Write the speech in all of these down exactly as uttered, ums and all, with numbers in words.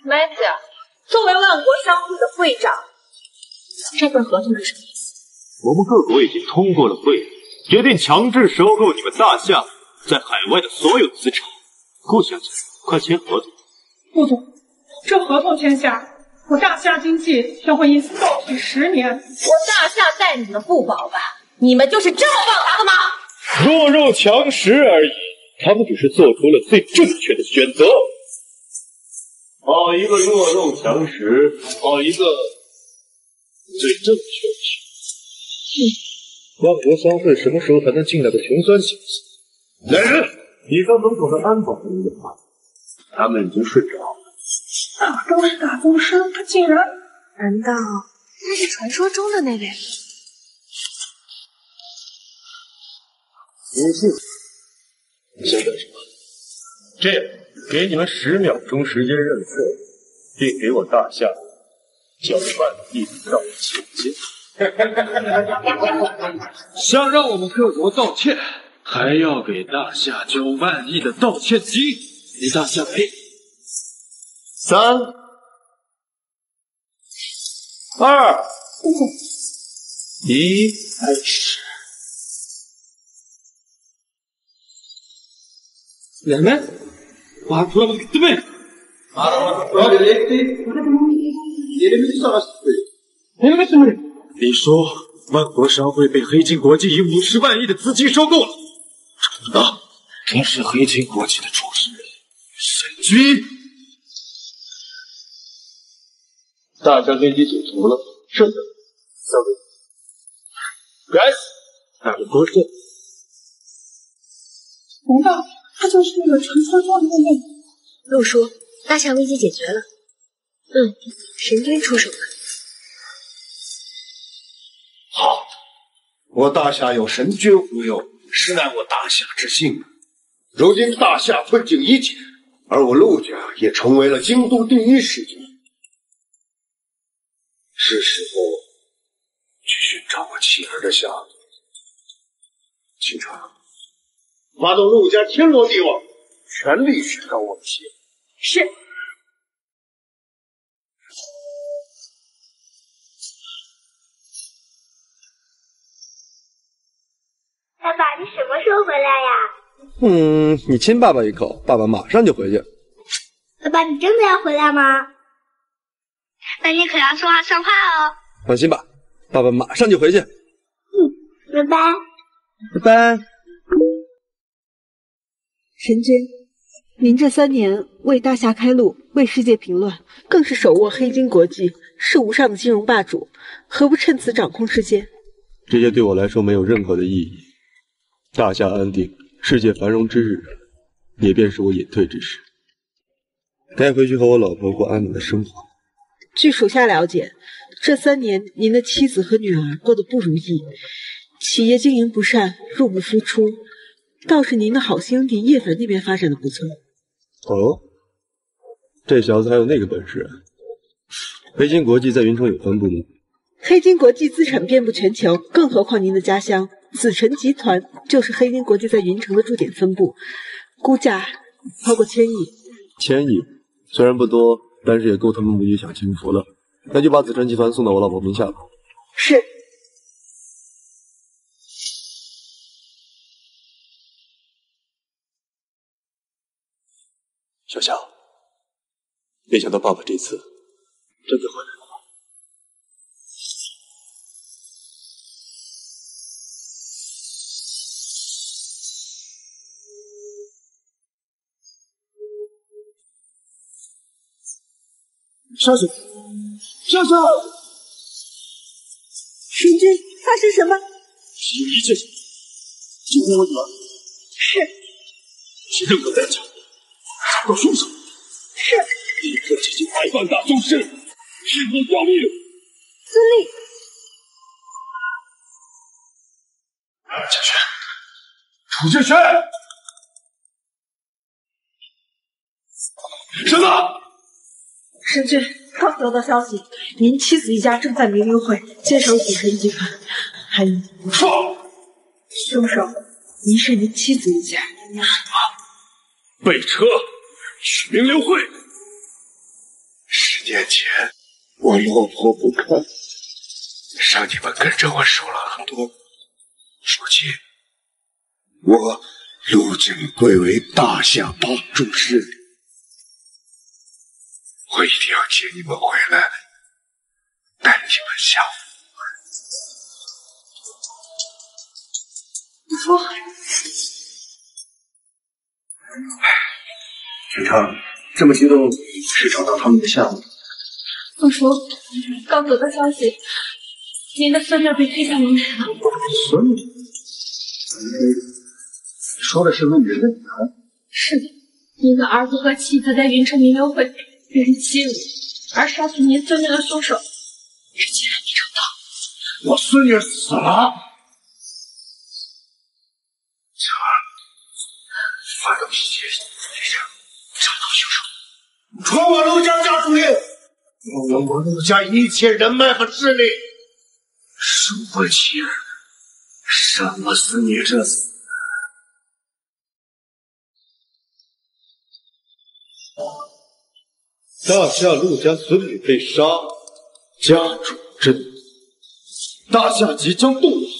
梅子，作为万国商会的会长，这份合同是什么意思？ 我们各国已经通过了会议，决定强制收购你们大夏在海外的所有资产。顾小姐，快签合同！ 不懂，这合同签下，我大夏经济将会因此倒退十年。我大夏待你们不薄吧？你们就是这么报答的吗？ 弱肉强食而已，他们只是做出了最正确的选择。好一个弱肉强食，好一个最正确的选择。万国商会什么时候才能进来个穷酸小子？来人，你跟门口的安保人员吧，他们已经睡着了。 大都是大宗师，他竟然…… 难道那是传说中的那位？ 你信？你想干什么？这样，给你们十秒钟时间认错，并给我大夏交万亿的道歉金。想让我们各国道歉，还要给大夏交万亿的道歉金，你大夏赔。三、二、一，开始。Lämna! Vad tror du med? Ja, 你说万国商会被黑金国际以五十万亿的资金收购了，这呢，正是黑金国际的创始人沈军。大夏飞机解除了，是的，小队。该死，那个国政。 难道他就是那个传说中的那位？ 陆叔，大夏危机解决了。嗯，神君出手了。 好，我大夏有神君护佑，实乃我大夏之幸。如今大夏困境已解，而我陆家也成为了京都第一世家。是时候去寻找我妻儿的下落。清川，发动陆家天罗地网，全力寻找我妻儿。 是。 爸爸，你什么时候回来呀？ 嗯，你亲爸爸一口，爸爸马上就回去。 爸爸，你真的要回来吗？那你可要说话算话哦。 放心吧，爸爸马上就回去。 嗯，拜拜。 拜拜。 神君，您这三年为大夏开路，为世界平乱，更是手握黑金国际，是无上的金融霸主，何不趁此掌控世界？ 这些对我来说没有任何的意义。大夏安定，世界繁荣之日，也便是我隐退之时。该回去和我老婆过安稳的生活。 据属下了解，这三年您的妻子和女儿过得不如意，企业经营不善，入不敷出。倒是您的好兄弟叶凡那边发展的不错。 哦，这小子还有那个本事啊！黑金国际在云城有分部吗？ 黑金国际资产遍布全球，更何况您的家乡紫辰集团就是黑金国际在云城的驻点分部，估价超过千亿。 千亿虽然不多，但是也够他们母女享清福了。那就把紫辰集团送到我老婆名下吧。 是。 小夏，没想到爸爸这次真的回来了。 夏夏，夏夏， 神君，发生什么？ 只有一件事，救活我女儿。 是。 是任何代价，找到凶手。 是。 立刻进行百万大宗师，誓不效命。 遵令。 建轩，楚建轩，什么？ 神君，刚得到消息，您妻子一家正在明灵会接手紫辰集团，还有放凶手疑是您妻子一家。 什么？备车去明灵会？ 十年前我落魄不堪，让你们跟着我受了很多。如今我陆景贵为大夏帮主势力，我一定要接你们回来，带你们下你说， 陈昌这么激动，是找到他们的下落？ 总叔，刚得到消息，您的孙女被推下云台了。 孙女？你说的是陆云的女儿？ 是的，您的儿子和妻子在云城名流会被人欺辱，而杀死您孙女的凶手至今还没找到。 我孙女死了。发动一切力量，找到凶手， 传我陆家家主令，用我陆家一切人脉和势力，恕不起人，杀我孙女这死。 大夏陆家孙女被杀，家主震怒，大夏即将动摇。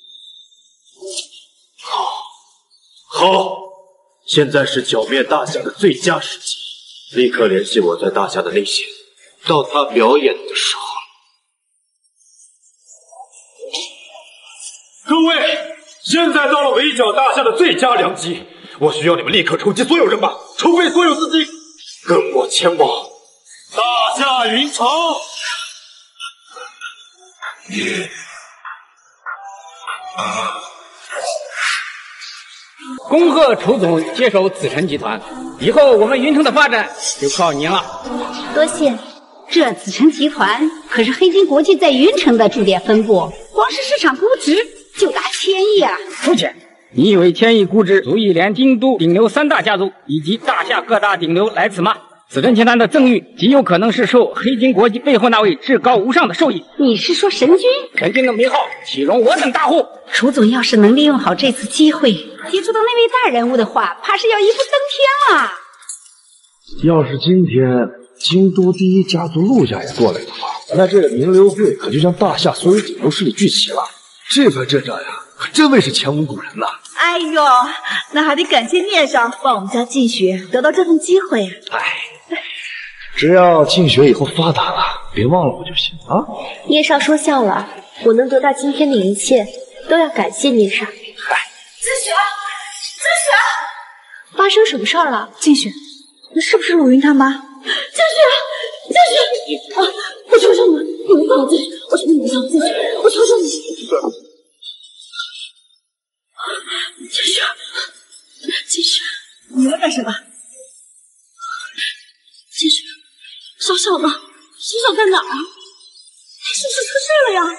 好，好。现在是剿灭大夏的最佳时机，立刻联系我在大夏的内线，到他表演的时候。各位，现在到了围剿大夏的最佳良机，我需要你们立刻筹集所有人马，筹备所有资金，跟我前往大夏云城。 恭贺楚总接手紫辰集团，以后我们云城的发展就靠您了。 多谢。这紫辰集团可是黑金国际在云城的驻点分部，光是市场估值就达千亿啊！ 肤浅，你以为千亿估值足以连京都顶流三大家族以及大夏各大顶流来此吗？紫辰集团的赠与极有可能是受黑金国际背后那位至高无上的授意。 你是说神君？ 神君的名号岂容我等大呼？ 楚总要是能利用好这次机会，接触到那位大人物的话，怕是要一步登天了。 要是今天京都第一家族陆家也过来的话，那这个名流会可就将大夏所有顶流势力聚齐了。这番阵仗呀，可真谓是前无古人呐！ 哎呦，那还得感谢聂少帮我们家静雪得到这份机会呀、 啊。哎，只要静雪以后发达了，别忘了我就行啊。 聂少说笑了，我能得到今天的一切，都要感谢聂少。 嗨， 静雪，静雪，发生什么事儿了？ 静雪，那是不是陆云他妈？ 静雪，静雪，啊！我求求你们，你们放我进去！我求你们放我进去！我求求你！静雪，静雪， 你来干什么？ 静雪，小小呢？小小在哪儿啊？他是不是出事了呀？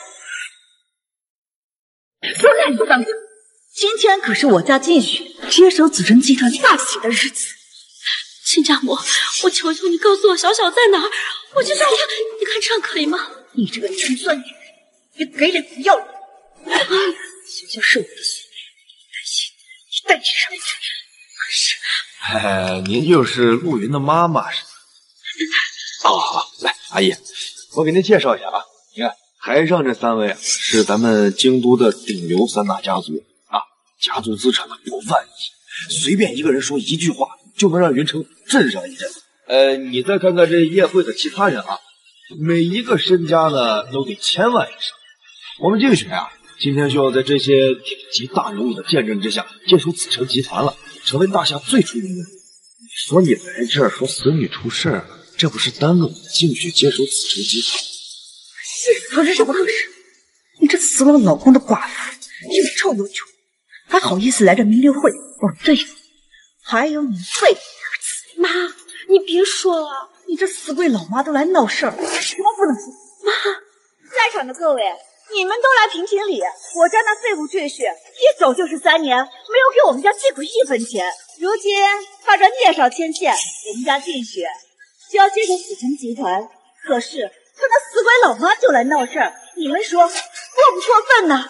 说干就干！今天可是我家静雪接手紫辰集团大喜的日子。 亲家母，我求求你告诉我小小在哪儿，我去找他。你看这样可以吗？ 你这个穷酸女人，别给脸不要脸！小小是我的孙女，担心你带起什么去？可是， 哎，您就是陆云的妈妈是吧？哦，好，来，阿姨，我给您介绍一下啊。你看台上这三位啊，是咱们京都的顶流三大家族啊，家族资产呢过万亿，随便一个人说一句话，就能让云城震上一震。呃，你再看看这夜会的其他人啊，每一个身家呢都得千万以上。我们静雪啊，今天就要在这些顶级大人物的见证之下，接手紫辰集团了，成为大夏最出名的人。你说你来这儿说孙女出事了，这不是耽误你静雪接手紫辰集团？ 说这什么可是？你这死了老公的寡妇，又臭又穷，还好意思来这名流会？哦，对了，还有你废物儿子！ 妈，你别说了， 你这死鬼老妈都来闹事儿，什么不能说？ 妈， 在场的各位，你们都来评评理。我家那废物赘婿一走就是三年，没有给我们家继鬼一分钱。如今他这聂少牵线，我们家静雪就要接手紫辰集团，可是他那死鬼老妈就来闹事儿，你们说过不过分呢？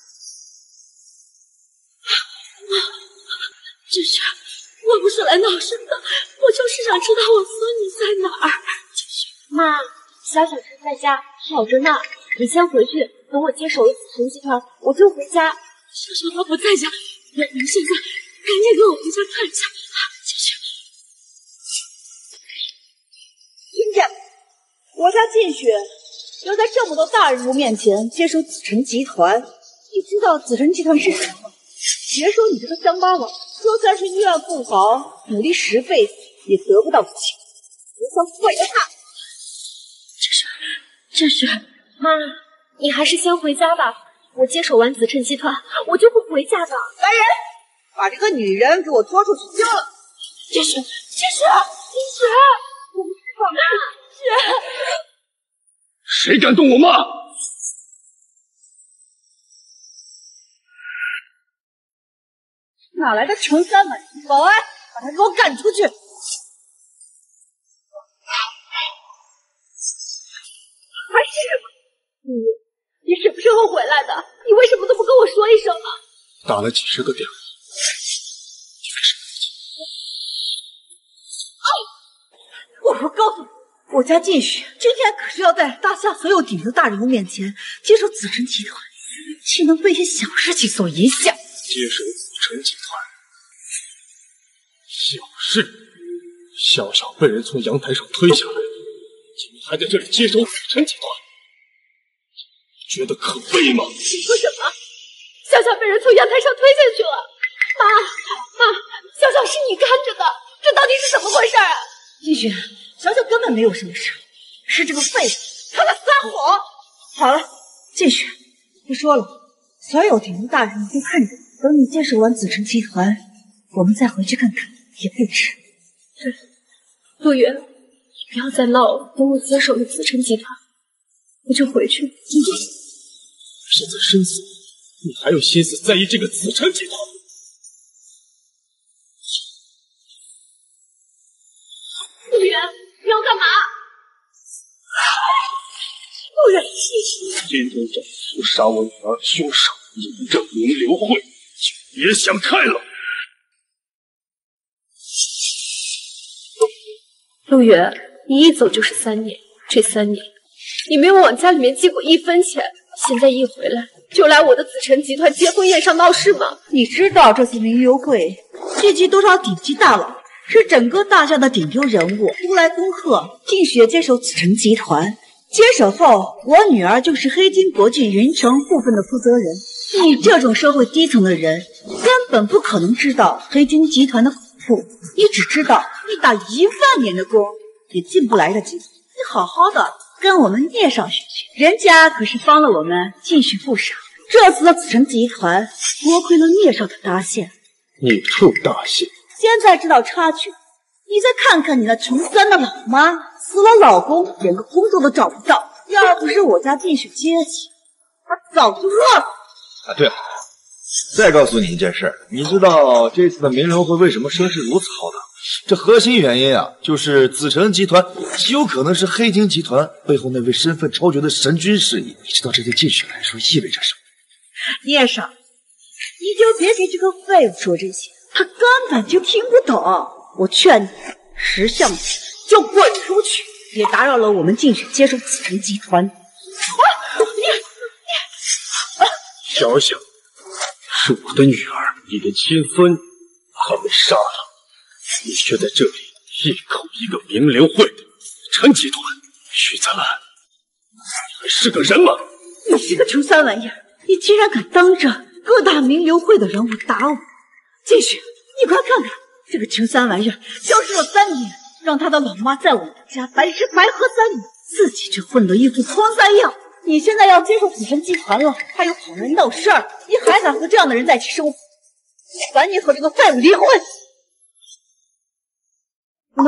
静雪，我不是来闹事的，我就是想知道我孙女在哪儿。静雪， 妈，小小正在家好着呢，你先回去，等我接手了紫城集团，我就回家。小小他不在家，您您现在赶紧跟我回家看一下。谢谢。 听见？我家进雪要在这么多大人物面前接手紫城集团，你知道紫城集团是什么？别说你这个乡巴佬，就算是亿万富豪，努力十辈子也得不到的钱，别想毁了他。 这是，这是，妈，你还是先回家吧。我接手完紫城集团，我就会回家的。 来人，把这个女人给我拖出去丢了。 这是，这是，这是，我们是妈，是。 谁敢动我妈？ 哪来的穷三百？保安，把他给我赶出去！还是什么？你你什么时候回来的？你为什么都不跟我说一声呢？ 打了几十个电话，你为什么不记？我不告诉你，我家晋雪今天可是要在大夏所有顶流大人物面前接手紫城集团，岂能被一些小事情所影响？ 接手紫城集团，小事？笑笑被人从阳台上推下来，你还在这里接手紫城集团，觉得可悲吗？ 你说什么？笑笑被人从阳台上推下去了？妈，妈，笑笑是你干着的，这到底是怎么回事啊？ 晋雪，小小根本没有什么事，是这个废物他在撒谎。好了，晋雪，不说了，所有顶流大人都看着，等你接手完紫城集团，我们再回去看看也不迟。 对，陆远，你不要再闹了，等我接手了紫城集团，我就回去。 金尊，现在生死，你还有心思在意这个紫城集团？ 陆远，你要干嘛？陆远，你今天找出杀我女儿凶手，引证名流会，就别想开了。 陆远，你一走就是三年，这三年你没有往家里面寄过一分钱，现在一回来就来我的紫城集团结婚宴上闹事吗？ 你知道这次名流会聚集多少顶级大佬，是整个大夏的顶流人物都来恭贺晋雪接手紫城集团。接手后，我女儿就是黑金国际云城部分的负责人。你这种社会低层的人，根本不可能知道黑金集团的苦处，你只知道你打一万年的工也进不来的集团。你好好的跟我们聂少学学，人家可是帮了我们晋雪不少。这次的紫城集团多亏了聂少的搭线。 你处搭线， 现在知道差距，你再看看你那穷酸的老妈，死了老公，连个工作都找不到。要不是我家晋雪接济，她早就饿了。 啊，对了，再告诉你一件事，你知道这次的名流会为什么声势如此浩大？这核心原因啊，就是紫城集团极有可能是黑金集团背后那位身份超绝的神君示意。你知道这对晋雪来说意味着什么？ 聂少，你就别给这个废物说这些，他根本就听不懂。我劝你识相点，就滚出去，别打扰了我们晋雪接手紫城集团。啊，你你啊！ 小小，是我的女儿，你的亲孙她被杀了，你却在这里一口一个名流会的紫城集团。徐泽兰，你还是个人吗？ 你是个穷三玩意儿，你竟然敢当着各大名流会的人物打我！晋雪，你快看看，这个穷三玩意儿消失了三年，让他的老妈在我们家白吃白喝三年，自己却混得一副荒三样。你现在要接受紫城集团了，还有好人闹事儿，你还敢和这样的人在一起生活？赶紧和这个废物离婚！ 妈，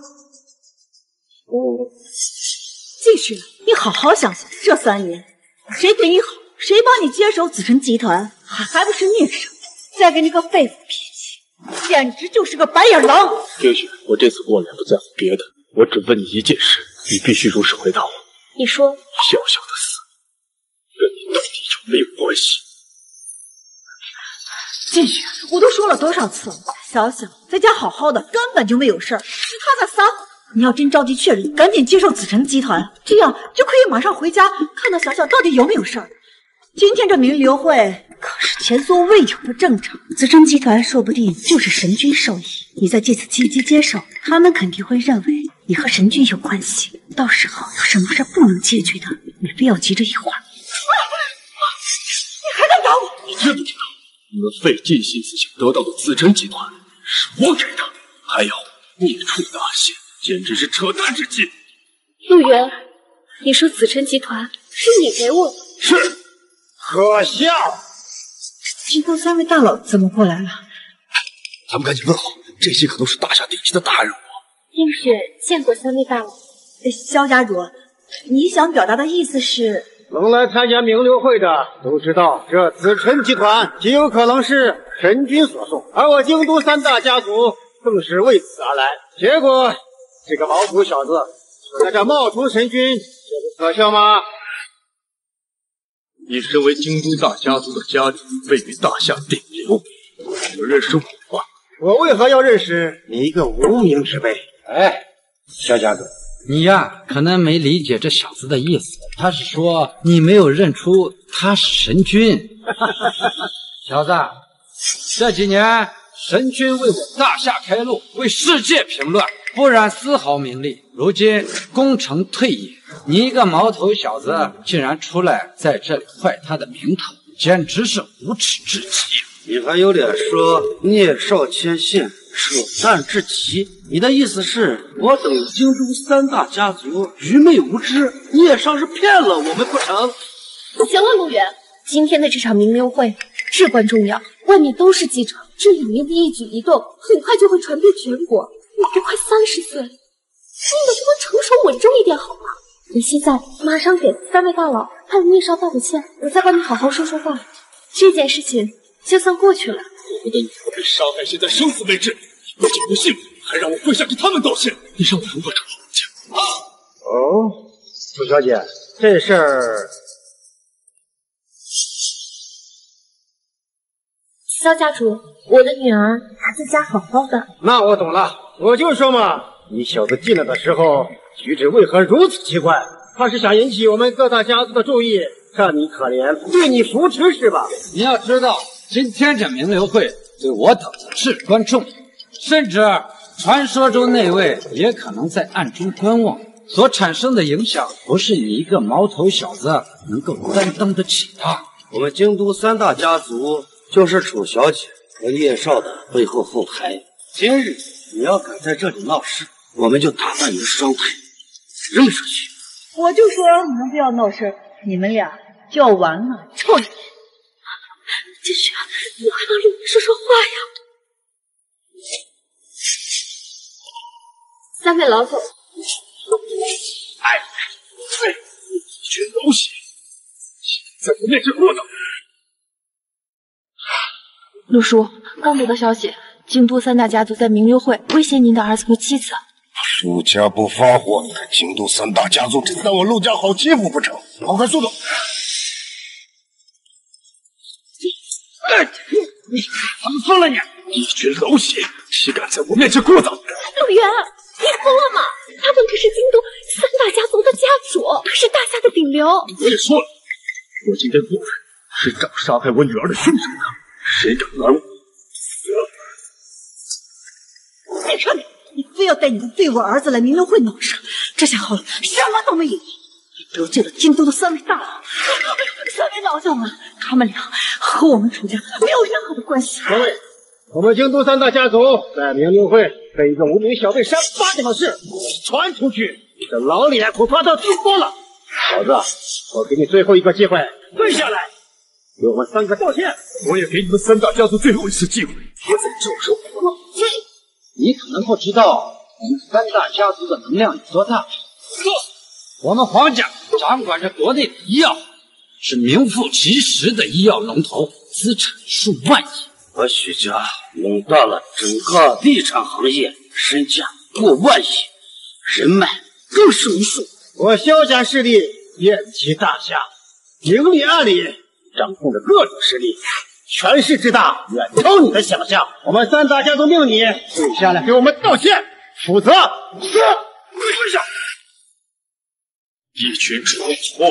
我晋雪，你好好想想，这三年谁对你好，谁帮你接手紫城集团，还还不是孽少？再跟这个废物脾气，简直就是个白眼狼！ 丁雪，我这次过来不在乎别的，我只问你一件事，你必须如实回答我。 你说， 小小的死跟你到底有没有关系？ 晋雪，我都说了多少次了，小小在家好好的，根本就没有事儿，是他在撒谎。 你要真着急确认，赶紧接受子辰集团，这样就可以马上回家看到小小到底有没有事儿。今天这名流会可是前所未有的正常，子辰集团说不定就是神君授意，你在借此契机接受，他们肯定会认为你和神君有关系，到时候有什么事不能解决的，你非要急着一会儿。你还敢打我？ 你知不知道，你们费尽心思想得到的子辰集团是我给的，还有灭除大限，简直是扯淡至极。 陆源，你说子辰集团是你给我的？ 是，可笑。 京东三位大佬怎么过来了？ 咱们赶紧问好，这些可都是大夏顶级的大人物。 映雪见过三位大佬。 萧家主，你想表达的意思是？ 能来参加名流会的都知道，这子辰集团极有可能是神君所送，而我京都三大家族更是为此而来。结果这个毛头小子就在这冒充神君，这不可笑吗？ 你身为京都大家族的家主，位于大夏顶流，你认识我吗？ 我为何要认识你一个无名之辈？ 哎， 萧家主， 你呀，可能没理解这小子的意思。他是说你没有认出他是神君。小子，这几年神君为我大夏开路，为世界平乱，不染丝毫名利。如今功成退隐，你一个毛头小子竟然出来在这里坏他的名头，简直是无耻至极。 你还有脸说聂少谦信扯淡至极？你的意思是我等京都三大家族愚昧无知，聂少是骗了我们不成？ 行了，陆远，今天的这场名流会至关重要，外面都是记者，这里面的一举一动很快就会传遍全国。你都快三十岁了，你能不能成熟稳重一点好吗？你现在马上给三位大佬还有聂少道个歉，我再帮你好好说说话。这件事情就算过去了。 我的女儿被杀害，现在生死未知，你不仅不信我，还让我跪下给他们道歉，你让我如何出好家？啊！ 哦，楚小姐，这事儿…… 萧家主，我的女儿还在家好好的。 那我懂了，我就说嘛，你小子进来的时候举止为何如此奇怪？怕是想引起我们各大家族的注意，看你可怜，对你扶持是吧？ 你要知道，今天这名流会对我等的至关重要，甚至传说中那位也可能在暗中观望，所产生的影响不是你一个毛头小子能够担当得起的。 我们京都三大家族就是楚小姐和叶少的背后后台，今日你要敢在这里闹事，我们就打断你的双腿，扔出去。我就说你们不要闹事，你们俩就要完了，臭你！ 继续，你快帮陆远说说话呀！三位老总， 哎哎，一群老血，在我面前过档！ 陆叔，刚得到消息，京都三大家族在名流会威胁您的儿子和妻子。 陆家不发货，看京都三大家族真当我陆家好欺负不成？跑快速度！ 哎，你怎么疯了你？一群老血，岂敢在我面前过档？ 陆源，你疯了吗？他们可是京都三大家族的家主，可是大夏的顶流。 我也说了，我今天过来是找杀害我女儿的凶手的，谁敢拦我？ 再说你！你非要带你的废物儿子来名流会闹事，这下好了，什么都没有。你得罪了京都的三位大佬，三位老将们，他们俩和我们楚家没有任何的关系。 各位，我们京都三大家族在名流会被一个无名小辈杀八件的事传出去，你的老脸恐怕都丢光了。小子，我给你最后一个机会，跪下来，给我们三个道歉。 我也给你们三大家族最后一次机会，别再招手了。 你可能不知道我们三大家族的能量有多大。我们皇家掌管着国内的医药，是名副其实的医药龙头，资产数万亿。 我许家垄断了整个地产行业，身价过万亿，人脉更是无数。我萧家势力遍及大夏，明里暗里掌控着各种势力，权势之大远超你的想象。我们三大家族命你跪下来给我们道歉，否则是跪下！一群蠢货，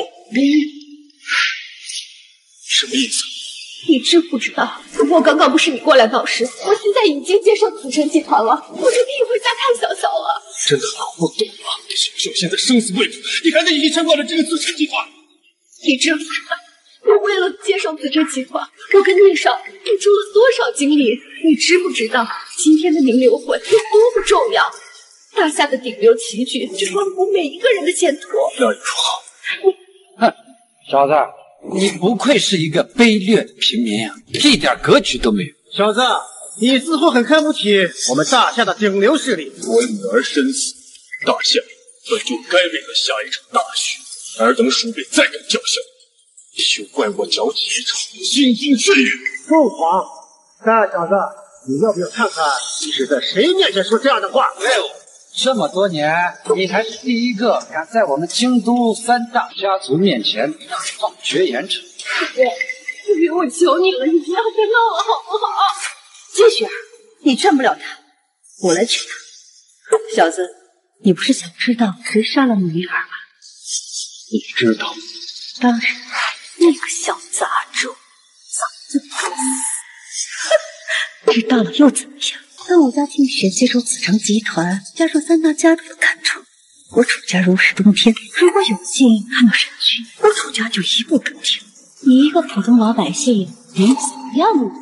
什么意思？ 你知不知道，如果刚刚不是你过来闹事，我现在已经接手紫辰集团了，我就可以回家看小小了。 真的，我懂了。小小现在生死未卜，你还在一心牵挂着这个紫辰集团。 你知不知道，我为了接手紫辰集团，我跟聂少付出了多少精力？你知不知道，今天的名流会有多么重要？大夏的顶流齐聚，这关乎每一个人的前途。 廖宇说， 哼，小子，你不愧是一个卑劣的平民啊，一点格局都没有。 小子，你似乎很看不起我们大夏的顶流势力。 我女儿身死，大夏本就该为了下一场大雪，尔等鼠辈再敢叫嚣，休怪我搅起一场腥风血雨。 父皇，大小子，你要不要看看你是在谁面前说这样的话？ 哎呦，这么多年，你还是第一个敢在我们京都三大家族面前大放绝言者。 陆云，我求你了，你不要再闹了，好不好？ 季雪儿，你劝不了他，我来劝他。小子，你不是想知道谁杀了你女儿吗？ 你知道？ 当然，那个小杂种早就该死。知道了又怎么样？当我家静雪接手紫城集团，加上三大家族的看重，我楚家如日中天。如果有幸看到神君，我楚家就一步登天。你一个普通老百姓，能怎么样呢？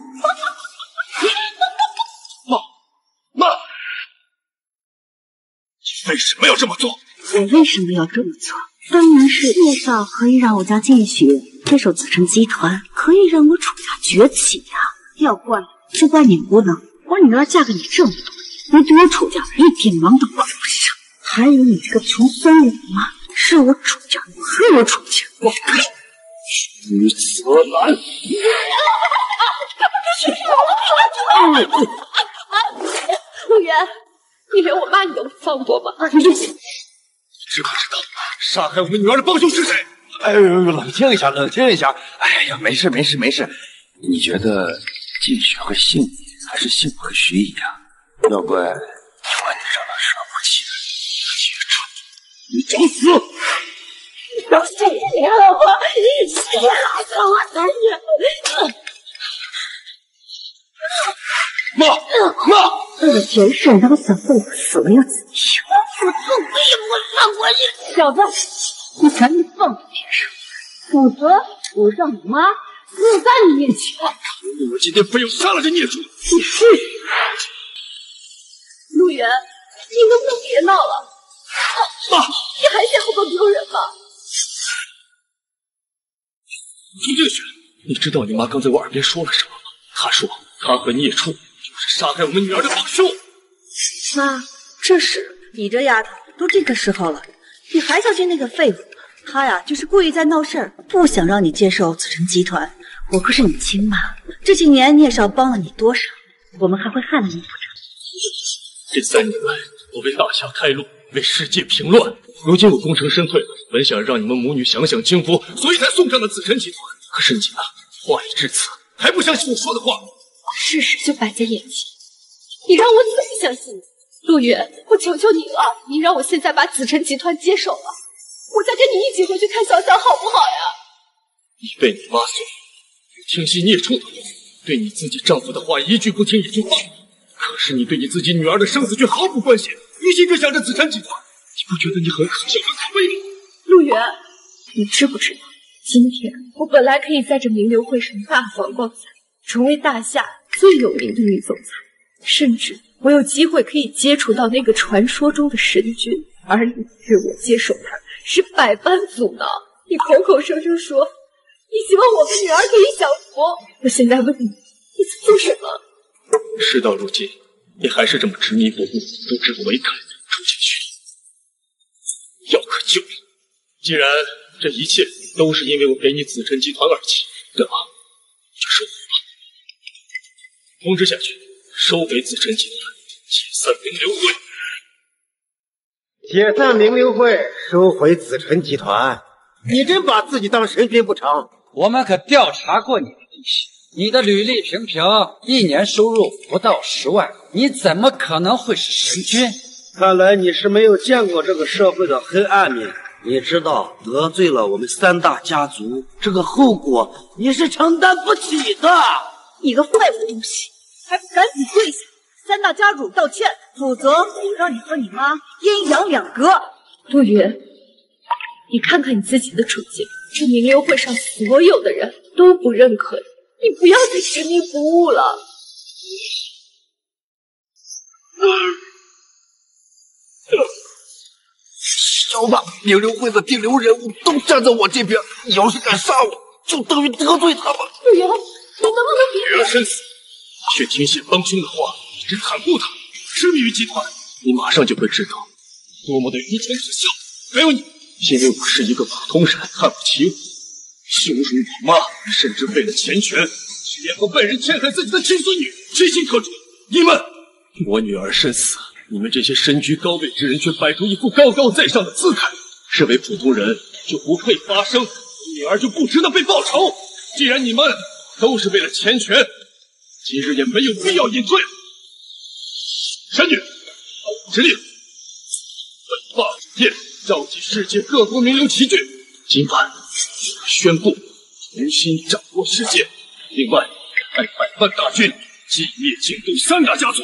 妈，妈，你为什么要这么做？ 我为什么要这么做？当然是聂少可以让我家静雪接手紫城集团，可以让我楚家崛起呀、啊。要怪就怪你无能。我女儿嫁给你这么多年，你对我楚家一点忙都帮不上。还有你这个穷酸人妈，是我楚家，是我楚家，我呸！ 徐泽兰， 陆源，你连我骂你都不放过吗？ 你知不知道杀害我们女儿的帮凶是谁？ 哎呦呦，冷静一下，冷静一下。哎呀，没事没事没事。你觉得静雪会信你，还是信我和徐姨啊？要怪就怪你让她惹不起来，你找死！ 都是你了我，谁害死我的人？ 妈妈， 为了件事当小废物死了又怎么样？ 我从也不放过你， 小子，你赶紧放过天上，否则我让你妈死在你面前。 我今天非要杀了这孽畜！ 你是陆源，你能不能别闹了？ 妈， 你还嫌我够丢人吗？ 楚静雪，你知道你妈刚在我耳边说了什么吗？她说她和孽畜就是杀害我们女儿的帮凶。 妈，这是你这丫头都这个时候了，你还相信那个废物？他呀，就是故意在闹事儿，不想让你接受紫城集团。我可是你亲妈，这几年聂少帮了你多少，我们还会害了你不成？ 这三年来，我为大夏开路，为世界平乱。如今我功成身退了，本想让你们母女享享清福，所以才送上了紫辰集团。可是你呢？话已至此，还不相信我说的话？ 事实就摆在眼前，你让我怎么相信你？陆远，我求求你了，你让我现在把紫辰集团接手了，我再跟你一起回去看小小，好不好呀？ 你被你妈所你听信孽畜的话，对你自己丈夫的话一句不听也就罢了，可是你对你自己女儿的生死却毫不关心，一心只想着紫辰集团，你不觉得你很可笑很可悲吗？ 陆远，你知不知道，今天我本来可以在这名流会上大放光彩，成为大夏最有名的女总裁，甚至我有机会可以接触到那个传说中的神君，而你对我接手他是百般阻挠，你口口声声说你希望我跟女儿可以享福，我现在问你，你在做什么？ 事到如今，你还是这么执迷不悟，不知悔改，楚静雪，要可救了。既然这一切都是因为我给你紫辰集团而起，那么就收回吧。通知下去，收回紫辰集团，解散名流会。 解散名流会，收回紫辰集团，你真把自己当神君不成？ 我们可调查过你的底细，你的履历平平，一年收入不到十万，你怎么可能会是神君？ 看来你是没有见过这个社会的黑暗面。你知道得罪了我们三大家族，这个后果你是承担不起的。 你个坏物东西，还不赶紧跪下！三大家主道歉，否则我让你和你妈阴阳两隔。 陆云，你看看你自己的处境，这名流会上所有的人都不认可你，你不要再执迷不悟了。 小子，名流会的顶流人物都站在我这边，你要是敢杀我，就等于得罪他们。 陆云，你能不能别…… 女儿身死，却听信帮凶的话，一直袒护他，痴迷于集团，你马上就会知道多么的愚蠢可笑。还有你，因为我是一个普通人，看不起我，羞辱我妈，甚至为了钱权，直言和外人陷害自己的亲孙女，居心可诛。你们，我女儿身死，你们这些身居高位之人却摆出一副高高在上的姿态，视为普通人就不配发声，女儿就不值得被报仇。既然你们都是为了钱权，今日也没有必要隐退。神女，指令，本霸主殿召集世界各国名流齐聚，今晚宣布重新掌握世界。另外，派百万大军击灭京都三大家族。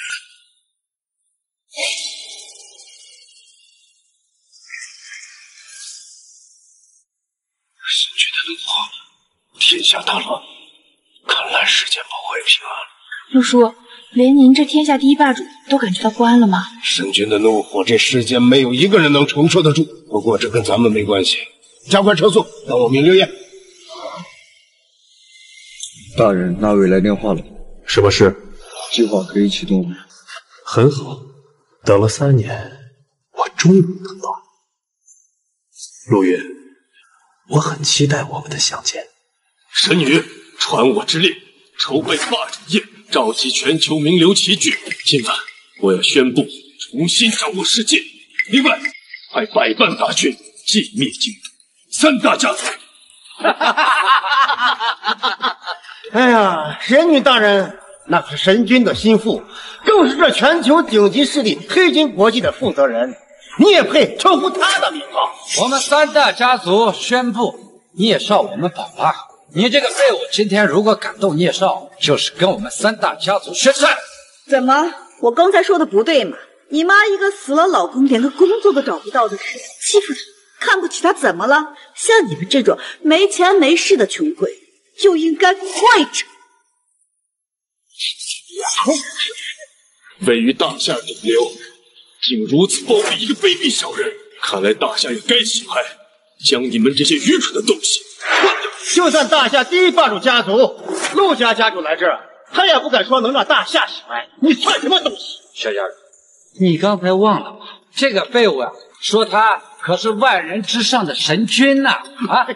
神君的怒火，天下大乱，看来世界不会平安。 陆叔，连您这天下第一霸主都感觉到不安了吗？ 神君的怒火，这世间没有一个人能承受得住。不过这跟咱们没关系，加快车速，到我明六夜。 大人，那位来电话了， 什么事？ 计划可以启动了。 很好，等了三年，我终于等到了。陆云，我很期待我们的相见。神女，传我之令，筹备霸主宴，召集全球名流齐聚。今晚我要宣布重新掌握世界。另外，派百万大军击灭京都三大家族。 哎呀，神女大人，那是神君的心腹，更是这全球顶级势力黑金国际的负责人，你也配称呼他的名号？ 我们三大家族宣布聂少我们本霸，你这个废物，今天如果敢动聂少，就是跟我们三大家族宣战。 怎么，我刚才说的不对吗？你妈一个死了老公连个工作都找不到的人，欺负她，看不起她，怎么了？像你们这种没钱没势的穷鬼，就应该跪着。 位于大夏顶流，竟如此包庇一个卑鄙小人，看来大夏也该洗牌，将你们这些愚蠢的东西换掉。 就算大夏第一霸主家族陆家家主来这儿，他也不敢说能让大夏洗牌。你算什么东西？ 小家人，你刚才忘了吗？这个废物啊，说他可是万人之上的神君呐！啊！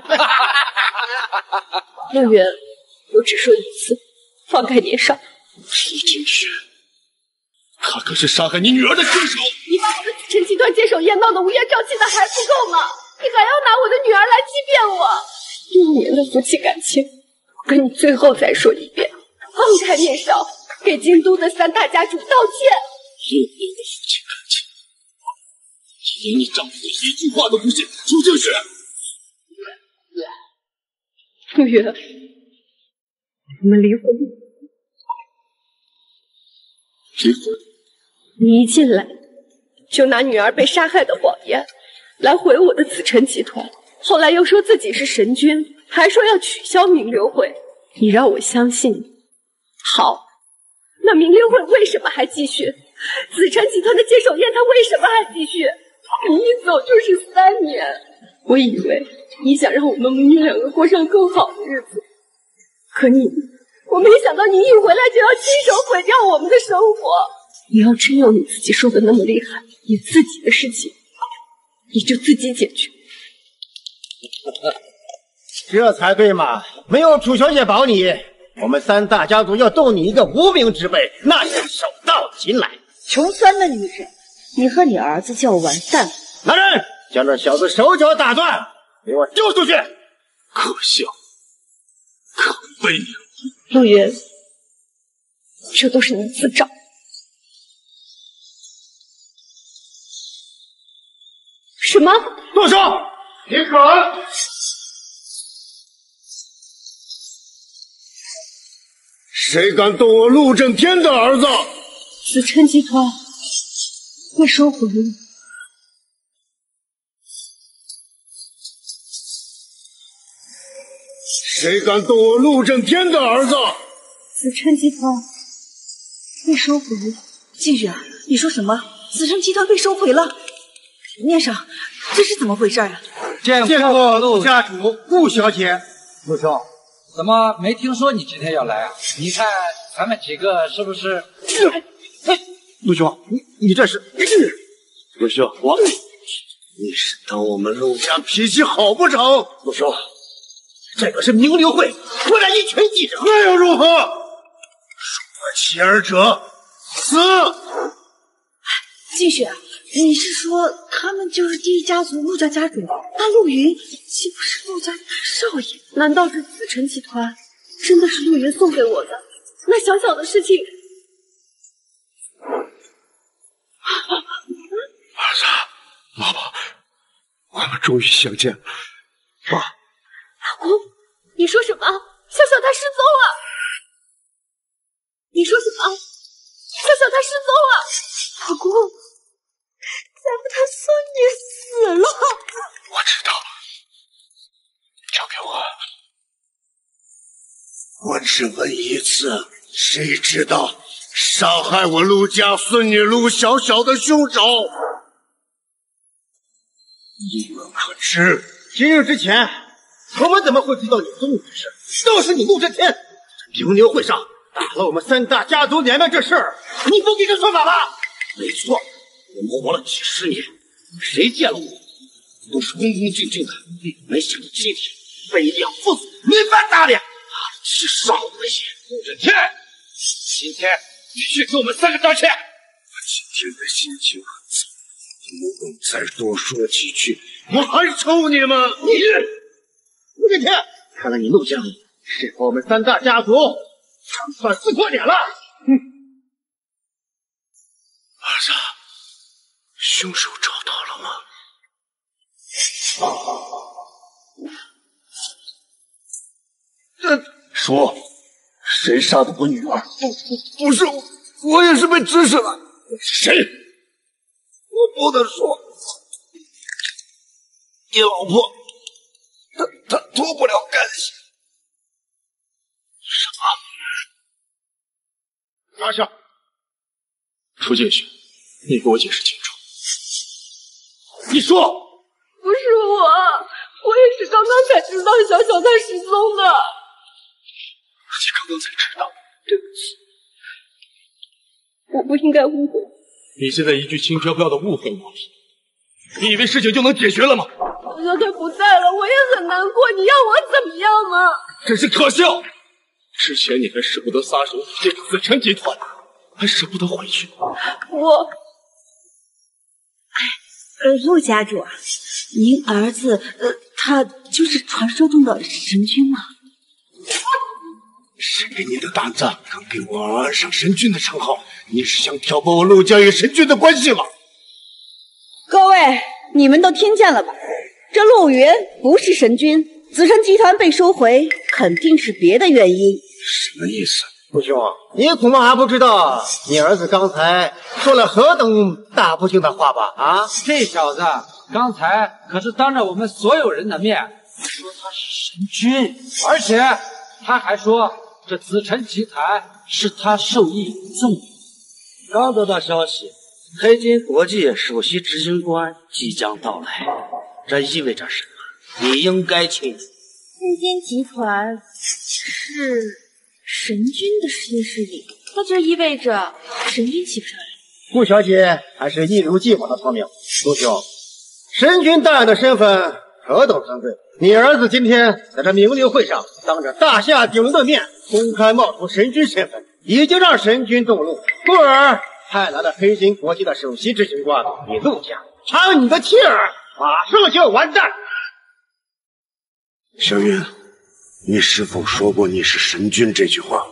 陆云，我只说一次，放开聂少。 李金雪，他可是杀害你女儿的凶手！ 你把我的紫辰集团接手宴闹得乌烟瘴气的还不够吗？你还要拿我的女儿来欺骗我？六年的夫妻感情，我跟你最后再说一遍，放开聂少，给京都的三大家主道歉。 六年的夫妻感情，你连你丈夫的一句话都不信，楚清雪！ 陆云，我们离婚。 离婚？ 你一进来就拿女儿被杀害的谎言来毁我的紫辰集团，后来又说自己是神君，还说要取消名流会，你让我相信你。好，那名流会为什么还继续？紫辰集团的接手宴他为什么还继续？你一走就是三年，我以为你想让我们母女两个过上更好的日子，可你，我没想到你一回来就要亲手毁掉我们的生活。你要真有你自己说的那么厉害，你自己的事情你就自己解决。 这才对嘛！没有楚小姐保你，我们三大家族要动你一个无名之辈，那是手到擒来。 穷酸的女人，你和你儿子就要完蛋了。 来人，将这小子手脚打断，给我丢出去！ 可笑，可悲！ 陆云，这都是你自找。 什么？ 动手！你敢！ 谁敢动我陆震天的儿子？ 紫琛集团被收回了。 谁敢动我陆震天的儿子？ 紫琛集团被收回了。 靖宇，你说什么？紫琛集团被收回了？面上，这是怎么回事啊？ 见见过陆家主顾小姐。 陆兄，怎么没听说你今天要来啊？你看咱们几个是不是？ 陆兄，你你这是？ 陆兄，我你是当我们陆家脾气好不成？ 陆兄，这个是名流会，出来一群记者， 那又如何？受而其而者死。 靖雪，你是说他们就是第一家族陆家家主？那陆云岂不是陆家大少爷？ 难道这紫琛集团真的是陆云送给我的？那小小的事情， 儿子，老婆，我们终于相见了。爸， 老公，你说什么？小小他失踪了！你说什么？小小他失踪了！老公，咱们他孙女死了！ 我知道，交给我。我只问一次，谁知道杀害我陆家孙女陆小小的凶手？你们可知？ 今日之前，我们怎么会知道你孙女之事？都是你陆震天，这名流会上打了我们三大家族脸面这事儿，你不给个说法吗？ 没错，我们活了几十年，谁见了我都是恭恭敬敬的，没想到今天被两父子没法打脸，是少危险。陆震天，今天必须给我们三个道歉。 我今天的心情很糟，不用再多说几句，我还抽你们！ 你，陆震天，看来你陆家是和我们三大家族总算撕破脸了。哼， 儿子，凶手找到了吗？ 这说，谁杀的我女儿？不不不是我，我也是被指使的。谁？我不能说。你老婆，她她脱不了干系。什么？拿下！ 楚静雪，你给我解释清楚。你说， 不是我，我也是刚刚才知道小小他失踪的。 你刚刚才知道？ 对不起，我不应该误会。 你现在一句轻飘飘的误会我，你以为事情就能解决了吗？ 小小他不在了，我也很难过，你要我怎么样吗？ 真是可笑！之前你还舍不得撒手这个紫琛集团，还舍不得回去。 我， 哎，呃，陆家主啊，您儿子，呃，他就是传说中的神君吗？ 谁给你的胆子，敢给我儿上神君的称号？你是想挑拨我陆家与神君的关系吗？ 各位，你们都听见了吧？这陆云不是神君，紫琛集团被收回，肯定是别的原因。 什么意思？ 陆兄，你恐怕还不知道，你儿子刚才说了何等大不敬的话吧？啊， 这小子刚才可是当着我们所有人的面说他是神君，而且他还说这紫琛集团是他授意赠予。 刚得到消息，黑金国际首席执行官即将到来，这意味着什么？你应该清楚。 黑金集团是神君的实验室里，那就意味着神君起不上来。 顾小姐还是一如既往的聪明。陆兄，神君大人的身份何等尊贵，你儿子今天在这名流会上当着大夏鼎龙的面公开冒充神君身份，已经让神君动怒，故而派来了黑金国际的首席执行官你陆家，查问你的妻儿，马上就要完蛋。 小云，你是否说过你是神君这句话？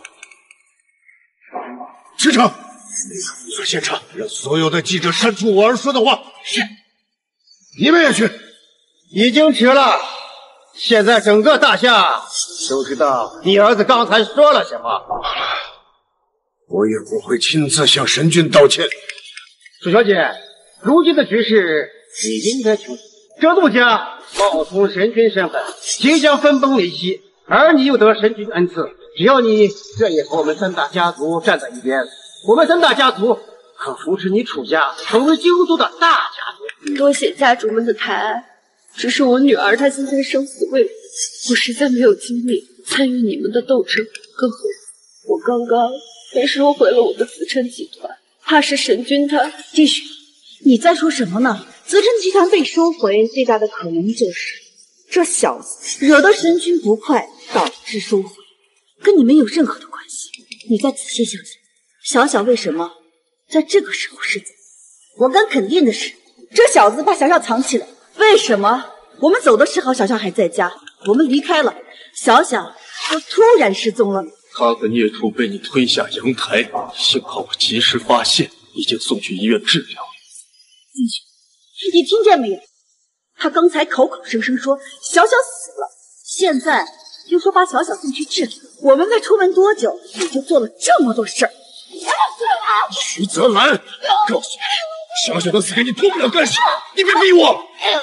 支城，立刻在现场让所有的记者删除我儿说的话。是。 你们也去。已经迟了，现在整个大夏都知道你儿子刚才说了什么。 我一会儿会亲自向神君道歉。 楚小姐，如今的局势你应该清楚，这陆家冒充神君身份，即将分崩离析，而你又得神君恩赐，只要你愿意和我们三大家族站在一边，我们三大家族可扶持你楚家成为京都的大家族。 多谢家主们的抬爱，只是我女儿她现在生死未卜，我实在没有精力参与你们的斗争，更何况我刚刚还收回了我的子琛集团，怕是神君他继续。你在说什么呢？子琛集团被收回，最大的可能就是这小子惹得神君不快，导致收回，跟你没有任何的关系。你再仔细想想，小小为什么在这个时候失踪？我敢肯定的是，这小子把小小藏起来。为什么我们走的时候小小还在家，我们离开了，小小就突然失踪了呢？ 他和孽畜被你推下阳台，幸好我及时发现，已经送去医院治疗。 进去，你听见没有？他刚才口口声声说小小死了，现在又说把小小送去治疗。我们才出门多久，你就做了这么多事儿。 徐泽兰，告诉你，小小的死跟你脱不了干系，你别逼我！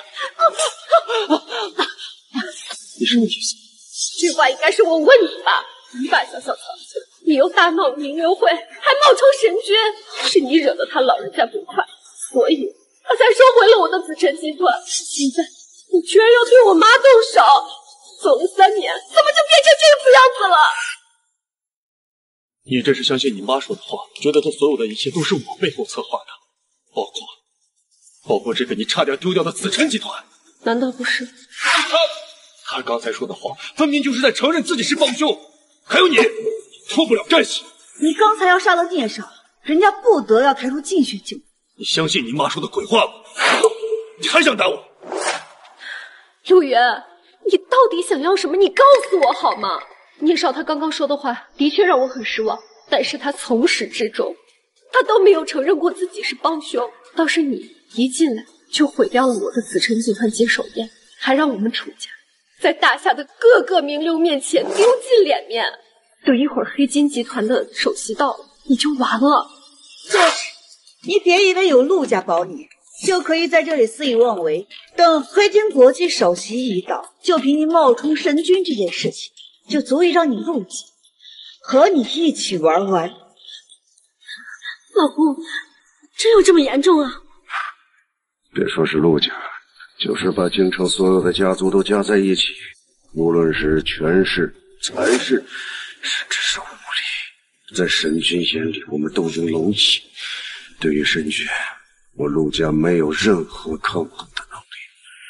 你什么意思？ 这话应该是我问你吧？你把小小藏起来，你又大闹名流会，还冒充神君，是你惹得他老人家不快，所以他才收回了我的子琛集团。现在你居然要对我妈动手，走了三年，怎么就变成这副样子了？ 你这是相信你妈说的话，觉得她所有的一切都是我背后策划的，包括包括这个你差点丢掉的子琛集团。 难道不是？ 他他刚才说的话，分明就是在承认自己是帮凶。还有你，脱不了干系。 你刚才要杀了聂少，人家不得要抬出净血救。 你相信你妈说的鬼话吗？你还想打我？ 陆源，你到底想要什么？你告诉我好吗？聂少他刚刚说的话的确让我很失望，但是他从始至终，他都没有承认过自己是帮凶。倒是你一进来就毁掉了我的子琛集团接手宴，还让我们楚家在大夏的各个名流面前丢尽脸面。等一会儿黑金集团的首席到了，你就完了。 就是，你别以为有陆家保你，就可以在这里肆意妄为。等黑金国际首席一到，就凭你冒充神君这件事情，就足以让你陆家和你一起玩完。 老公，真有这么严重啊？ 别说是陆家，就是把京城所有的家族都加在一起，无论是权势、财势，甚至是武力，在神君眼里，我们都应龙起。对于神君，我陆家没有任何抗衡的能力。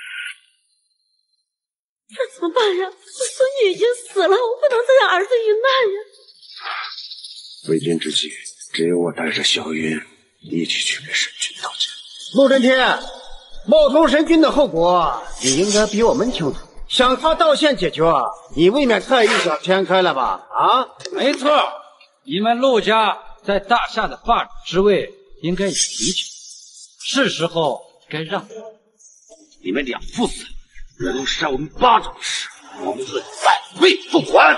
那怎么办呀？我孙女已经死了，我不能再让儿子遇难呀。 为今之计，只有我带着小云一起去给神君道歉。 陆震天，冒充神君的后果，你应该比我们清楚。想他道歉解决，你未免太异想天开了吧？啊， 没错，你们陆家在大夏的霸主之位应该已离去，是时候该让我。 你们两父子惹怒杀我们巴掌的事，我们会百倍奉还。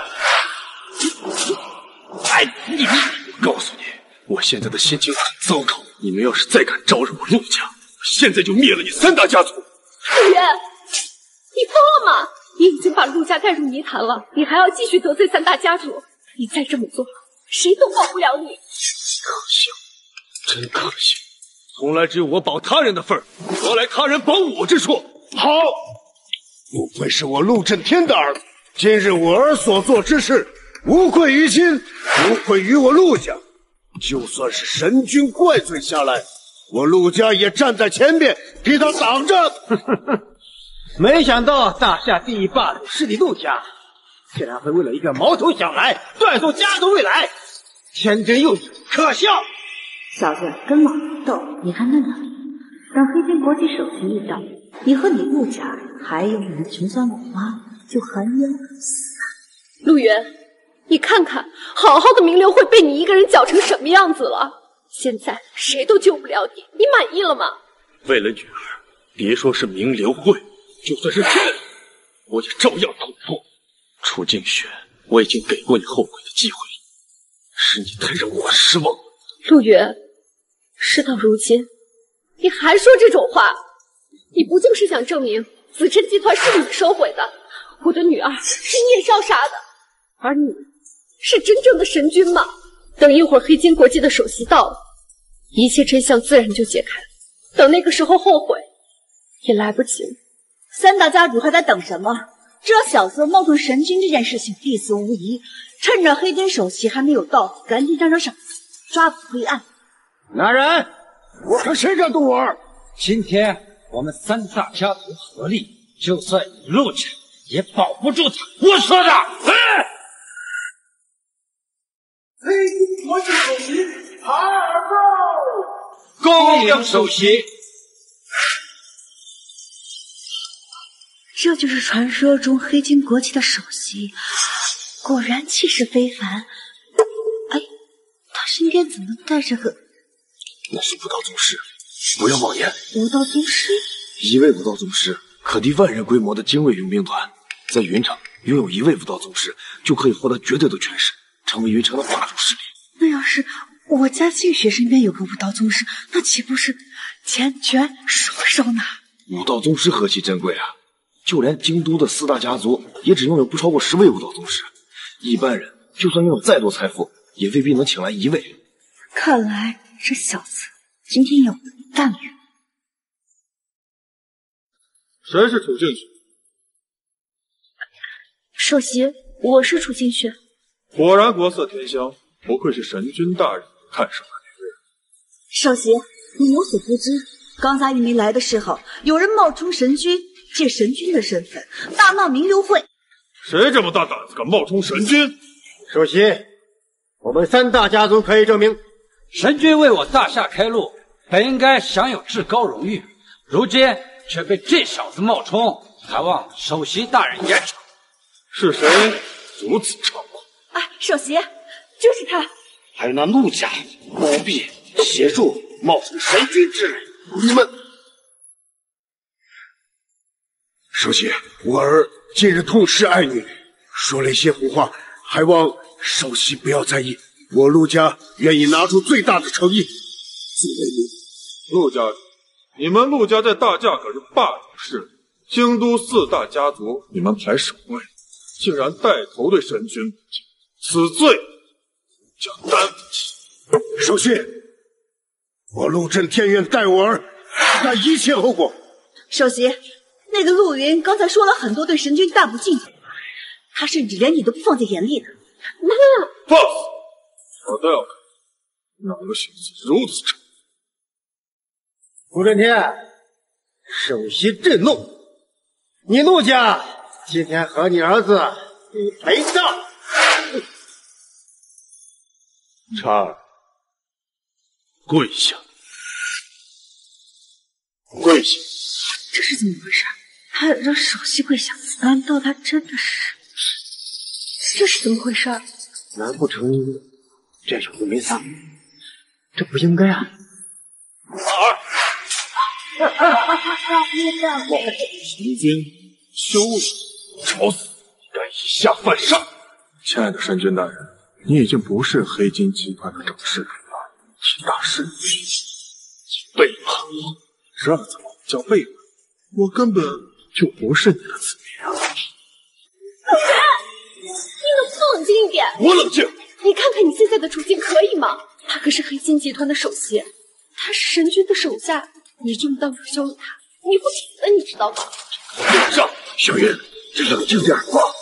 哎，你！我告诉你，我现在的心情很糟糕。你们要是再敢招惹我陆家，我现在就灭了你三大家族。 陆源，你疯了吗？你已经把陆家带入泥潭了，你还要继续得罪三大家族？你再这么做，谁都保不了你。 可笑，真可笑！从来只有我保他人的份儿，何来他人保我之说？ 好，不愧是我陆震天的儿子。今日我儿所做之事，无愧于亲，无愧于我陆家。就算是神君怪罪下来，我陆家也站在前面替他挡着。 没想到大夏第一霸主是你陆家，竟然会为了一个毛头小孩断送家族未来，天真幼稚，可笑！ 小子，跟老子斗，你看那哪里？等黑金国际首席一到，你和你陆家还有你的穷酸老妈就很有可死了。 陆源，你看看，好好的名流会被你一个人搅成什么样子了？现在谁都救不了你，你满意了吗？ 为了女儿， 别说是名流会，就算是朕，我也照样捅破。楚静雪，我已经给过你后悔的机会了，是你太让我失望了。 陆云，事到如今，你还说这种话，你不就是想证明紫辰集团是你收回的？我的女儿是聂少杀的，而你是真正的神君吗？等一会儿黑金国际的首席到了，一切真相自然就解开了。等那个时候后悔，也来不及了。 三大家主还在等什么？这小子冒充神君这件事情必死无疑，趁着黑金首席还没有到，赶紧让这小子抓捕归案。 来人，我看谁敢动我儿！ 今天我们三大家族合力，就算你陆家也保不住他。我说的，哎！ 黑金国际首席查尔够， 恭迎首席。 这就是传说中黑金国际的首席，果然气势非凡。哎，他身边怎么带着个？ 那是武道宗师，不要妄言。 武道宗师？ 一位武道宗师可敌万人规模的精锐佣兵团，在云城拥有一位武道宗师，就可以获得绝对的权势，成为云城的霸主势力。 那要是我家静雪身边有个武道宗师，那岂不是钱权双手拿？ 武道宗师何其珍贵啊！就连京都的四大家族也只拥有不超过十位武道宗师，一般人就算拥有再多财富，也未必能请来一位。 看来这小子今天有大女。 谁是楚静雪？ 首席，我是楚静雪。 果然国色天香，不愧是神君大人看上的女人。 首席，你有所不知，刚才你没来的时候，有人冒充神君，借神君的身份大闹名流会。 谁这么大胆子敢冒充神君？ 首席，我们三大家族可以证明， 神君为我大夏开路，本应该享有至高荣誉，如今却被这小子冒充，还望首席大人严惩。 是谁如此猖狂？ 哎，首席，就是他。 还有那陆家包庇协助冒充神君之人， 你们。首席，我儿近日痛失爱女，说了一些胡话，还望首席不要在意。我陆家愿意拿出最大的诚意。 陆家，你们陆家在大夏可是霸主势力，京都四大家族你们排首位，竟然带头对神君不敬，此罪将担不起。 首席，我陆震天愿代我儿承担一切后果。 首席。那个陆云刚才说了很多对神君大不敬的话，他甚至连你都不放在眼里的。 妈， 放肆！我倒要看哪个小子如此逞。 顾震天，首席震怒，你陆家今天和你儿子一赔葬。 查儿，跪下，跪下！ 这是怎么回事？他让首席跪下，难道他真的是？这是怎么回事？ 难不成这小子没死？这不应该啊！ 儿，秦军羞辱，找死！敢以下犯上！亲爱的神君大人，你已经不是黑金集团的掌事人了，是大势力，请背叛我。这怎么叫背叛？我根本就不是你的子民啊！ 陆源，你能不能冷静一点？ 我冷静。 你看看你现在的处境可以吗？他可是黑金集团的首席，他是神君的手下，你这么当众羞辱他，你不体的，你知道吗？ 脸上， 小云，你冷静点。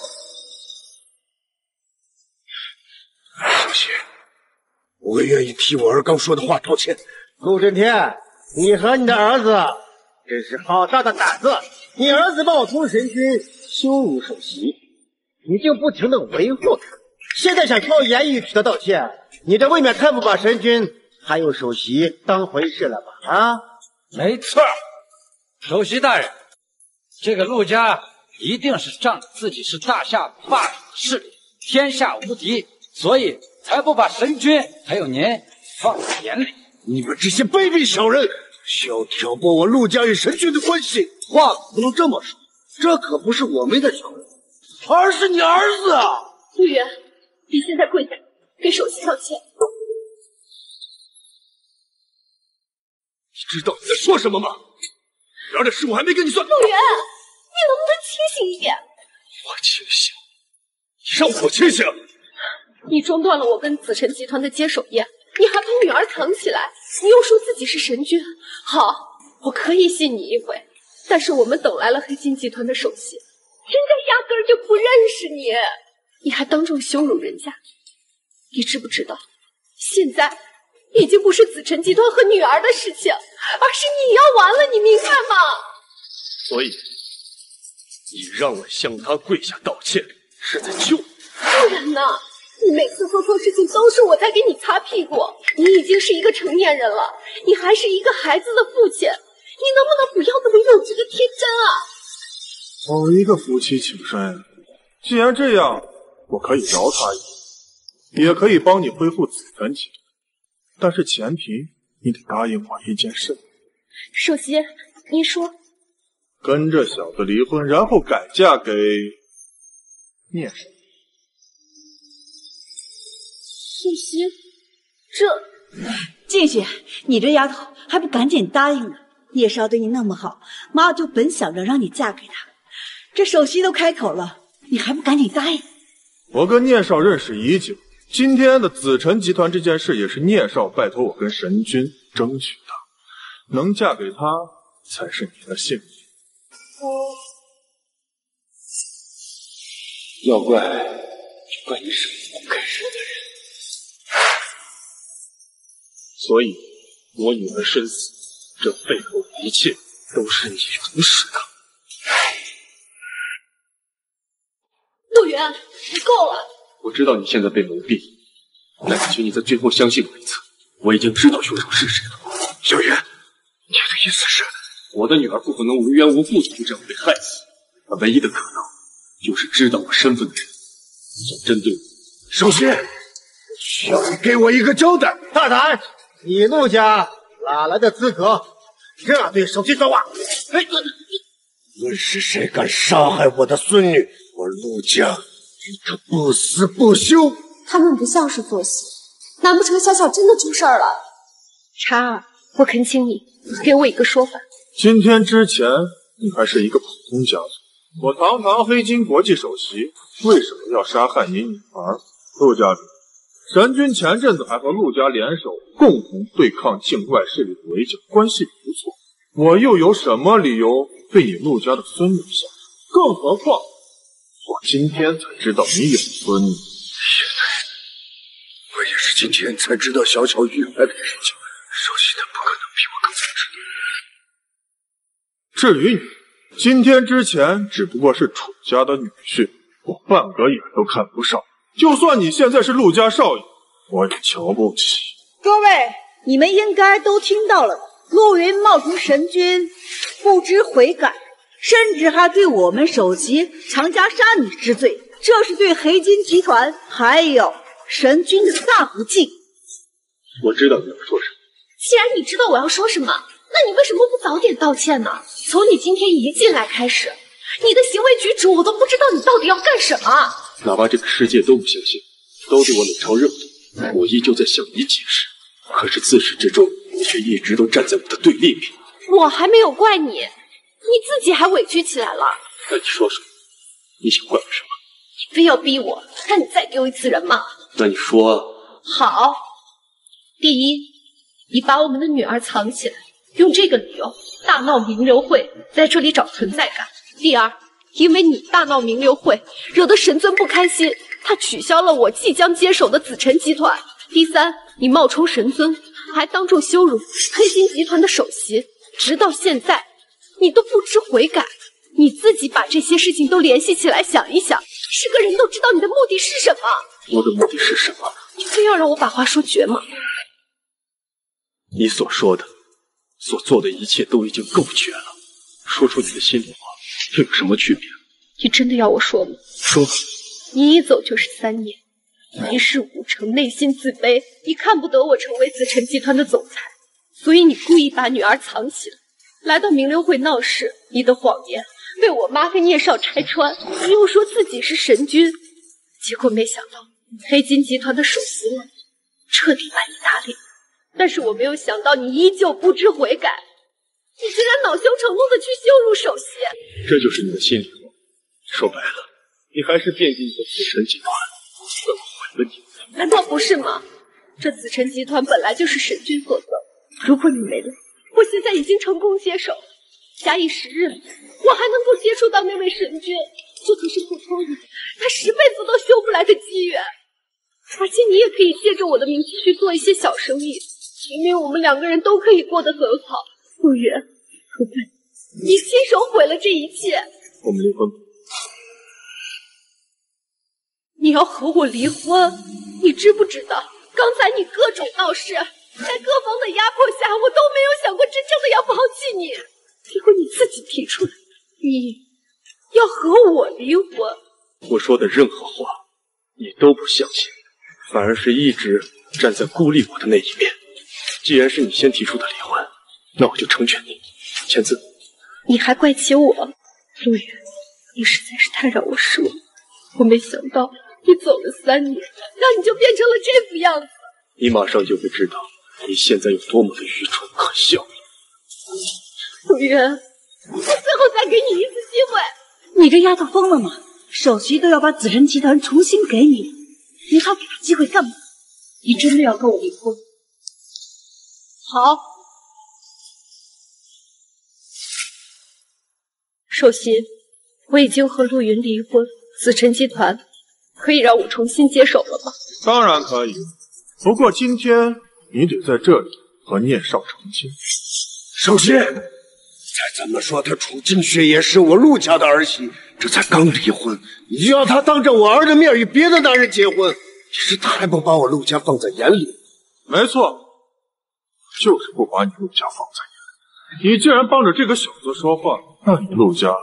首席，我愿意替我儿刚说的话道歉。 陆震天，你和你的儿子真是好大的胆子！你儿子冒充神君，羞辱首席，你就不停的维护他，现在想靠言语取得道歉，你这未免太不把神君还有首席当回事了吧？啊， 没错，首席大人，这个陆家一定是仗着自己是大夏霸主的势力，天下无敌，所以才不把神君还有您放在眼里。 你们这些卑鄙小人， 想挑拨我陆家与神君的关系，话可不能这么说。这可不是我们的小人，而是你儿子啊！ 陆源，你现在跪下，给首席道歉。 你知道你在说什么吗？女儿的事我还没跟你算。 陆源，你能不能清醒一点？ 我清醒，你让我清醒。 你中断了我跟子辰集团的接手宴，你还把女儿藏起来，你又说自己是神君。好，我可以信你一回，但是我们等来了黑金集团的首席，人家压根儿就不认识你，你还当众羞辱人家。你知不知道，现在已经不是子辰集团和女儿的事情，而是你要完了，你明白吗？ 所以，你让我向他跪下道歉，是在救我？ 不然呢？你每次做错事情都是我在给你擦屁股。你已经是一个成年人了，你还是一个孩子的父亲，你能不能不要那么幼稚的天真啊？ 好一个夫妻情深！既然这样，我可以饶他一命，也可以帮你恢复子辰集团，但是前提你得答应我一件事。 首席，你说。 跟这小子离婚，然后改嫁给聂少。 首席，这静雪，你这丫头还不赶紧答应呢？聂少对你那么好，妈就本想着让你嫁给他。这首席都开口了，你还不赶紧答应？ 我跟聂少认识已久，今天的子辰集团这件事也是聂少拜托我跟神君争取的，能嫁给他才是你的幸运。 要怪就怪你是个不该人的人。所以，我女儿身死，这背后的一切都是你主使的。 陆源，你够了！ 我知道你现在被蒙蔽，但请你在最后相信我一次，我已经知道凶手是谁了。小云，你的意思是，我的女儿不可能无缘无故就这样被害死，她唯一的可能就是知道我身份的人想针对我。 首席，需要你给我一个交代。大胆！你陆家哪来的资格这样对首席说话？哎，论是谁敢杀害我的孙女，我陆家一个不死不休！ 他们不像是做戏，难不成小小真的出事儿了？查儿，我恳请你给我一个说法。 今天之前你还是一个普通家族，我堂堂黑金国际首席，为什么要杀害你女儿？陆家主，神君前阵子还和陆家联手，共同对抗境外势力的围剿，关系不错。我又有什么理由对你陆家的孙女下手？更何况，我今天才知道你有孙女。也对，我也是今天才知道小巧遇害的事情。首席他不可能比我更早知道。 至于你，今天之前只不过是楚家的女婿，我半个眼都看不上。就算你现在是陆家少爷，我也瞧不起。 各位，你们应该都听到了吧？陆云冒充神君，不知悔改，甚至还对我们首席强加杀你之罪，这是对黑金集团还有神君的大不敬。 我知道你要说什么。 既然你知道我要说什么，那你为什么不早点道歉呢？从你今天一进来开始，你的行为举止我都不知道你到底要干什么。 哪怕这个世界都不相信，都对我冷嘲热讽，我依旧在向你解释。可是自始至终，你却一直都站在我的对立面。 我还没有怪你，你自己还委屈起来了。 那你说说，你想怪我什么？ 你非要逼我，让你再丢一次人吗？ 那你说。 好，第一，你把我们的女儿藏起来，用这个理由大闹名流会，在这里找存在感。第二，因为你大闹名流会，惹得神尊不开心，他取消了我即将接手的子辰集团。第三，你冒充神尊，还当众羞辱黑金集团的首席，直到现在，你都不知悔改。你自己把这些事情都联系起来想一想，是个人都知道你的目的是什么。 我的目的是什么？ 你非要让我把话说绝吗？ 你所说的、所做的一切都已经够绝了，说出你的心里话，又有什么区别？ 你真的要我说吗？ 说吧。 你一走就是三年，一事无成，内心自卑，你看不得我成为子辰集团的总裁， 所以你故意把女儿藏起来，来到名流会闹事。你的谎言被我妈和聂少拆穿，你又说自己是神君，结果没想到黑金集团的首席来彻底把你打脸。但是我没有想到你依旧不知悔改，你竟然恼羞成怒的去羞辱首席。 这就是你的心里话。说白了，你还是惦记你的紫辰集团，让我毁了你。 难道不是吗？这紫辰集团本来就是神君所赠，如果你没来，我现在已经成功接手，假以时日，我还能够接触到那位神君，这可是普通人他十辈子都修不来的机缘。而且你也可以借着我的名气去做一些小生意，明明我们两个人都可以过得很好。陆远，不对，你亲手毁了这一切。 我们离婚吧。 你要和我离婚？你知不知道，刚才你各种闹事，在各方的压迫下，我都没有想过真正的要抛弃你。结果你自己提出来，你要和我离婚。 我说的任何话，你都不相信，反而是一直站在孤立我的那一边。既然是你先提出的离婚，那我就成全你，签字。 你还怪起我？陆远，你实在是太让我失望。我没想到你走了三年，让你就变成了这副样子。 你马上就会知道你现在有多么的愚蠢可笑。 陆远，我最后再给你一次机会。 你这丫头疯了吗？首席都要把紫辰集团重新给你，你还给他机会干嘛？你真的要跟我离婚？ 好，首席，我已经和陆云离婚，紫辰集团可以让我重新接手了吗？ 当然可以，不过今天你得在这里和聂少成亲。 首席，再怎么说，她楚静雪也是我陆家的儿媳，这才刚离婚，你就要她当着我儿的面与别的男人结婚，你是太不把我陆家放在眼里。 没错，就是不把你陆家放在眼里。你既然帮着这个小子说话，那你陆家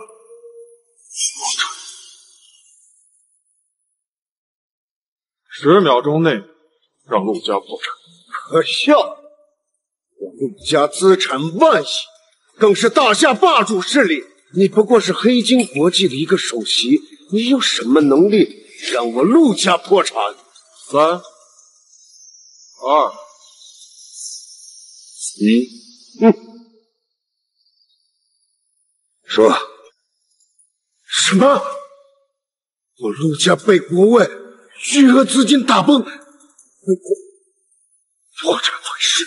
十秒钟内让陆家破产。 可笑！我陆家资产万亿，更是大夏霸主势力。你不过是黑金国际的一个首席，你有什么能力让我陆家破产？ 三、二、一， 嗯，说什么？我陆家被国外巨额资金打崩，被国破产回事？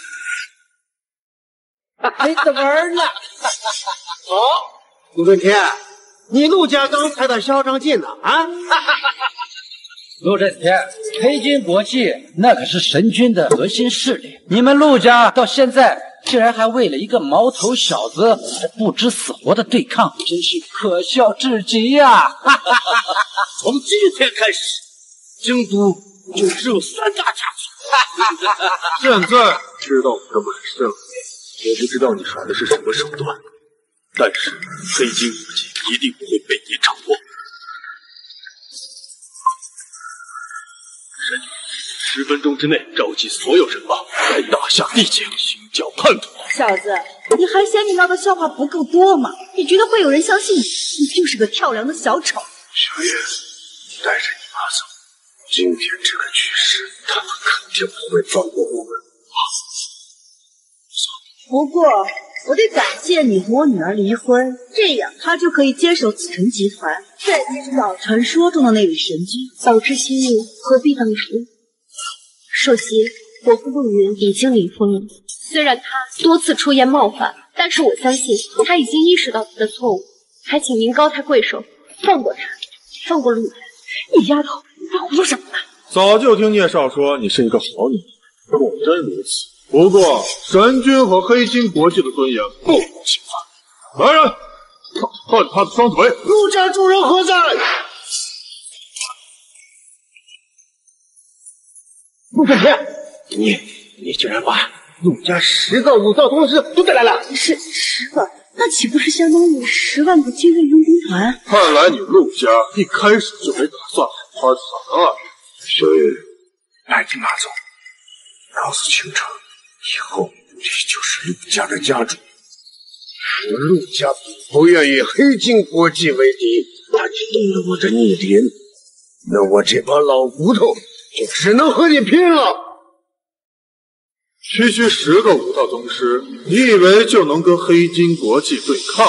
没得玩了！好，陆震天，你陆家刚才的嚣张劲呢？啊！ 陆震天，黑金国际那可是神君的核心势力，你们陆家到现在竟然还为了一个毛头小子不知死活的对抗，真是可笑至极呀！ 从今天开始，京都就只有三大家族。 现在知道我的本事了。我不知道你耍的是什么手段，但是黑金武器一定不会被你掌握。神女，十分钟之内召集所有人马来大夏地界行脚叛徒。 小子，你还嫌你闹的笑话不够多吗？你觉得会有人相信你？你就是个跳梁的小丑。 小月，带着你妈走。今天这个局势，他们肯定不会放过我们。 不过，我得感谢你和我女儿离婚，这样她就可以接手紫辰集团，再接触到传说中的那位神君。 早知昔日，何必当初？首席，我和陆云已经离婚了。虽然他多次出言冒犯，但是我相信他已经意识到他的错误，还请您高抬贵手，放过他，放过陆云。你丫头，你在胡说什么呢？ 早就听聂少说你是一个好女人，果真如此。不过，神君和黑金国际的尊严不能侵犯。来人，看他的双腿！ 陆家主人何在？ 陆震天，你你竟然把陆家十个武道宗师都带来了？ 十十个，那岂不是相当于十万个精锐佣兵团？ 看来你陆家一开始就没打算好好藏啊！ 小月，把你妈走，老子清楚。 以后你就是陆家的家主。我陆家不愿与黑金国际为敌，他只动了我的逆鳞，那我这把老骨头就只能和你拼了。 区区十个武道宗师，你以为就能跟黑金国际对抗吗？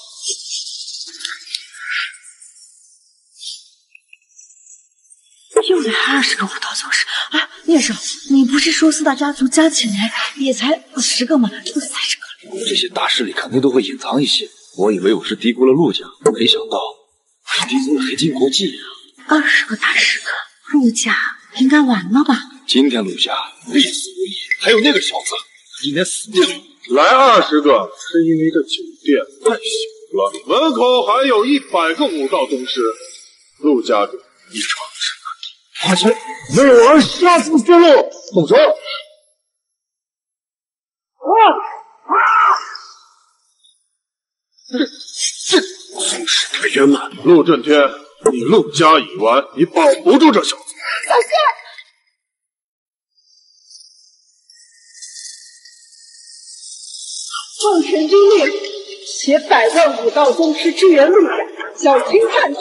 又来二十个武道宗师啊！聂少，你不是说四大家族加起来也才十个吗？这才十个。 这些大势力肯定都会隐藏一些，我以为我是低估了陆家，没想到我是低估了黑金国际啊！ 二十个打十个，陆家应该完了吧？ 今天陆家必死无疑，还有那个小子，今天死定了。 来二十个是因为这酒店太小了，门口还有一百个武道宗师，陆家主一闯十个， 花钱为我杀死之路，动手！啊啊！这这宗师太圆满， 陆震天，你陆家已完，你保不住这小子。 小心！ 奉神军令，携百万武道宗师支援陆家，小清叛徒。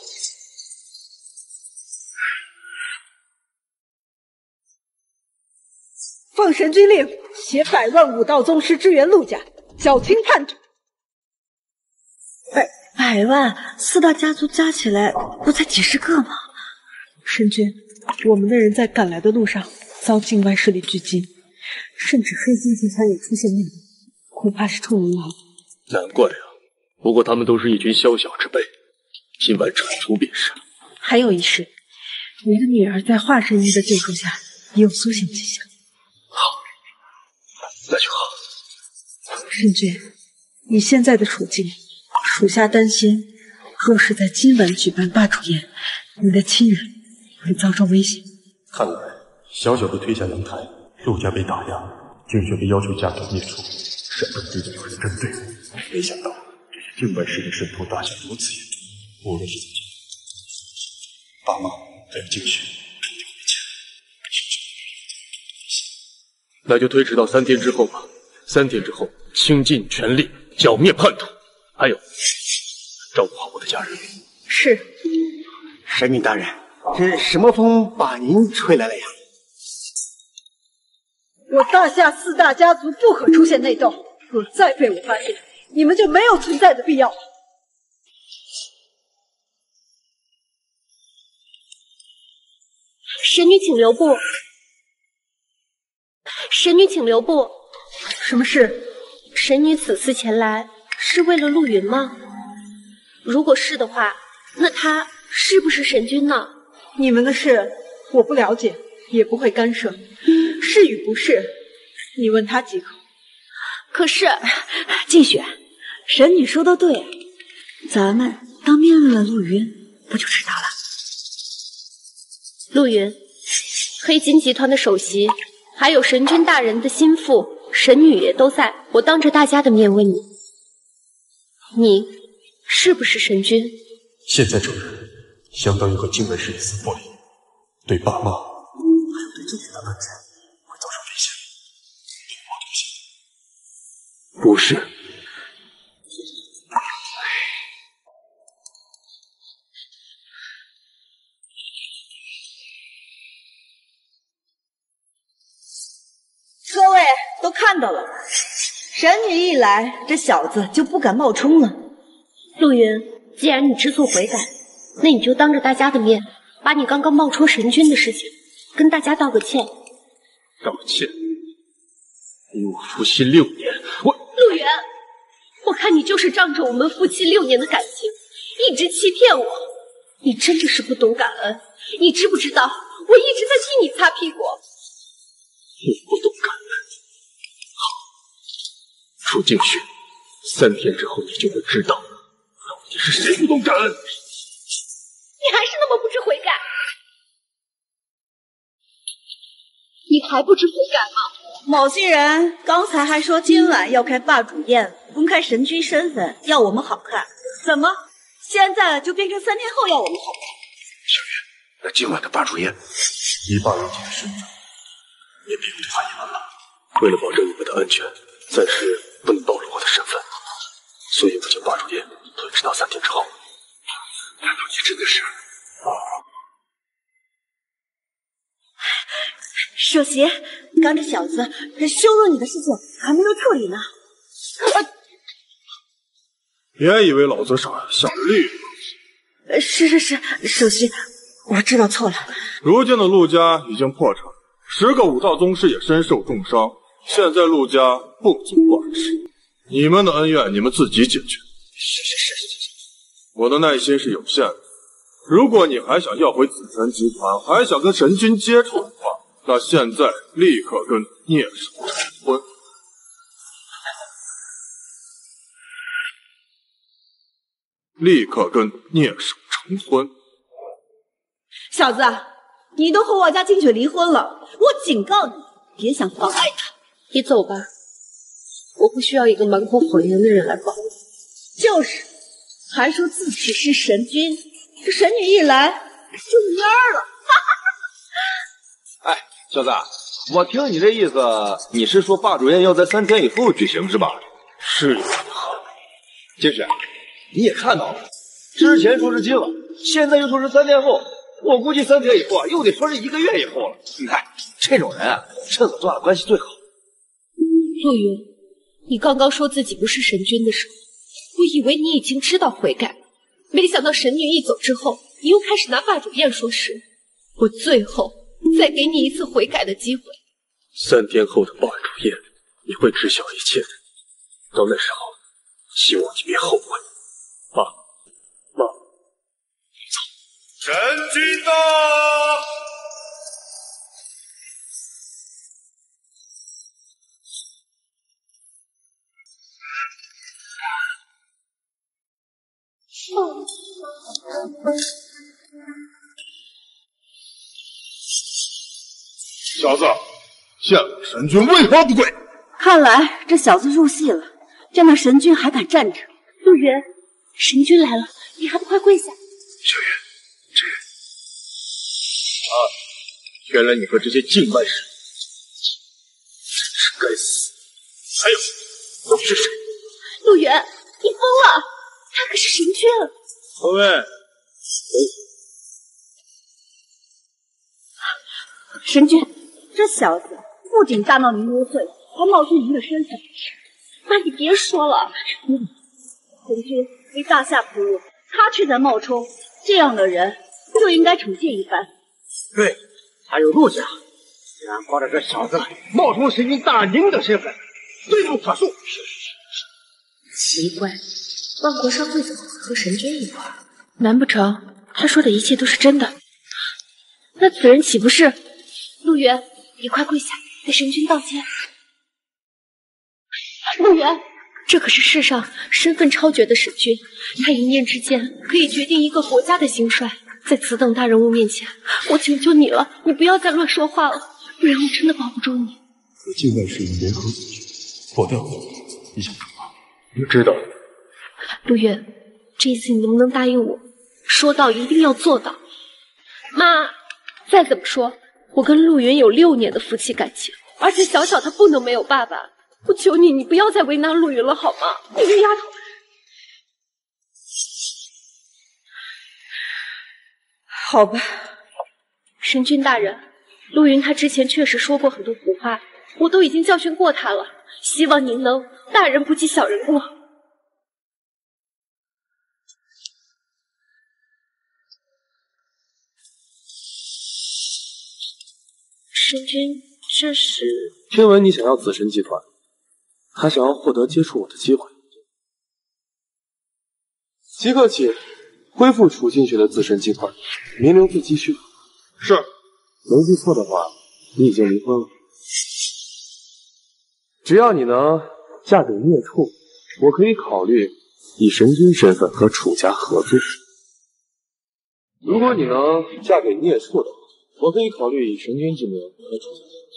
奉神军令，携百万武道宗师支援陆家，小清叛徒。 百百万，四大家族加起来不才几十个吗？ 神君，我们的人在赶来的路上遭境外势力狙击，甚至黑金集团也出现内鬼，恐怕是冲人来。 难怪啊！不过他们都是一群宵小之辈，今晚铲除便是。 还有一事，你的女儿在华神医的救助下也有苏醒迹象。 好，那就好。 神君，以现在的处境，属下担心，若是在今晚举办霸主宴，你的亲人会遭受危险。 看来小小的推下阳台，陆家被打压，竟却被要求家族灭族，闪本队的有人针对我。没想到这些境外势力渗透大夏如此严重，无论是在今爸妈还有进去，注定危险。 那就推迟到三天之后吧。三天之后，倾尽全力剿灭叛徒，还有照顾好我的家人。 是。神明大人，这什么风把您吹来了呀？ 我大夏四大家族不可出现内斗，若再被我发现，你们就没有存在的必要。 神女请留步。神女请留步。 什么事？ 神女此次前来是为了陆云吗？如果是的话，那她是不是神君呢？ 你们的事我不了解，也不会干涉。是与不是，你问他即可。 可是， 静雪，神女说的对，咱们当面问了陆云，不就知道了？ 陆云，黑金集团的首席，还有神君大人的心腹神女也都在，我当着大家的面问你，你是不是神君？ 现在这人相当于和境外势力撕破脸，对爸妈还有对这里的本人会造成危险。 不是。 各位都看到了，神女一来，这小子就不敢冒充了。 陆云，既然你知错悔改，那你就当着大家的面，把你刚刚冒充神君的事情跟大家道个歉。 道歉？与我夫妻六年，我陆云，我看你就是仗着我们夫妻六年的感情，一直欺骗我。你真的是不懂感恩。你知不知道，我一直在替你擦屁股。 你不懂感恩。好，楚静雪，三天之后你就会知道，到底是谁不懂感恩。 你还是那么不知悔改，你还不知悔改吗？ 某些人刚才还说今晚要开霸主宴，公开神君身份，要我们好看，怎么现在就变成三天后要我们好看？ 小月，那今晚的霸主宴， 以霸为己的身份，也别无对发言了。 为了保证你们的安全，暂时不能暴露我的身份，所以我将霸主宴推迟到三天之后。大主你真的是…… 首席，刚这小子羞辱你的事情还没有处理呢。 别以为老子傻，想着利益。 呃，是是是，首席，我知道错了。 如今的陆家已经破产，十个武道宗师也身受重伤，现在陆家不足挂齿。你们的恩怨你们自己解决。 是是是是是， 我的耐心是有限的。如果你还想要回紫辰集团，还想跟神君接触的话，那现在立刻跟聂守成婚。立刻跟聂守成婚。 小子，你都和我家静雪离婚了，我警告你，别想妨碍他。 你走吧，我不需要一个满口谎言的人来保护。 就是，还说自己是神君，这神女一来就蔫儿了。 哎，小子，我听你这意思，你是说霸主宴要在三天以后举行是吧？ 是有。 静雪，你也看到了，之前说是今晚，现在又说是三天后，我估计三天以后啊，又得说是一个月以后了。你看这种人啊，趁早断了关系最好。 陆云，你刚刚说自己不是神君的时候，我以为你已经知道悔改，没想到神女一走之后，你又开始拿霸主宴说事。我最后再给你一次悔改的机会。 三天后的霸主宴，你会知晓一切的。到那时候，希望你别后悔。爸，妈， 神君到！ 小子，见了神君为何不跪？ 看来这小子入戏了，见到神君还敢站着。 陆云，神君来了，你还不快跪下！ 小云，这…… 啊，原来你和这些境外人， 真是该死！还有，都是谁？ 陆云，你疯了！他可是神君！ 各位， 神君，这小子不仅大闹名流会，还冒充您的身份。 妈，你别说了。 嗯，神君为大夏铺路，他却在冒充，这样的人就应该惩戒一番。 对，还有陆家，竟然光着这小子冒充神君大人的身份，罪不可恕。 奇怪，万国商会怎么会和神君一块？难不成他说的一切都是真的？那此人岂不是……陆源，你快跪下，给神君道歉。陆源，这可是世上身份超绝的神君，他一念之间可以决定一个国家的兴衰。在此等大人物面前，我求求你了，你不要再乱说话了，不然我真的保不住你。 和境外势力联合组局，否掉你想干嘛？你知道的。 陆源，这一次你能不能答应我？说到一定要做到。妈，再怎么说，我跟陆云有六年的夫妻感情，而且小小他不能没有爸爸。我求你，你不要再为难陆云了，好吗？你这丫头。 好吧， 神君大人，陆云他之前确实说过很多胡话，我都已经教训过他了，希望您能大人不计小人过。神君，这是…… 听闻你想要紫神集团，还想要获得接触我的机会，即刻起恢复楚进学的紫神集团，名留字继续。 是， 没记错的话，你已经离婚了。只要你能嫁给孽畜，我可以考虑以神君身份和楚家合作。如果你能嫁给孽畜的话，我可以考虑以神君之名和楚家合作。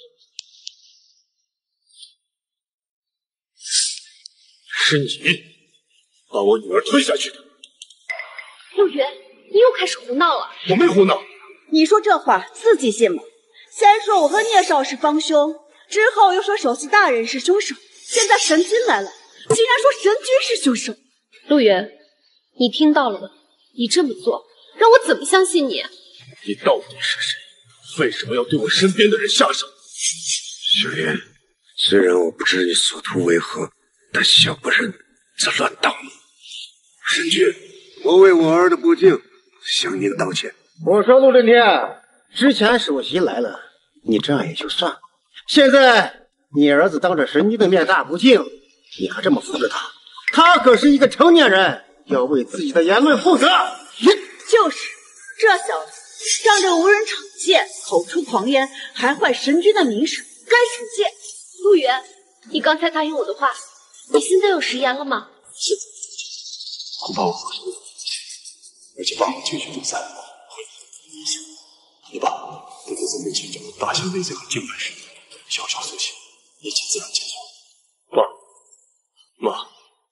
是你把我女儿推下去的。 陆云，你又开始胡闹了。 我没胡闹。 你说这话自己信吗？先说我和聂少是帮凶， 之后又说首席大人是凶手，现在神君来了，竟然说神君是凶手。 陆源，你听到了吗？你这么做，让我怎么相信你？ 你到底是谁？为什么要对我身边的人下手？ 雪莲，虽然我不知你所图为何，但小不忍则乱当。神君，我为我儿的不敬向您道歉。 我说陆震天，之前首席来了，你这样也就算了，现在你儿子当着神君的面大不敬，你还这么扶着他，他可是一个成年人，要为自己的言论负责。 就是，这小子仗着无人惩戒，口出狂言，还坏神君的名声，该惩戒。 陆源，你刚才答应我的话，你现在有食言了吗？ 现在恐怕我会有而且八号继续比赛会很危险。你爸对这次面前讲的大型内贼和境外势力小小苏醒，一切自然结束。 妈，妈，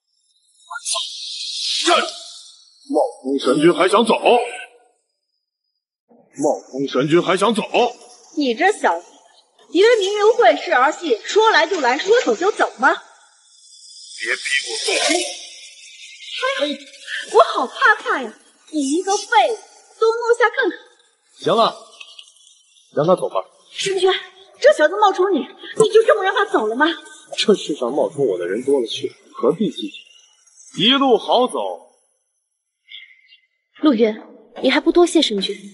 站住！冒充神君还想走？冒充神君还想走？ 你这小子，以为名流会是儿戏，说来就来，说走就走吗？ 别逼我动手！ 哎呀，我好怕怕呀！你一个废物，都落下看看。 行了，让他走吧。 神君，这小子冒充你，你就这么让他走了吗？ 这世上冒充我的人多了去了，何必计较？ 一路好走。 陆源，你还不多谢神君？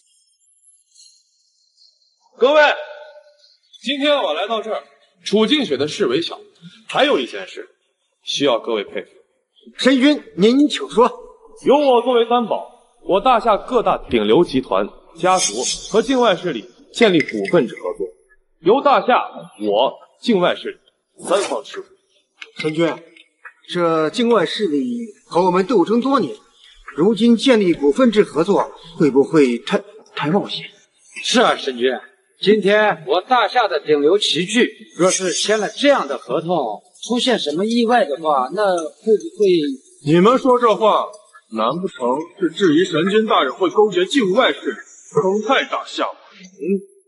各位，今天我来到这儿，楚静雪的事为小，还有一件事需要各位配合。 神君，您请说。 由我作为担保，我大夏各大顶流集团家族和境外势力建立股份制合作，由大夏、我、境外势力三方持股。 神君，这境外势力和我们斗争多年，如今建立股份制合作，会不会太太冒险？ 是啊，神君，今天我大夏的顶流齐聚，若是签了这样的合同，出现什么意外的话，那会不会…… 你们说这话，难不成是质疑神君大人会勾结境外势力，坑害大夏吗？嗯，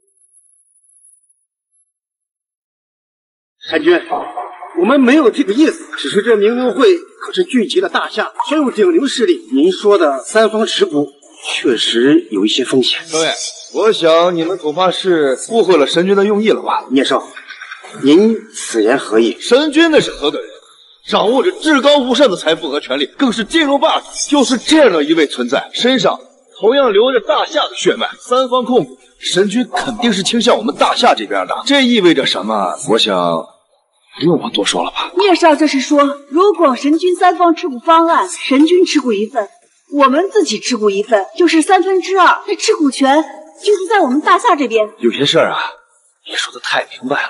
神君，我们没有这个意思，只是这名流会可是聚集了大夏所有顶流势力，您说的三方持股确实有一些风险。 各位，我想你们恐怕是误会了神君的用意了吧？ 聂少，您此言何意？ 神君那是何等人？掌握着至高无上的财富和权力，更是金融霸主。就是这样的一位存在，身上同样流着大夏的血脉，三方控股，神君肯定是倾向我们大夏这边的。这意味着什么？我想不用我多说了吧。 聂少，这是说，如果神君三方持股方案，神君持股一份，我们自己持股一份，就是三分之二，那持股权就是在我们大夏这边。 有些事儿啊，你说的太明白了。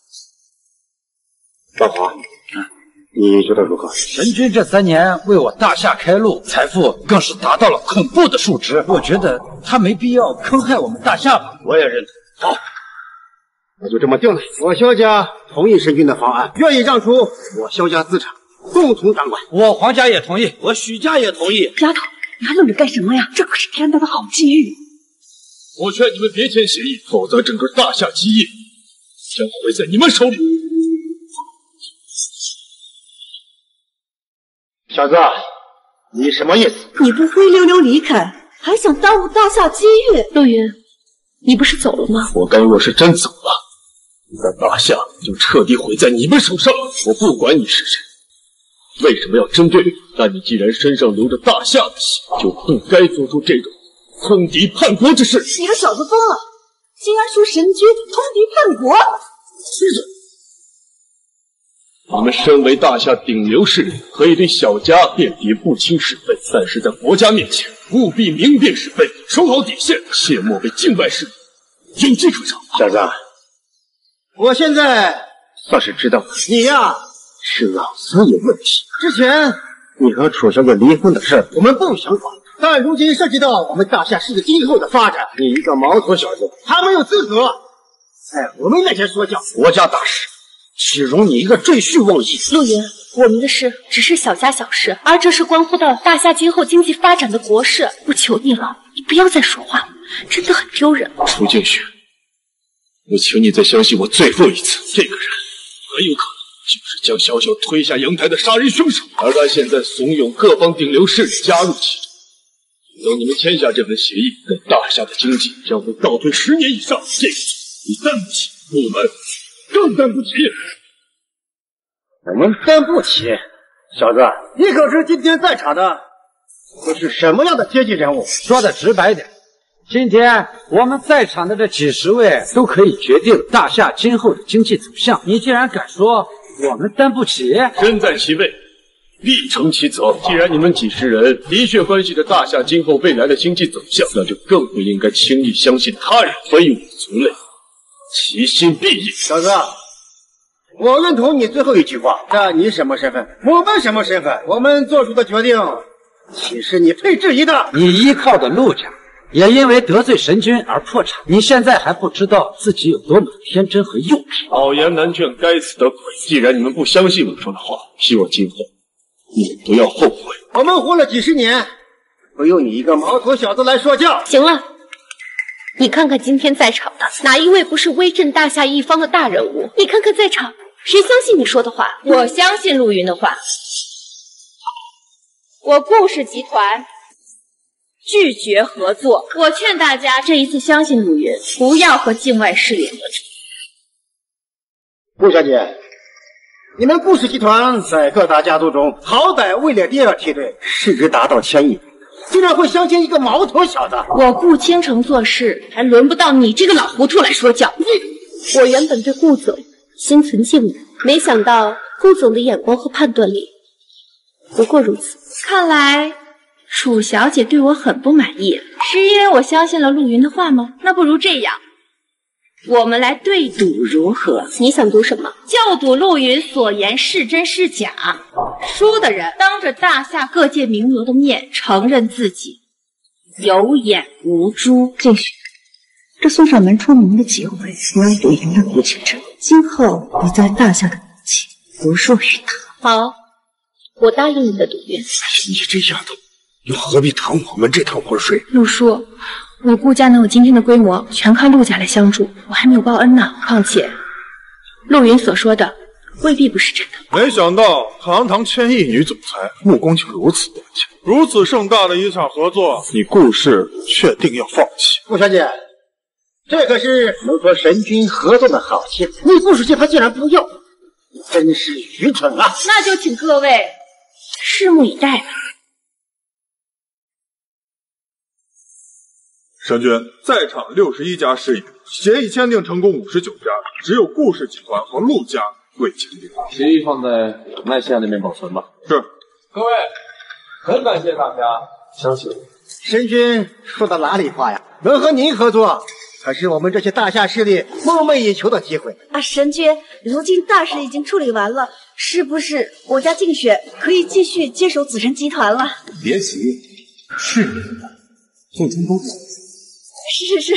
老黄，你觉得如何？ 神君这三年为我大夏开路，财富更是达到了恐怖的数值。我觉得他没必要坑害我们大夏吧。 我也认同。好，那就这么定了。我萧家同意神君的方案，愿意让出我萧家资产，共同掌管。 我黄家也同意，我许家也同意。 丫头，你还愣着干什么呀？这可是天大的好机遇。 我劝你们别签协议，否则整个大夏基业将毁在你们手里。 小子，你什么意思？ 你不灰溜溜离开，还想耽误大夏机遇？ 陆云，你不是走了吗？ 我刚若是真走了，那大夏就彻底毁在你们手上。我不管你是谁，为什么要针对你？但你既然身上流着大夏的血，就不该做出这种通敌叛国之事。 你个小子疯了，竟然说神君通敌叛国！ 闭嘴！你们身为大夏顶流势力，和一堆小家辨别不清是非，但是在国家面前务必明辨是非，守好底线，切莫被境外势力有机可乘。 小子，我现在算是知道了，你呀是脑子有问题。之前你和楚小姐离婚的事，我们不想管，但如今涉及到我们大夏市的今后的发展，你一个毛头小子，还没有资格在我们面前说教。国家大事，岂容你一个赘婿妄议？ 陆云，我们的事只是小家小事，而这是关乎到大夏今后经济发展的国事。我求你了，你不要再说话了，真的很丢人。 楚静雪， 我请你再相信我最后一次，这个人很有可能就是将小小推下阳台的杀人凶手，而他现在怂恿各方顶流势力加入其中。等你们签下这份协议，那大夏的经济将会倒退十年以上。这个你担不起，我们更担不起。 我们担不起，小子，你可知今天在场的都是什么样的阶级人物？ 说的直白点，今天我们在场的这几十位都可以决定大夏今后的经济走向。你竟然敢说我们担不起？ 身在其位，必承其责。既然你们几十人的确关系着大夏今后未来的经济走向，那就更不应该轻易相信他人，非我族类，其心必异。 小子，我认同你最后一句话，但你什么身份？我们什么身份？我们做出的决定，岂是你配质疑的？ 你依靠的陆家也因为得罪神君而破产，你现在还不知道自己有多么天真和幼稚。 好言难劝，该死的鬼！既然你们不相信我说的话，希望今后你们不要后悔。 我们活了几十年，不用你一个毛头小子来说教。 行了，你看看今天在场的哪一位不是威震大夏一方的大人物？你看看在场谁相信你说的话？我相信陆云的话。我顾氏集团拒绝合作。我劝大家这一次相信陆云，不要和境外势力合作。 顾小姐，你们顾氏集团在各大家族中，好歹位列第二梯队，市值达到千亿，竟然会相信一个毛头小子？ 我顾倾城做事，还轮不到你这个老糊涂来说教。我原本对顾总心存敬畏，没想到顾总的眼光和判断力不过如此。看来楚小姐对我很不满意，是因为我相信了陆云的话吗？那不如这样，我们来对赌如何？你想赌什么？就赌陆云所言是真是假。输的人当着大夏各界名流的面承认自己有眼无珠。 静雪，这送上门出名的机会，我要赌赢了顾倾城，今后你在大夏的名气不输于他。 好，我答应你的赌约。 你这丫头又何必淌我们这趟浑水？ 陆叔，我顾家能有今天的规模，全靠陆家来相助，我还没有报恩呢。况且，陆云所说的未必不是真的。 没想到堂堂千亿女总裁，目光竟如此短浅。如此盛大的一场合作，你顾氏确定要放弃？ 顾小姐，这可是能和神君合作的好机会，你顾氏集团竟然不要，真是愚蠢啊！ 那就请各位拭目以待吧。 神君，在场六十一家事业协议签订成功五十九家，只有顾氏集团和陆家未签订。 协议放在麦县那边保存吧。 是。 各位，很感谢大家相信我。 神君说的哪里话呀？能和您合作，可是我们这些大夏势力梦寐以求的机会啊！神君，如今大事已经处理完了，是不是我家静雪可以继续接手紫辰集团了？ 别急，是你的，后天都走。 是是是。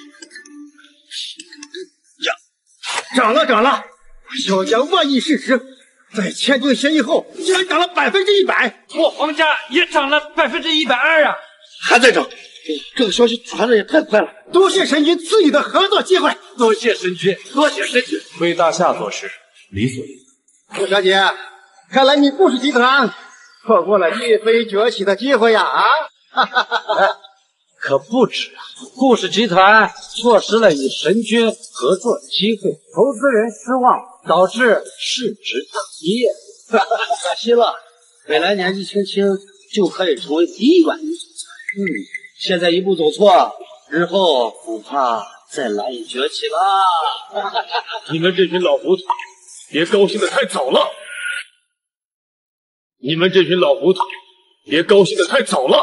呀，涨了涨了！小家万亿市值，在签订协议后，竟然涨了百分之一百。 我皇家也涨了百分之一百二啊！ 还在涨，这个消息传的也太快了。多谢神君赐予的合作机会。 多谢神君，多谢神君。 为大夏做事，理所应当。顾小姐，看来你顾氏集团错过了一飞崛起的机会呀！啊，哈哈哈哈。 可不止啊！顾氏集团错失了与神君合作的机会，投资人失望，导致市值大跌。 可惜了，本来年纪轻轻就可以成为第一万女总裁，嗯，现在一步走错，日后恐怕再难以崛起了。 你们这群老糊涂，别高兴的太早了！你们这群老糊涂，别高兴的太早了！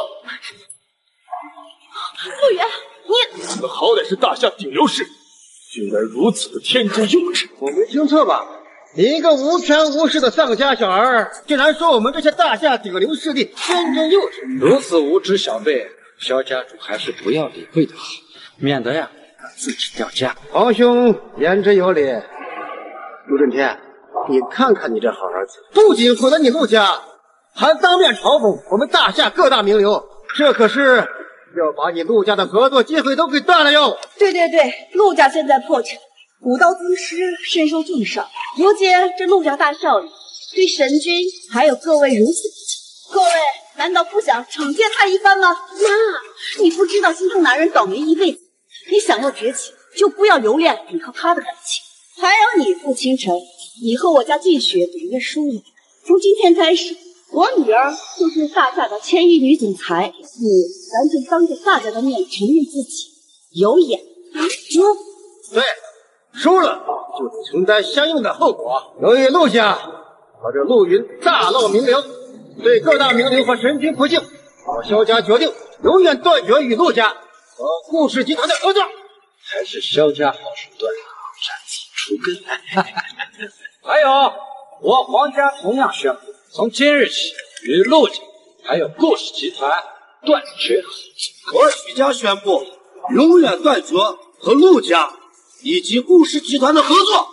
陆源，你你们好歹是大夏顶流势力，竟然如此的天真幼稚！ 我没听错吧？你一个无权无势的丧家小儿，竟然说我们这些大夏顶流势力天真幼稚！ 如此无知小辈，萧家主还是不要理会的好，免得呀自己掉价。 皇兄言之有理。陆震天，你看看你这好儿子，不仅毁了你陆家，还当面嘲讽我们大夏各大名流，这可是要把你陆家的合作机会都给断了哟！ 对对对，陆家现在破产， 古道宗师深受重赏，如今这陆家大少爷对神君还有各位如此不敬，各位难道不想惩戒他一番吗？妈，你不知道心疼男人倒霉一辈子，你想要崛起，就不要留恋依靠他的感情。还有你傅清晨，以后我家进学读月书了，从今天开始，我女儿就是大夏的千亿女总裁，你咱就当着大家的面承认自己有眼无珠。 对，输了就得承担相应的后果。由于陆家和这陆云大闹名流，对各大名流和神君不敬，我萧家决定永远断绝与陆家和顾氏集团的合作。 还是萧家好手段，斩草除根。还有，我皇家同样宣布，从今日起与陆家还有顾氏集团断绝合作。 我许家宣布，永远断绝和陆家以及顾氏集团的合作。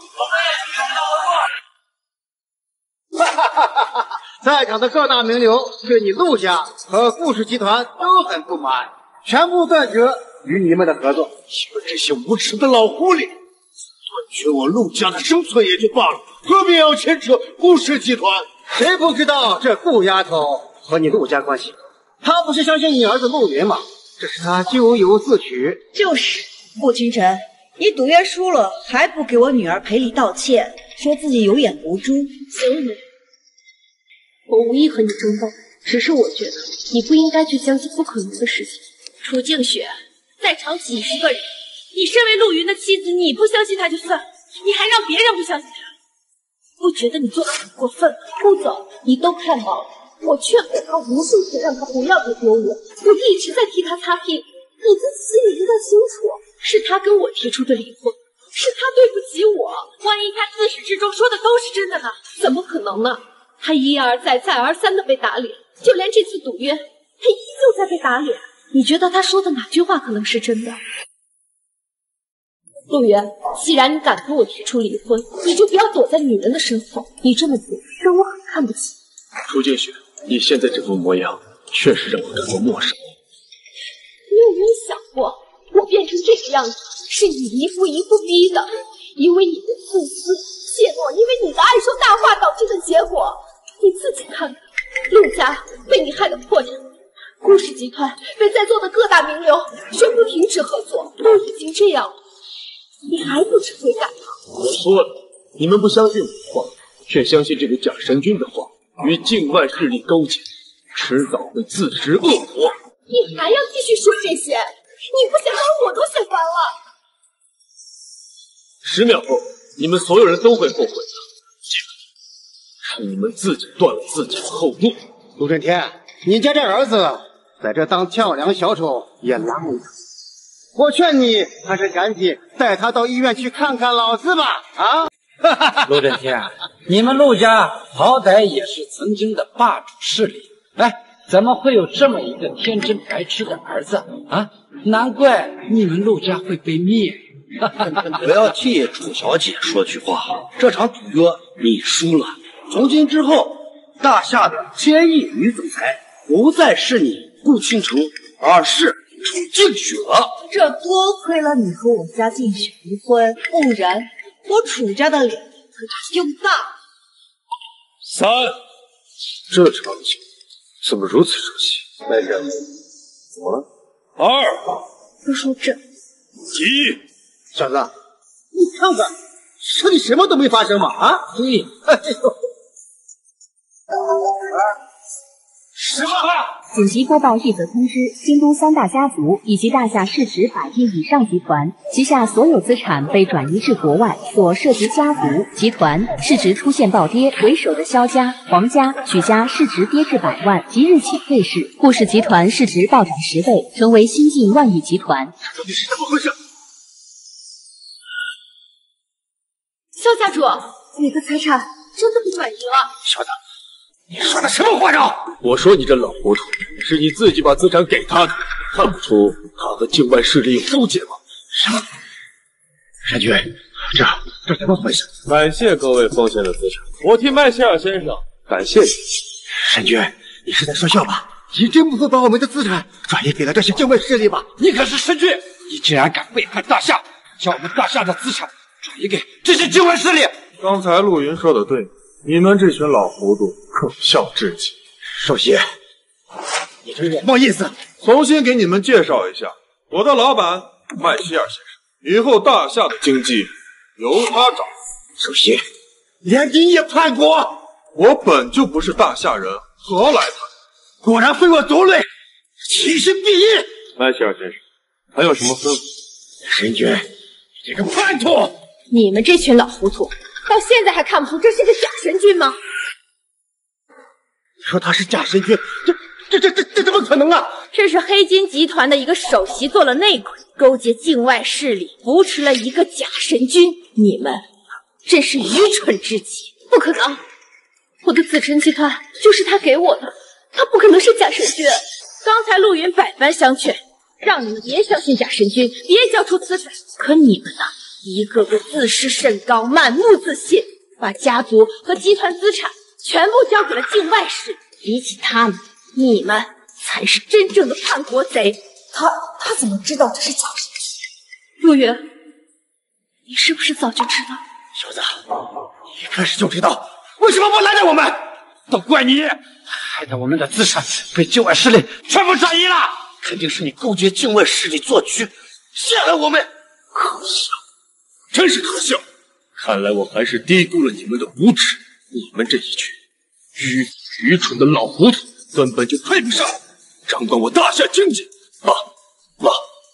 在场的各大名流对你陆家和顾氏集团都很不满，全部断绝与你们的合作。 你们这些无耻的老狐狸，断绝我陆家的生存也就罢了，何必要牵扯顾氏集团？ 谁不知道这顾丫头和你陆家关系？她不是相信你儿子陆云吗？这是她咎由自取。 就是，傅清晨，你赌约输了，还不给我女儿赔礼道歉，说自己有眼无珠。 行了，我无意和你争斗，只是我觉得你不应该去相信不可能的事情。楚静雪，在场几十个人，你身为陆云的妻子，你不相信他就算了，你还让别人不相信他，不觉得你做的很过分吗？顾总，你都看到了，我劝过他无数次，让他不要再丢人，我一直在替他擦屁股，你自己心里应该清楚，是他跟我提出的离婚，是他对不起我，万一他自始至终说的都是真的呢？怎么可能呢？他一而再再而三的被打脸，就连这次赌约，他依旧在被打脸。你觉得他说的哪句话可能是真的？陆源，既然你敢跟我提出离婚，你就不要躲在女人的身后，你这么做让我很看不起。 楚静雪，你现在这副模样，确实让我感到陌生。 你有没有想过，我变成这个样子，是你一步一步逼的，因为你的自私、怯懦，因为你的爱说大话导致的结果。你自己看看，陆家被你害得破产，顾氏集团被在座的各大名流宣布停止合作，都已经这样了，你还不知悔改吗？ 我说了，你们不相信我的话，却相信这个假神君的话，与境外势力勾结，迟早会自食恶果。 你还要继续说这些？你不嫌烦，我都嫌烦了。 十秒后，你们所有人都会后悔的。是你们自己断了自己的后路。 陆震天，你家这儿子在这当跳梁小丑也难为他，我劝你还是赶紧带他到医院去看看老子吧！啊！ 陆震天，你们陆家好歹也是曾经的霸主势力，哎，怎么会有这么一个天真白痴的儿子啊？难怪你们陆家会被灭。 我要替楚小姐说句话，这场赌约你输了。从今之后，大夏的千亿女总裁不再是你顾倾城，而是楚静雪了。 这多亏了你和我家静雪离婚，不然我楚家的脸可就丢大了。 三，这场景怎么如此熟悉？ 来人，怎么了？ 二， 不说这一， 小子，你看看，这里什么都没发生嘛！啊， 对， 哎呦。 什么？ 紧急播报一则通知：京都三大家族以及大夏市值百亿以上集团旗下所有资产被转移至国外，所涉及家族、集团市值出现暴跌。为首的萧家、黄家、许家市值跌至百万，即日起退市。顾氏集团市值暴涨十倍，成为新晋万亿集团。 这到底是怎么回事？ 萧家主，你的财产真的被转移了。 小子，你说的什么话呢？我说你这老糊涂，是你自己把资产给他的，看不出他和境外势力有勾结吗？什么？山君，这这怎么回事？ 感谢各位奉献的资产，我替麦切尔先生感谢你。 山君，你是在说笑吧？你真不会把我们的资产转移给了这些境外势力吧？ 你可是神君，你竟然敢背叛大夏，将我们大夏的资产转移给这些境外势力。 刚才陆云说的对，你们这群老糊涂，可笑至极。 首席，你这是什么意思？ 重新给你们介绍一下，我的老板麦希尔先生，以后大夏的经济由他掌。 首席，连你也叛国！ 我本就不是大夏人，何来叛？ 果然非我族类，其心必异。 麦希尔先生，还有什么吩咐？ 神君，你这个叛徒！ 你们这群老糊涂，到现在还看不出这是个假神君吗？ 你说他是假神君，这这这这这怎么可能啊？ 这是黑金集团的一个首席做了内鬼，勾结境外势力，扶持了一个假神君。你们真是愚蠢至极！不可能，我的紫辰集团就是他给我的，他不可能是假神君。刚才陆云百般相劝，让你们别相信假神君，别交出资产。可你们呢，一个个自视甚高，满目自信，把家族和集团资产全部交给了境外势力。比起他们，你们才是真正的叛国贼。 他他怎么知道这是假神君？ 陆云，你是不是早就知道？ 小子，一开始就知道，为什么不拦着我们？ 都怪你，害得我们的资产被境外势力全部转移了。肯定是你勾结境外势力做局，陷害我们。 可笑，真是可笑！看来我还是低估了你们的无耻。你们这一群愚愚蠢的老糊涂，根本就配不上掌管我大夏经济。妈，妈，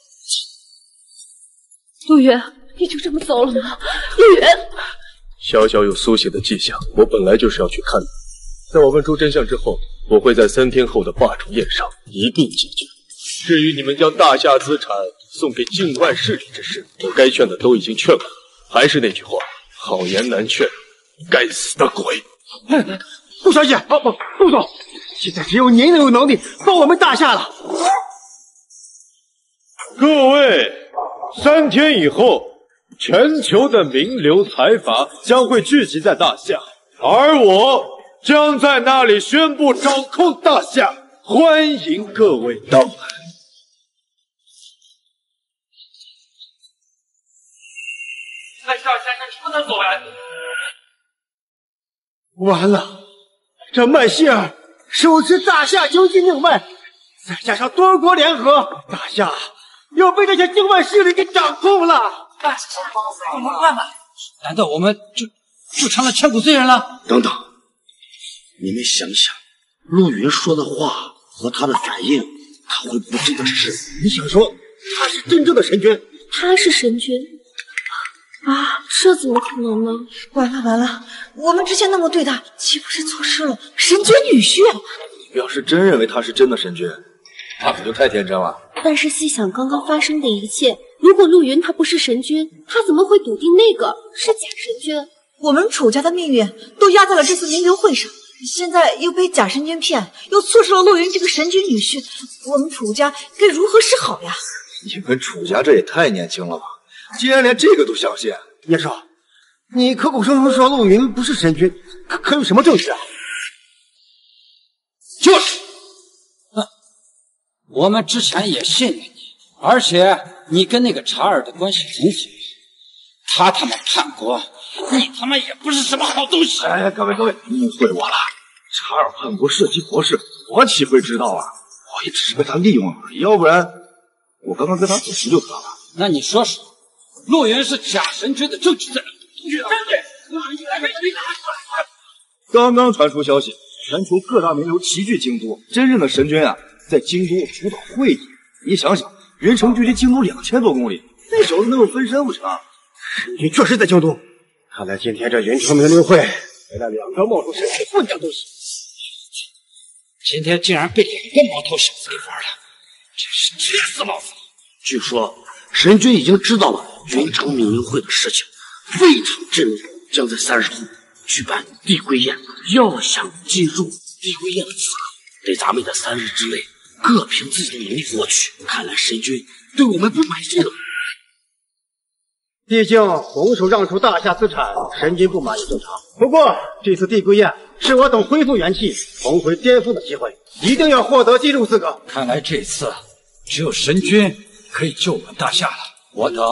陆云，你就这么走了吗？陆云， 小小有苏醒的迹象，我本来就是要去看的。在我问出真相之后，我会在三天后的罢黜宴上一并解决。至于你们将大夏资产送给境外势力之事，我该劝的都已经劝过了。还是那句话，好言难劝，该死的鬼！ 陆小姐，不不，陆总，现在只有您能有能力帮我们大夏了。 各位，三天以后，全球的名流财阀将会聚集在大夏，而我将在那里宣布掌控大夏，欢迎各位到来。 麦希尔先生，你不能走人！ 完了，这麦希尔手持大夏经济命脉，再加上多国联合，大夏要被这些境外势力给掌控了。 哎，怎么办吧？难道我们就就成了千古罪人了？ 等等，你们想想，陆云说的话和他的反应，他会不真的是？ 你想说他是真正的神君？ 他是神君啊？这怎么可能呢？ 完了完了，我们之前那么对他，岂不是错失了神君女婿啊？ 你要是真认为他是真的神君，那可就太天真了。 但是细想刚刚发生的一切，如果陆云他不是神君，他怎么会笃定那个是假神君？ 我们楚家的命运都压在了这次名流会上，现在又被假神君骗，又错失了陆云这个神君女婿，我们楚家该如何是好呀？ 你们楚家这也太年轻了吧！竟然连这个都相信！ 叶少，你口口声声说陆云不是神君，可可有什么证据啊？ 就是，哼，我们之前也信任你，而且你跟那个查尔的关系很紧，他他妈叛国，你他妈也不是什么好东西。 哎，各位各位，误会我了，查尔叛国涉及国事，我岂会知道啊？我也只是被他利用了而已，要不然我刚刚跟他走不就得了？ 那你说说，陆云是假神君的证据在哪？ 刚刚传出消息，全球各大名流齐聚京都，真正的神君啊，在京都主导会议。你想想，云城距离京都两千多公里，那小子能有分身不成？ 神君确实在京都，看来今天这云城名流会来了两个冒充神君混账东西。 今天竟然被两个毛头小子给玩了，真是气死老子了！ 据说神君已经知道了云城名流会的事情，非常震怒，将在三日后举办帝归宴。要想进入帝归宴的资格，得咱们在三日之内各凭自己的能力获取。看来神君对我们不满意了。 毕竟拱手让出大夏资产，神君不满意正常。不过这次帝归宴是我等恢复元气、重回巅峰的机会，一定要获得进入资格。 看来这次只有神君可以救我们大夏了。我等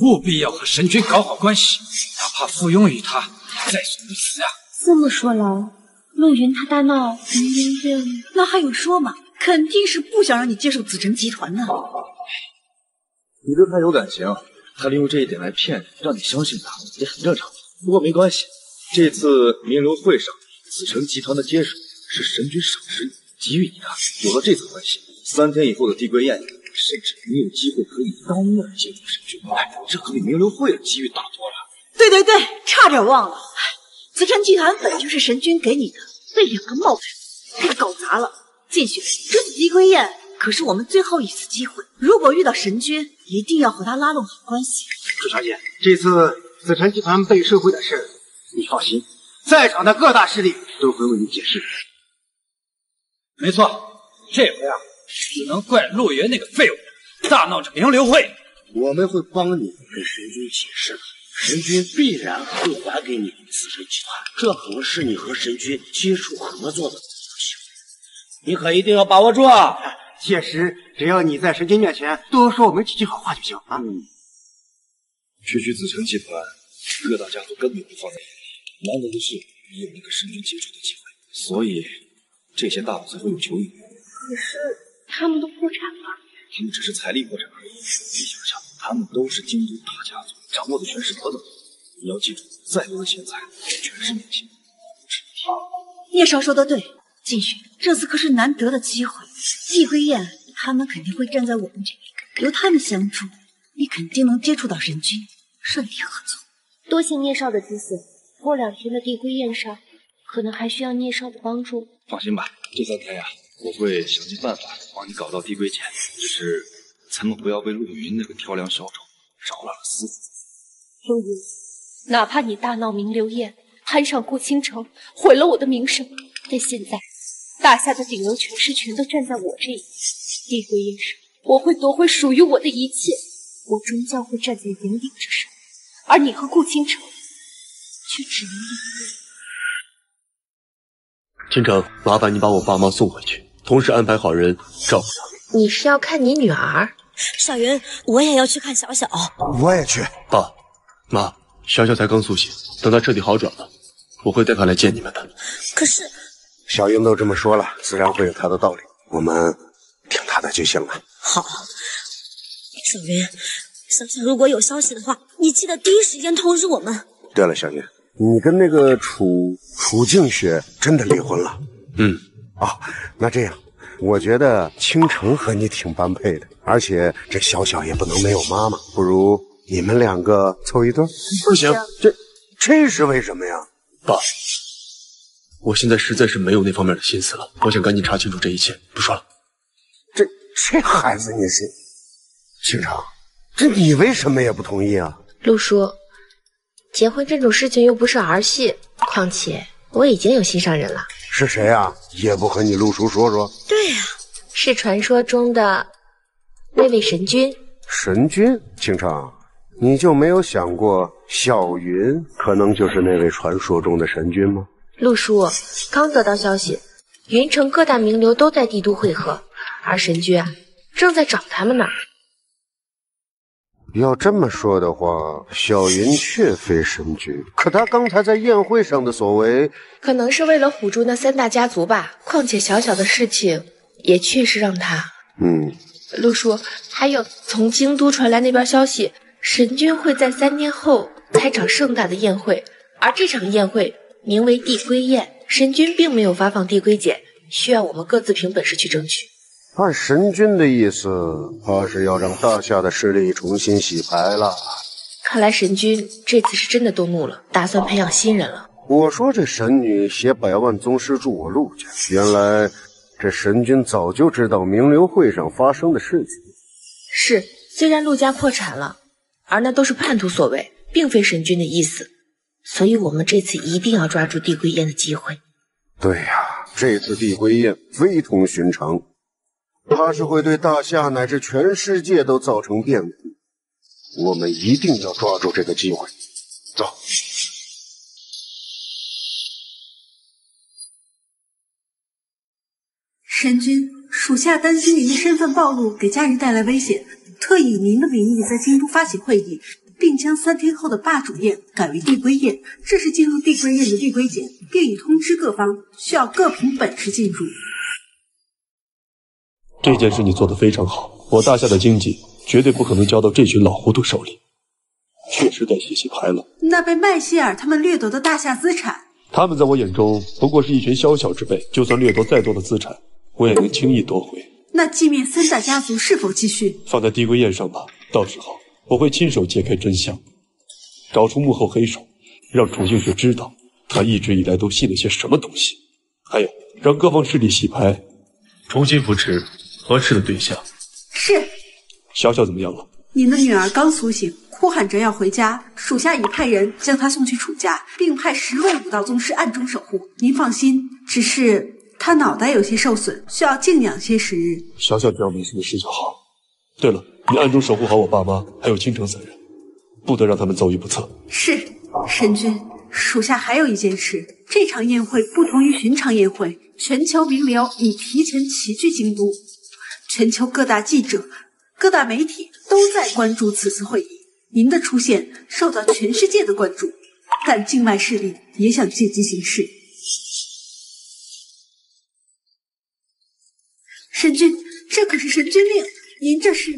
务必要和神君搞好关系，哪怕附庸于他，也在所不辞啊！ 这么说来，陆云他大闹明流院， 那还用说吗？肯定是不想让你接受紫辰集团呢。 你对他有感情，他利用这一点来骗你，让你相信他，也很正常。不过没关系，这次名流会上，紫辰集团的接手是神君赏识你，给予你的。有了这层关系，三天以后的帝归宴，甚至你有机会可以当面接触神君。哎，这可比名流会的机遇大多了。 对对对，差点忘了，紫辰集团本就是神君给你的，被两个冒犯给搞砸了。晋雪，这次帝归宴可是我们最后一次机会，如果遇到神君，一定要和他拉拢好关系。 朱小姐，这次紫辰集团被收回的事，你放心，在场的各大势力都会为你解释。 没错，这回啊，只能怪陆云那个废物，大闹着名流会。 我们会帮你跟神君解释的，神君必然会还给你紫辰集团，这可能是你和神君接触合作的机会，你可一定要把握住啊！ 届时只要你在神君面前多说我们几句好话就行啊。 嗯，区区紫辰集团，各大家族根本不放在眼里。难得的是你有那个神君接触的机会，所以这些大佬才会有求于你。 可是他们都破产了， 他们只是财力破产而已。你想想，他们都是京都大家族，掌握的权势何等？你要记住，再多的钱财全是年轻，不值一提。 聂少说的对，晋雪，这次可是难得的机会。帝归宴，他们肯定会站在我们这边，由他们相助，你肯定能接触到神君，顺利合作。 多谢聂少的指使，过两天的帝归宴上，可能还需要聂少的帮助。 放心吧，这三天呀、啊，我会想尽办法帮你搞到帝归剑，只是咱们不要被陆云那个跳梁小丑扰乱了思路。 陆云，哪怕你大闹名流宴，攀上顾倾城，毁了我的名声，但现在大夏的顶流权势全都站在我这一边，帝归宴上，我会夺回属于我的一切，我终将会站在引领之上，而你和顾倾城却只能应对。 倾城，麻烦你把我爸妈送回去，同时安排好人照顾他们。 你是要看你女儿？ 小云，我也要去看小小。 我也去。 爸妈，小小才刚苏醒，等他彻底好转了，我会带他来见你们的。 可是小云都这么说了，自然会有她的道理，我们听她的就行了。 好，小云，小小如果有消息的话，你记得第一时间通知我们。 对了，小云，你跟那个楚楚静雪真的离婚了？ 嗯。 哦，那这样，我觉得倾城和你挺般配的，而且这小小也不能没有妈妈，不如你们两个凑一对？ 不行， 这这是为什么呀？ 爸，我现在实在是没有那方面的心思了，我想赶紧查清楚这一切。不说了。 这这孩子你是倾城，这你为什么也不同意啊？ 陆叔，结婚这种事情又不是儿戏，况且我已经有心上人了。 是谁啊？也不和你陆叔说说？ 对呀、啊，是传说中的那位神君。 神君？倾城，你就没有想过小云可能就是那位传说中的神君吗？ 陆叔，刚得到消息，云城各大名流都在帝都会合，而神君啊，正在找他们呢。 要这么说的话，小云确非神君，可他刚才在宴会上的所为， 可能是为了唬住那三大家族吧。况且小小的事情，也确实让他…… 嗯， 陆叔，还有从京都传来那边消息，神君会在三年后开场盛大的宴会，而这场宴会名为帝归宴，神君并没有发放帝归简，需要我们各自凭本事去争取。 按神君的意思，怕是要让大夏的势力重新洗牌了。 看来神君这次是真的动怒了，打算培养新人了。 我说这神女携百万宗师助我陆家，原来这神君早就知道名流会上发生的事情。 是，虽然陆家破产了，而那都是叛徒所为，并非神君的意思。所以我们这次一定要抓住帝归宴的机会。 对呀、啊，这次帝归宴非同寻常。它是会对大夏乃至全世界都造成变故，我们一定要抓住这个机会。走。 神君，属下担心您的身份暴露，给家人带来危险，特以您的名义在京都发起会议， 并将三天后的霸主宴改为帝归宴。这是进入帝归宴的帝归简，并已通知各方，需要各凭本事进入。 这件事你做得非常好，我大夏的经济绝对不可能交到这群老糊涂手里。确实该洗洗牌了。 那被麦希尔他们掠夺的大夏资产， 他们在我眼中不过是一群宵小之辈，就算掠夺再多的资产，我也能轻易夺回。 那寂灭三大家族是否继续？ 放在帝归宴上吧，到时候我会亲手揭开真相，找出幕后黑手，让楚静雪知道他一直以来都信了些什么东西。还有，让各方势力洗牌，重新扶持合适的对象。 是。 小小怎么样了？ 您的女儿刚苏醒，哭喊着要回家，属下已派人将她送去楚家，并派十位武道宗师暗中守护。您放心，只是她脑袋有些受损，需要静养些时日。 小小只要没事的事就好。对了，你暗中守护好我爸妈，还有倾城三人，不得让他们走一步错。 是，神君，属下还有一件事，这场宴会不同于寻常宴会，全球名流已提前齐聚京都，全球各大记者、各大媒体都在关注此次会议。您的出现受到全世界的关注，但境外势力也想借机行事。神君，这可是神君令，您这是？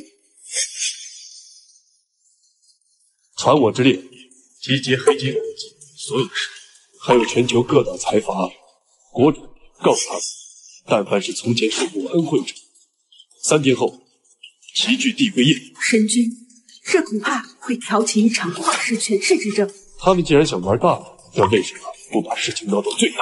传我之令，集结黑金国际所有的势力，还有全球各大财阀、国主，告诉他们，但凡是从前受过恩惠者，三天后齐聚帝归宴。 神君，这恐怕会挑起一场旷世权势之争。 他们既然想玩大的，那为什么不把事情闹到最大？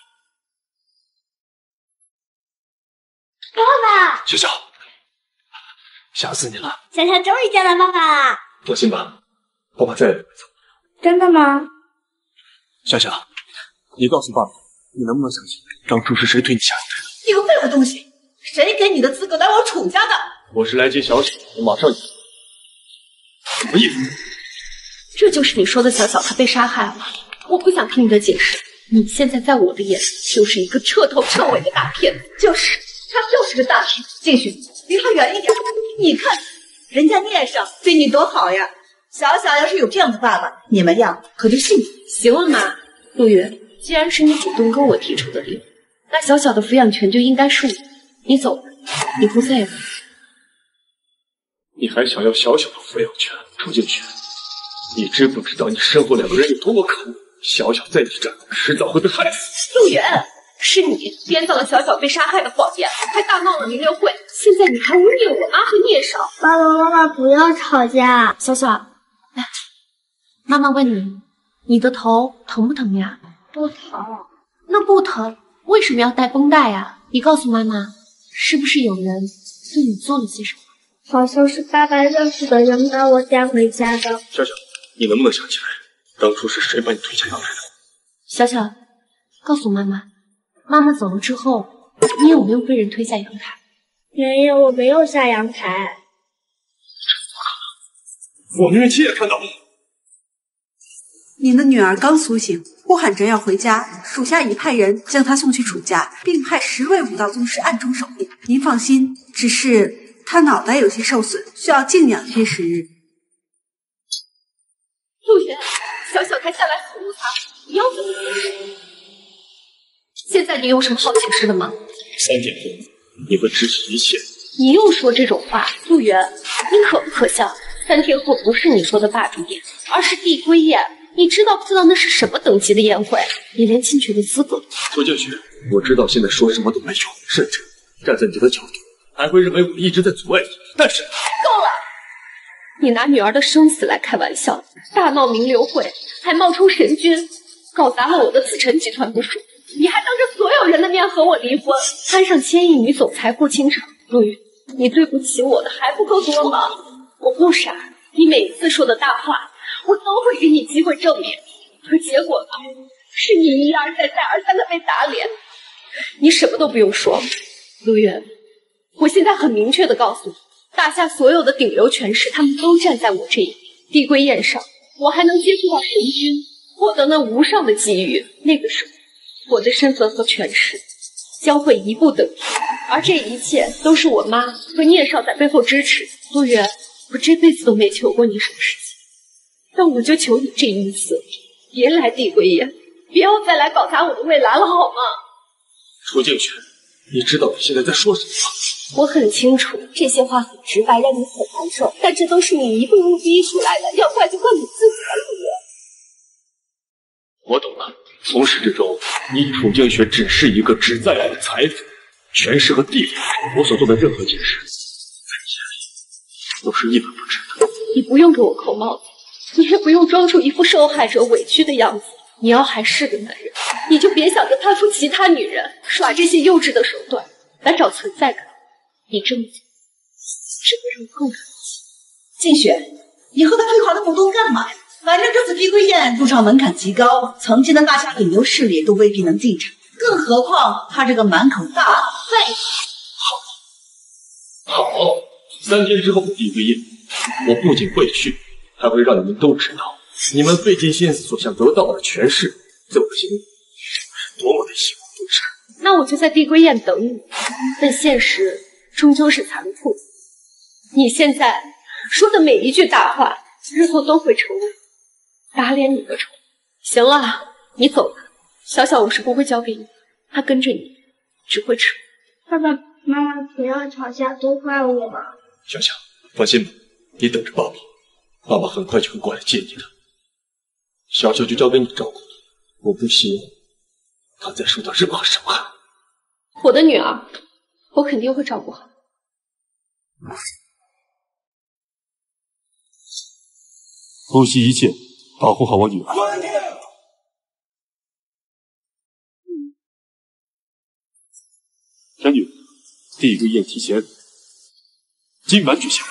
爸爸， 小小，想死你了！ 小小终于见到爸爸了。 放心吧，爸爸再也不会走。 真的吗？ 小小，你告诉爸爸，你能不能相信当初是谁推你下阳台的？ 你个废物东西，谁给你的资格来我楚家的？ 我是来接小小，我马上就。什么意思？ 这就是你说的小小他被杀害了。我不想听你的解释，你现在在我的眼里就是一个彻头彻尾的大骗子。 就是，他就是个大骗子。静雪，离他远一点。你看，人家聂上对你多好呀。小小要是有这样的爸爸，你们呀可就幸福。 行了妈，陆月，既然是你主动跟我提出的令，那小小的抚养权就应该是你。你走吧，以后再也不。 你还想要小小的抚养权？楚静雪，你知不知道你身后两个人有多么可恶？小小在你这儿迟早会被害死。 陆远，是你编造了小小被杀害的谎言，还大闹了名流会，现在你还污蔑我妈和聂少。 爸爸妈妈不要吵架。 小小，来，妈妈问你，你的头疼不疼呀？ 不疼。 那不疼，为什么要带绷带呀？你告诉妈妈，是不是有人对你做了些什么？ 好像是爸爸认识的人把我带回家的。 小小，你能不能想起来，当初是谁把你推下阳台的？ 小小，告诉妈妈，妈妈走了之后，你有没有被人推下阳台？ 没有，我没有下阳台。 我明明亲眼看到。 您的女儿刚苏醒，呼喊着要回家，属下已派人将她送去楚家，并派十位武道宗师暗中守护。您放心，只是她脑袋有些受损，需要静养些时日。 陆远，小小才下来服务他，你要怎么解释？现在你有什么好解释的吗？ 三天后你会知悉一切。 你又说这种话，陆远，你可不可笑？三天后不是你说的霸主宴，而是帝归宴。你知道不知道那是什么等级的宴会？你连进去的资格都没有。 楚静雪，我知道现在说什么都没用，甚至站在你的角度，还会认为我一直在阻碍你。但是够了！你拿女儿的生死来开玩笑，大闹名流会，还冒充神君，搞砸了我的紫辰集团不说，你还当着所有人的面和我离婚，攀上千亿女总裁顾倾城。陆羽，你对不起我的还不够多吗？我不傻，你每次说的大话，我都会给你机会证明。可结果呢，是你一而再再而三的被打脸。你什么都不用说，陆远，我现在很明确的告诉你，大夏所有的顶流权势，他们都站在我这一边。帝归宴上，我还能接触到神君，获得那无上的机遇。那个时候，我的身份和权势将会一步登天，而这一切都是我妈和聂少在背后支持。陆远，我这辈子都没求过你什么事情， 那我就求你这一次，别来帝归宴，不要再来搞砸我的未来了，好吗？ 楚静雪，你知道你现在在说什么吗？ 我很清楚这些话很直白，让你很难受，但这都是你一步步逼出来的，要怪就怪你自己的路人。 我懂了，从始至终，你楚静雪只是一个只在乎财富、权势和地位，我所做的任何件事，在你眼里都是一文不值的。 你不用给我扣帽子，你也不用装出一副受害者委屈的样子。你要还是个男人，你就别想着攀附其他女人，耍这些幼稚的手段来找存在感。你这么做，只会让我更可惜。 静雪，你和他推垮那么多干嘛呀？反正这次帝归宴入场门槛极高，曾经的大夏顶流势力都未必能进场，更何况他这个满口大废。 好，好，三天之后的帝归宴，我不仅会去，还会让你们都知道，你们费尽心思所想得到的权势，在我心里是多么的一文不值。 那我就在帝归宴等你，但现实终究是残酷的。你现在说的每一句大话，日后都会成为打脸你的仇。行了，你走吧。小小我是不会交给你，他跟着你只会吃。 爸爸妈妈不要吵架，都怪我吧。 小小，放心吧，你等着爸爸，爸爸很快就会过来接你的。小小就交给你照顾了，我不希望他再受到任何伤害。 我的女儿，我肯定会照顾好。 不惜一切保护好我女儿。仙女，帝归宴提前，今晚举行。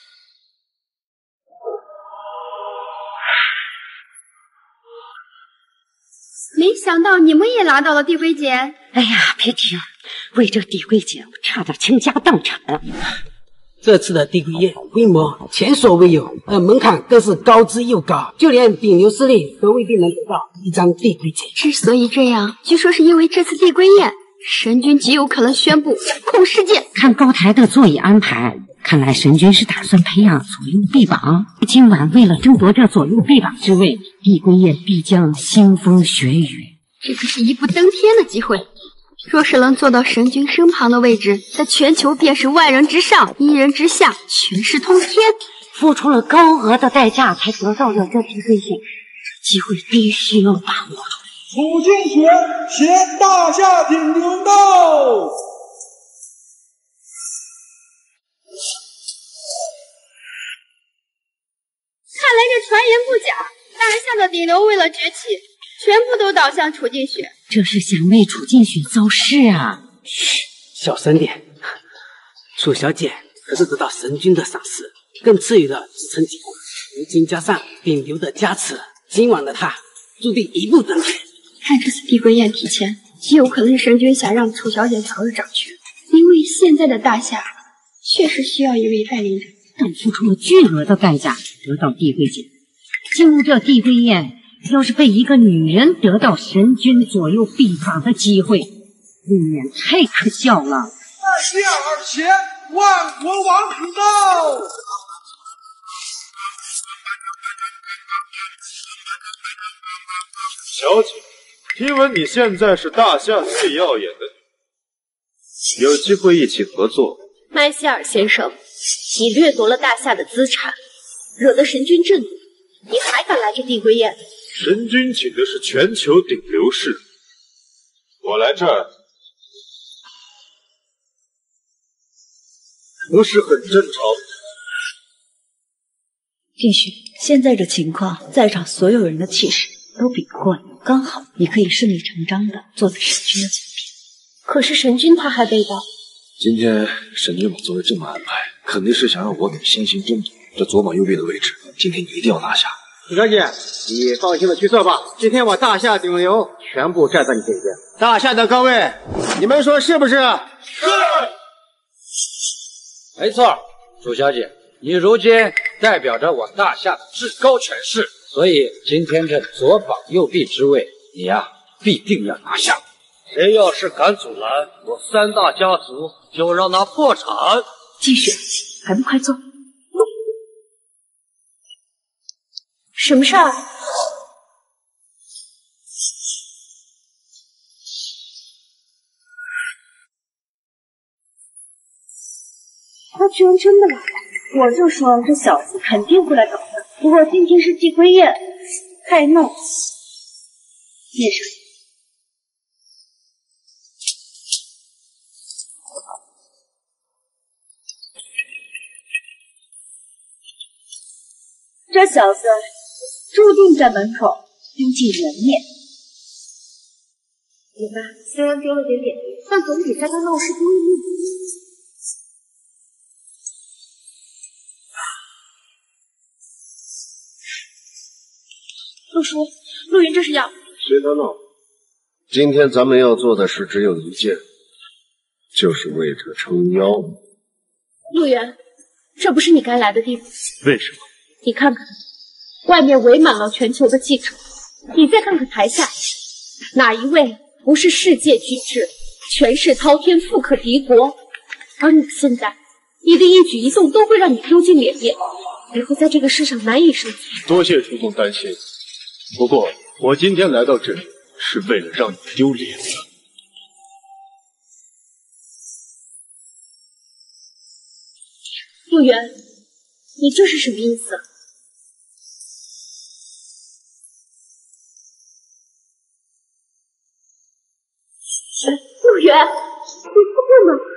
没想到你们也拿到了帝归简。 哎呀，别提了，为这帝归简，我差点倾家荡产。 这次的帝归宴规模前所未有，呃，门槛更是高之又高，就连顶流势力都未必能得到一张帝归简。 之所以这样，据说是因为这次帝归宴，神君极有可能宣布控世界。 看高台的座椅安排，看来神君是打算培养左右臂膀。今晚为了争夺这左右臂膀之位，帝归宴必将腥风血雨。 这可是一步登天的机会。若是能做到神君身旁的位置，在全球便是万人之上，一人之下，权势通天。 付出了高额的代价才得到了这帝归简，机会必须要把握住。 楚静雪携大夏顶流到。 看来这传言不假，大夏的顶流为了崛起，全部都倒向楚静雪。 这是想为楚静雪造势啊！ 嘘，小声点。楚小姐可是得到神君的赏识，更赐予了子承集团，如今加上顶流的加持，今晚的她注定一步登天。 看这次帝归宴提前，极有可能是神君想让楚小姐早日掌权，因为现在的大夏确实需要一位带领者。 但付出了巨额的代价得到帝归简，进入这帝归宴，要是被一个女人得到神君左右臂膀的机会，未免太可笑了。 大夏而前，万国王子到。 小姐，听闻你现在是大夏最耀眼的女，有机会一起合作。 麦希尔先生，你掠夺了大夏的资产，惹得神君震怒，你还敢来这帝归宴？ 神君请的是全球顶流势力，我来这儿不是很正常。 静雪，现在这情况，在场所有人的气势都比不过你，刚好你可以顺理成章的坐在神君的左边。 可是神君他还被盗。 今天神君把作为这么安排，肯定是想让我给先行争夺这左膀右臂的位置。今天你一定要拿下。 楚小姐，你放心的去做吧。今天我大夏顶流全部站在你这边。大夏的各位，你们说是不是？是。 没错，楚小姐，你如今代表着我大夏的至高权势，所以今天这左膀右臂之位，你呀、啊、必定要拿下。 谁要是敢阻拦，我三大家族就让他破产。 继续，还不快坐！ 什么事儿？他居然真的来了！我就说这小子肯定会来捣蛋。不过今天是季辉宴，太闹了。面上。这小子注定在门口丢尽人面。你吧，虽然丢了点脸，但总比在他闹事丢一面。陆叔，陆云这是要…… 随他闹。今天咱们要做的事只有一件，就是为他撑腰。 陆源，这不是你该来的地方。 为什么？ 你看看，外面围满了全球的记者，你再看看台下，哪一位不是世界巨制，权势滔天，富可敌国？而你现在，你的一举一动都会让你丢尽脸面，以后在这个世上难以生存。 多谢楚总担心，不过我今天来到这里是为了让你丢脸的。 陆源，你这是什么意思？陆源，你疯了吗？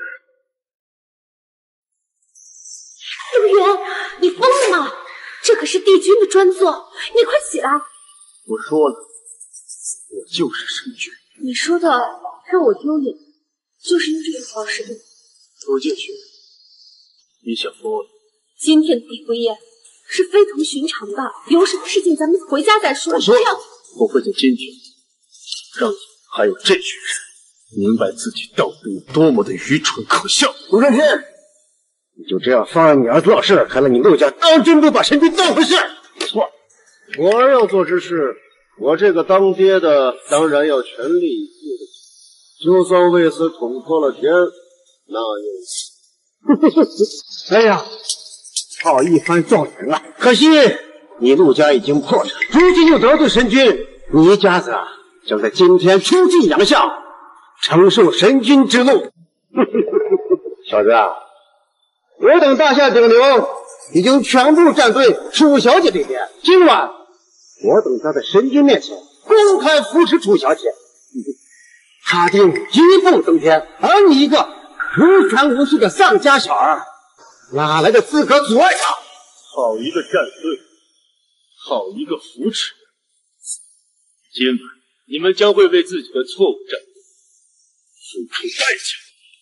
陆源，你疯了吗？这可是帝君的专座，你快起来！ 我说了，我就是神君。 你说的让我丢脸，就是因这个好事对吗？ 陆剑雪，你想多了。 今天的帝辉宴是非同寻常的，有什么事情咱们回家再说。 我说了，我会在今天让你还有这群人明白自己到底有多么的愚蠢可笑。 陆胜天，你就这样放任你儿子闹事，害了你陆家当真不把神君当回事？ 错，我儿要做之事，我这个当爹的当然要全力以赴的。就算为此捅破了天，那又…… 哎呀，好一番状元啊！可惜你陆家已经破产，如今又得罪神君，你一家子啊将在今天出尽洋相，承受神君之怒。小子啊，我等大夏顶流已经全部站队楚小姐这边，今晚我等她在神君面前公开扶持楚小姐，她定一步登天，而你一个无权无势的丧家小儿，哪来的资格阻碍她？ 好一个站队，好一个扶持。今晚你们将会为自己的错误站队，付出代价。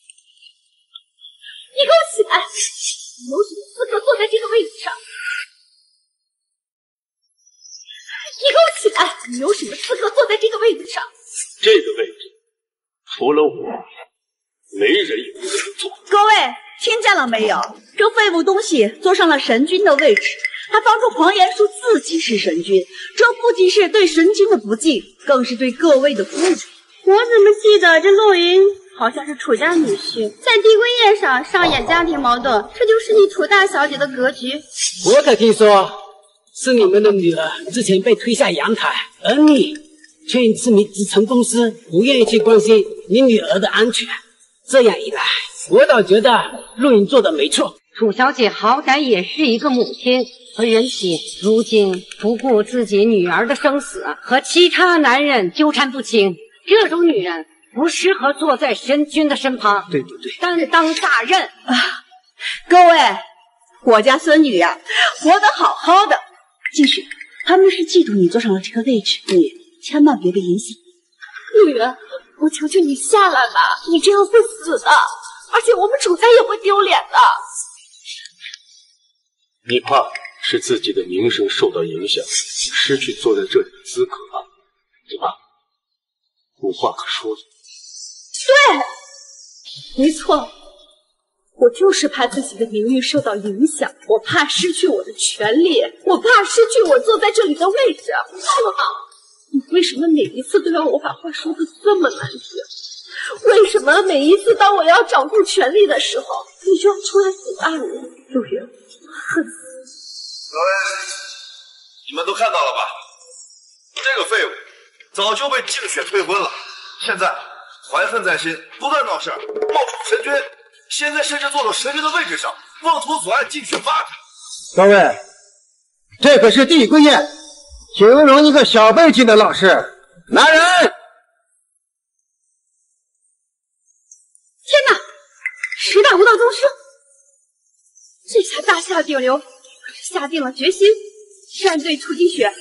你给我起来！你有什么资格坐在这个位置上？你给我起来！你有什么资格坐在这个位置上？ 这个位置，除了我，没人有资格坐。 各位听见了没有？这废物东西坐上了神君的位置，他放出狂言说自己是神君，这不仅是对神君的不敬，更是对各位的侮辱。 我怎么记得这陆云好像是楚家女婿，在帝辉宴上上演家庭矛盾，这就是你楚大小姐的格局。 我可听说是你们的女儿之前被推下阳台，而你却痴迷纸城公司，不愿意去关心你女儿的安全。这样一来，我倒觉得陆云做的没错。 楚小姐好歹也是一个母亲和人妻，如今不顾自己女儿的生死，和其他男人纠缠不清，这种女人不适合坐在神君的身旁， 对对对， 担当大任啊！各位，我家孙女呀、啊，活得好好的。继续，他们是记住你坐上了这个位置，你千万别被影响。 陆源，我求求你下来吧，你这样会死的，而且我们楚家也会丢脸的。 你怕是自己的名声受到影响，失去坐在这里的资格啊？对吧？无话可说了。 对，没错，我就是怕自己的名誉受到影响，我怕失去我的权利，我怕失去我坐在这里的位置。陆浩，你为什么每一次都要我把话说得这么难听？为什么每一次当我要掌控权力的时候，你就要出来阻碍我？陆云，恨死！ 各位， 你们都看到了吧？这个废物早就被静雪退婚了，现在怀恨在心，不断闹事，冒充神君，现在甚至坐到神君的位置上，妄图阻碍静雪发展。 各位，这可是帝归宴，形容一个小辈进的闹事，来人！ 天哪！十大无道宗师，这下大夏顶流可是下定了决心，站队楚金雪。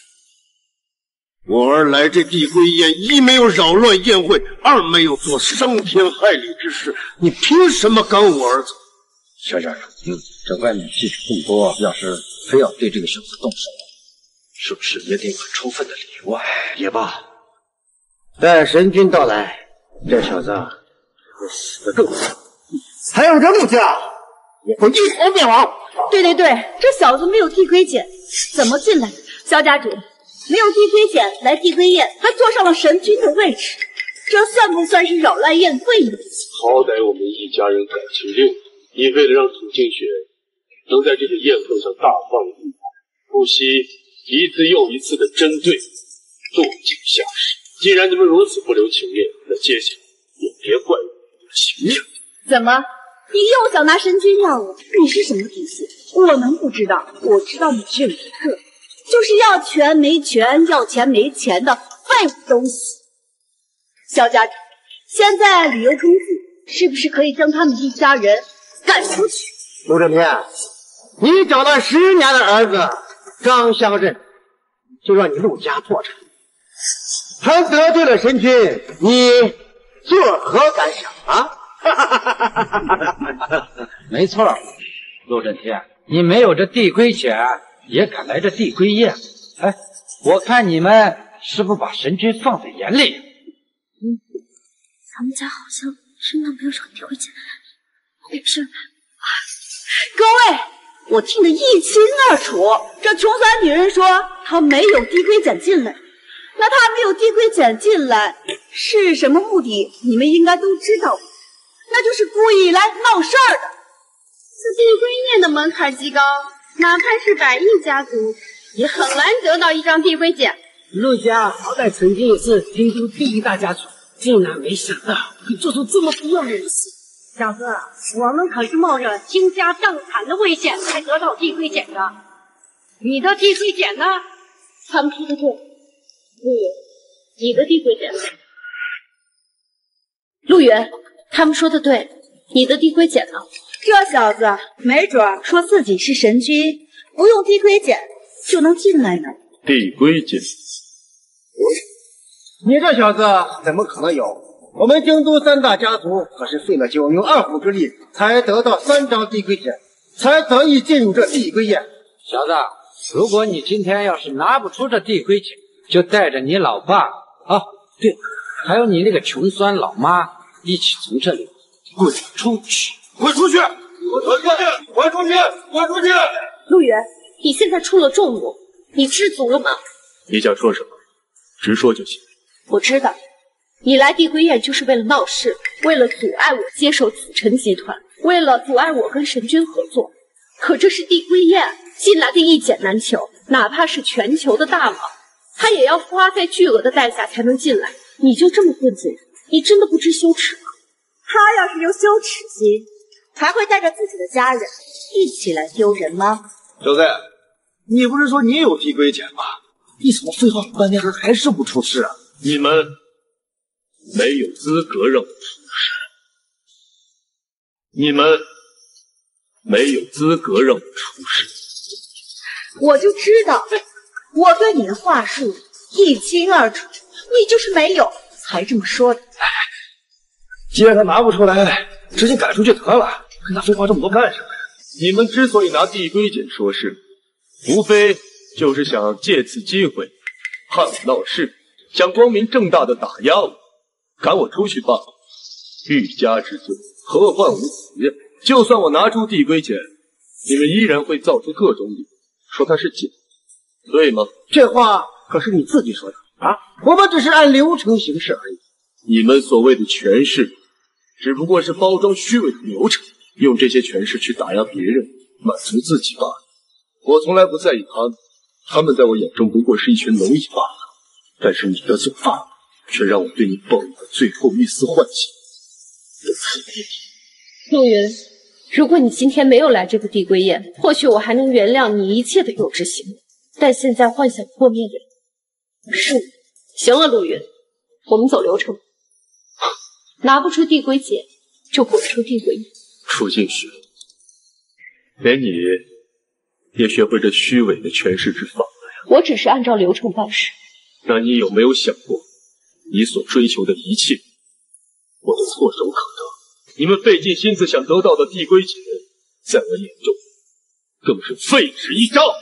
我儿来这帝归宴，一没有扰乱宴会，二没有做伤天害理之事，你凭什么赶我儿走？ 萧家主，嗯，这外面细事这么多，要是非要对这个小子动手，是不是也得有充分的理由啊？ 也罢，待神君到来，这小子会死得更惨。还有这陆家也会一同灭亡。 对对对，这小子没有地龟锏，怎么进来的？萧家主，没有地龟锏来地龟宴，还坐上了神君的位置，这算不算是扰乱宴会呢？ 好歹我们一家人感情六，你为了让楚静雪能在这个宴会上大放异彩，不惜一次又一次的针对落井下石。既然你们如此不留情面，那接下来也别怪我不情面。 怎么，你又想拿神君要我？你是什么底细？我能不知道？我知道你只有一个，就是要权没权，要钱没钱的废物东西。萧家主，现在理由充足，是不是可以将他们一家人赶出去？ 陆振天，你找了十年的儿子张相认，就让你陆家破产，还得罪了神君，你作何感想啊？ 没错，陆振天，你没有这地龟锏，也敢来这地龟宴？哎，我看你们是不是把神君放在眼里？ 嗯，咱们家好像身上没有这个地龟锏，没事吧？ 各位，我听得一清二楚。这穷酸女人说她没有地龟锏进来，那她没有地龟锏进来是什么目的？你们应该都知道。那就是故意来闹事儿的。 这地龟宴的门槛极高，哪怕是百亿家族，也很难得到一张地龟锏。 陆家好歹曾经也是京都第一大家族，竟然没想到会做出这么不要脸的事。 小子，我们可是冒着倾家荡产的危险才得到地龟锏的。你的地龟锏呢？ 他们说的对，陆远，你的地龟锏呢？陆远。他们说的对，你的地龟锏呢？ 这小子没准说自己是神君，不用地龟锏就能进来呢。 地龟锏， 你这小子怎么可能有？我们京都三大家族可是费了九牛二虎之力，才得到三张地龟锏，才得以进入这地龟宴。 小子，如果你今天要是拿不出这地龟锏，就带着你老爸啊，对，还有你那个穷酸老妈。一起从这里滚出去！ 滚出去！滚出去！滚出去！滚出去！ 陆远，你现在出了重怒，你知足了吗？ 你想说什么，直说就行。 我知道，你来地龟宴就是为了闹事，为了阻碍我接手紫辰集团，为了阻碍我跟神君合作。可这是地龟宴，进来的一简难求，哪怕是全球的大佬，他也要花费巨额的代价才能进来。你就这么混进来？你真的不知羞耻吗？ 他要是有羞耻心，还会带着自己的家人一起来丢人吗？ 小子，你不是说你有地龟锏吗？你怎么废话半天还是不出事啊？ 你们没有资格让我出事，你们没有资格让我出事。 我就知道，我对你的话术一清二楚，你就是没有。才这么说的。 既然他拿不出来，直接赶出去得了，跟他废话这么多干什么呀？ 你们之所以拿地龟锏说事，无非就是想借此机会怕我闹事，想光明正大的打压我，赶我出去罢了。欲加之罪，何患无辞呀？就算我拿出地龟锏，你们依然会造出各种理由，说它是假，对吗？ 这话可是你自己说的啊！我们只是按流程行事而已。 你们所谓的权势，只不过是包装虚伪的流程，用这些权势去打压别人，满足自己罢了。我从来不在意他们， 他们在我眼中不过是一群蝼蚁罢了。但是你的做法，却让我对你抱有了最后一丝幻想。如此卑鄙！ 陆云，如果你今天没有来这个帝归宴，或许我还能原谅你一切的幼稚行为。但现在幻想破灭的人是你。行了，陆云，我们走流程。拿不出帝归剑，就滚出帝归宴。 楚静雪，连你也学会这虚伪的权势之法了呀？ 我只是按照流程办事。 那你有没有想过，你所追求的一切，我都唾手可得。你们费尽心思想得到的帝归剑，在我眼中更是废纸一张。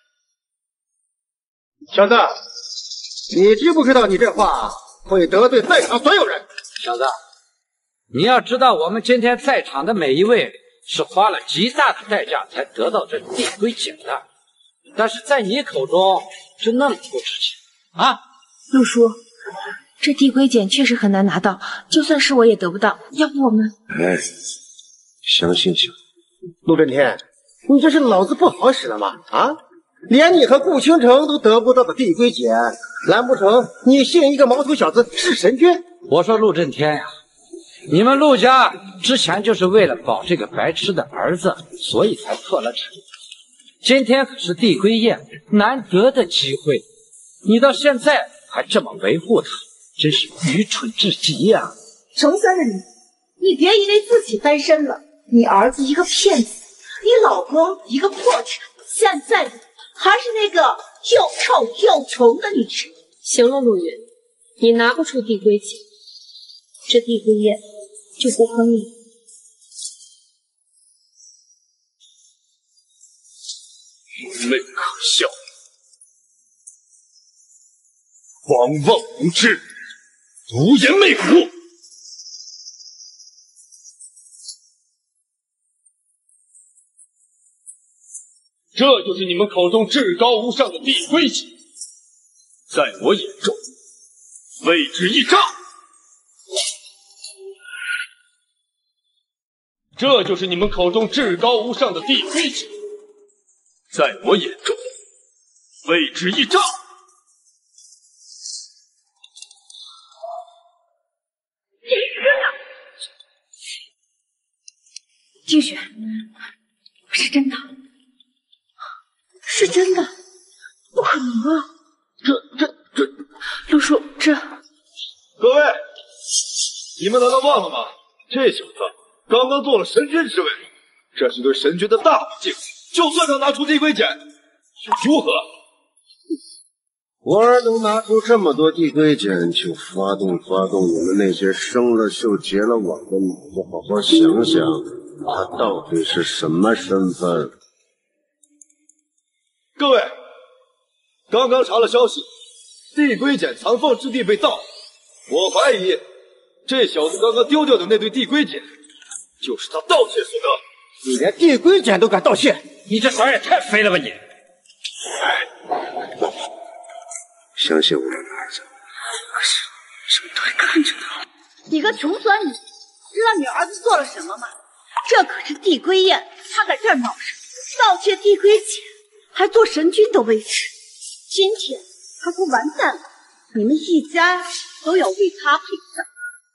小子，你知不知道你这话会得罪在场所有人？ 小子，你要知道，我们今天在场的每一位是花了极大的代价才得到这帝归剑的，但是在你口中是那么不值钱啊！ 陆叔，这帝归剑确实很难拿到，就算是我也得不到。要不我们…… 哎，相信相信。 陆震天，你这是脑子不好使了吗？啊！连你和顾倾城都得不到的帝归剑，难不成你信一个毛头小子是神君？ 我说陆震天呀、啊，你们陆家之前就是为了保这个白痴的儿子，所以才破了产。今天可是帝归宴难得的机会，你到现在还这么维护他，真是愚蠢至极呀、啊！ 穷酸的你，你别以为自己翻身了，你儿子一个骗子，你老公一个破产，现在你还是那个又臭又穷的女人。 行了，陆云，你拿不出帝归剑，这帝归宴就不亨利。 愚昧可笑，狂妄无知，毒颜媚骨。这就是你们口中至高无上的帝归剑，在我眼中废纸一张。这就是你们口中至高无上的帝归剑，在我眼中废纸一张。 静雪，是真的。是真的，不可能啊！ 这、这、这， 陆叔，这…… 各位，你们难道忘了吗？这小子刚刚做了神君之位，这是对神君的大不敬。就算他拿出帝归剑，又如何？ 我儿能拿出这么多帝归剑，就发动发动你们那些生了锈、结了网的脑子，好好想想，他到底是什么身份？ 各位，刚刚查了消息，帝归剑藏放之地被盗，我怀疑这小子刚刚丢掉的那对帝归剑，就是他盗窃所得。 你连帝归剑都敢盗窃， 你这胆也太肥了吧你！ 相信我的儿子，可是什么都会看着的。 你个穷酸女，知道你儿子做了什么吗？这可是帝归宴，他在这儿闹事，盗窃帝归剑。还做神君的位置，今天他就完蛋了，你们一家都要为他陪葬，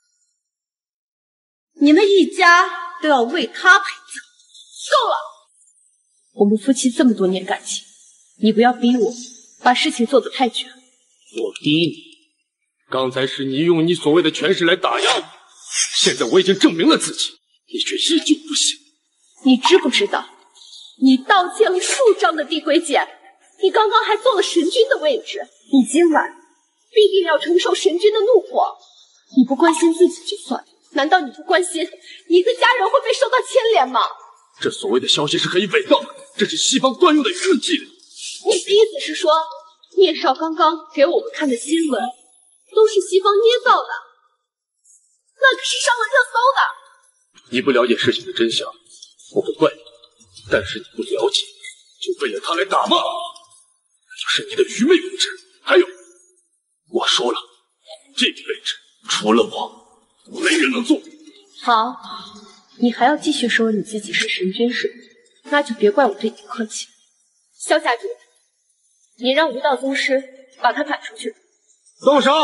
你们一家都要为他陪葬。 够了！我们夫妻这么多年感情，你不要逼我把事情做得太绝。 我逼你？刚才是你用你所谓的权势来打压我，现在我已经证明了自己，你却依旧不行。 你知不知道？你盗窃了数张的帝归剑，你刚刚还做了神君的位置，你今晚必定要承受神君的怒火。你不关心自己就算，难道你不关心你的家人会被受到牵连吗？ 这所谓的消息是可以伪造的，这是西方惯用的舆论伎俩。 你的意思是说，聂少刚刚给我们看的新闻都是西方捏造的？那可是上了热搜的。 你不了解事情的真相，我不怪你。但是你不了解，就为了他来打骂，这就是你的愚昧无知。还有，我说了，这个位置除了我，没人能坐。 好，你还要继续说你自己是神君是吗？那就别怪我对你不客气。萧家主， 你让无道宗师把他赶出去。 动手！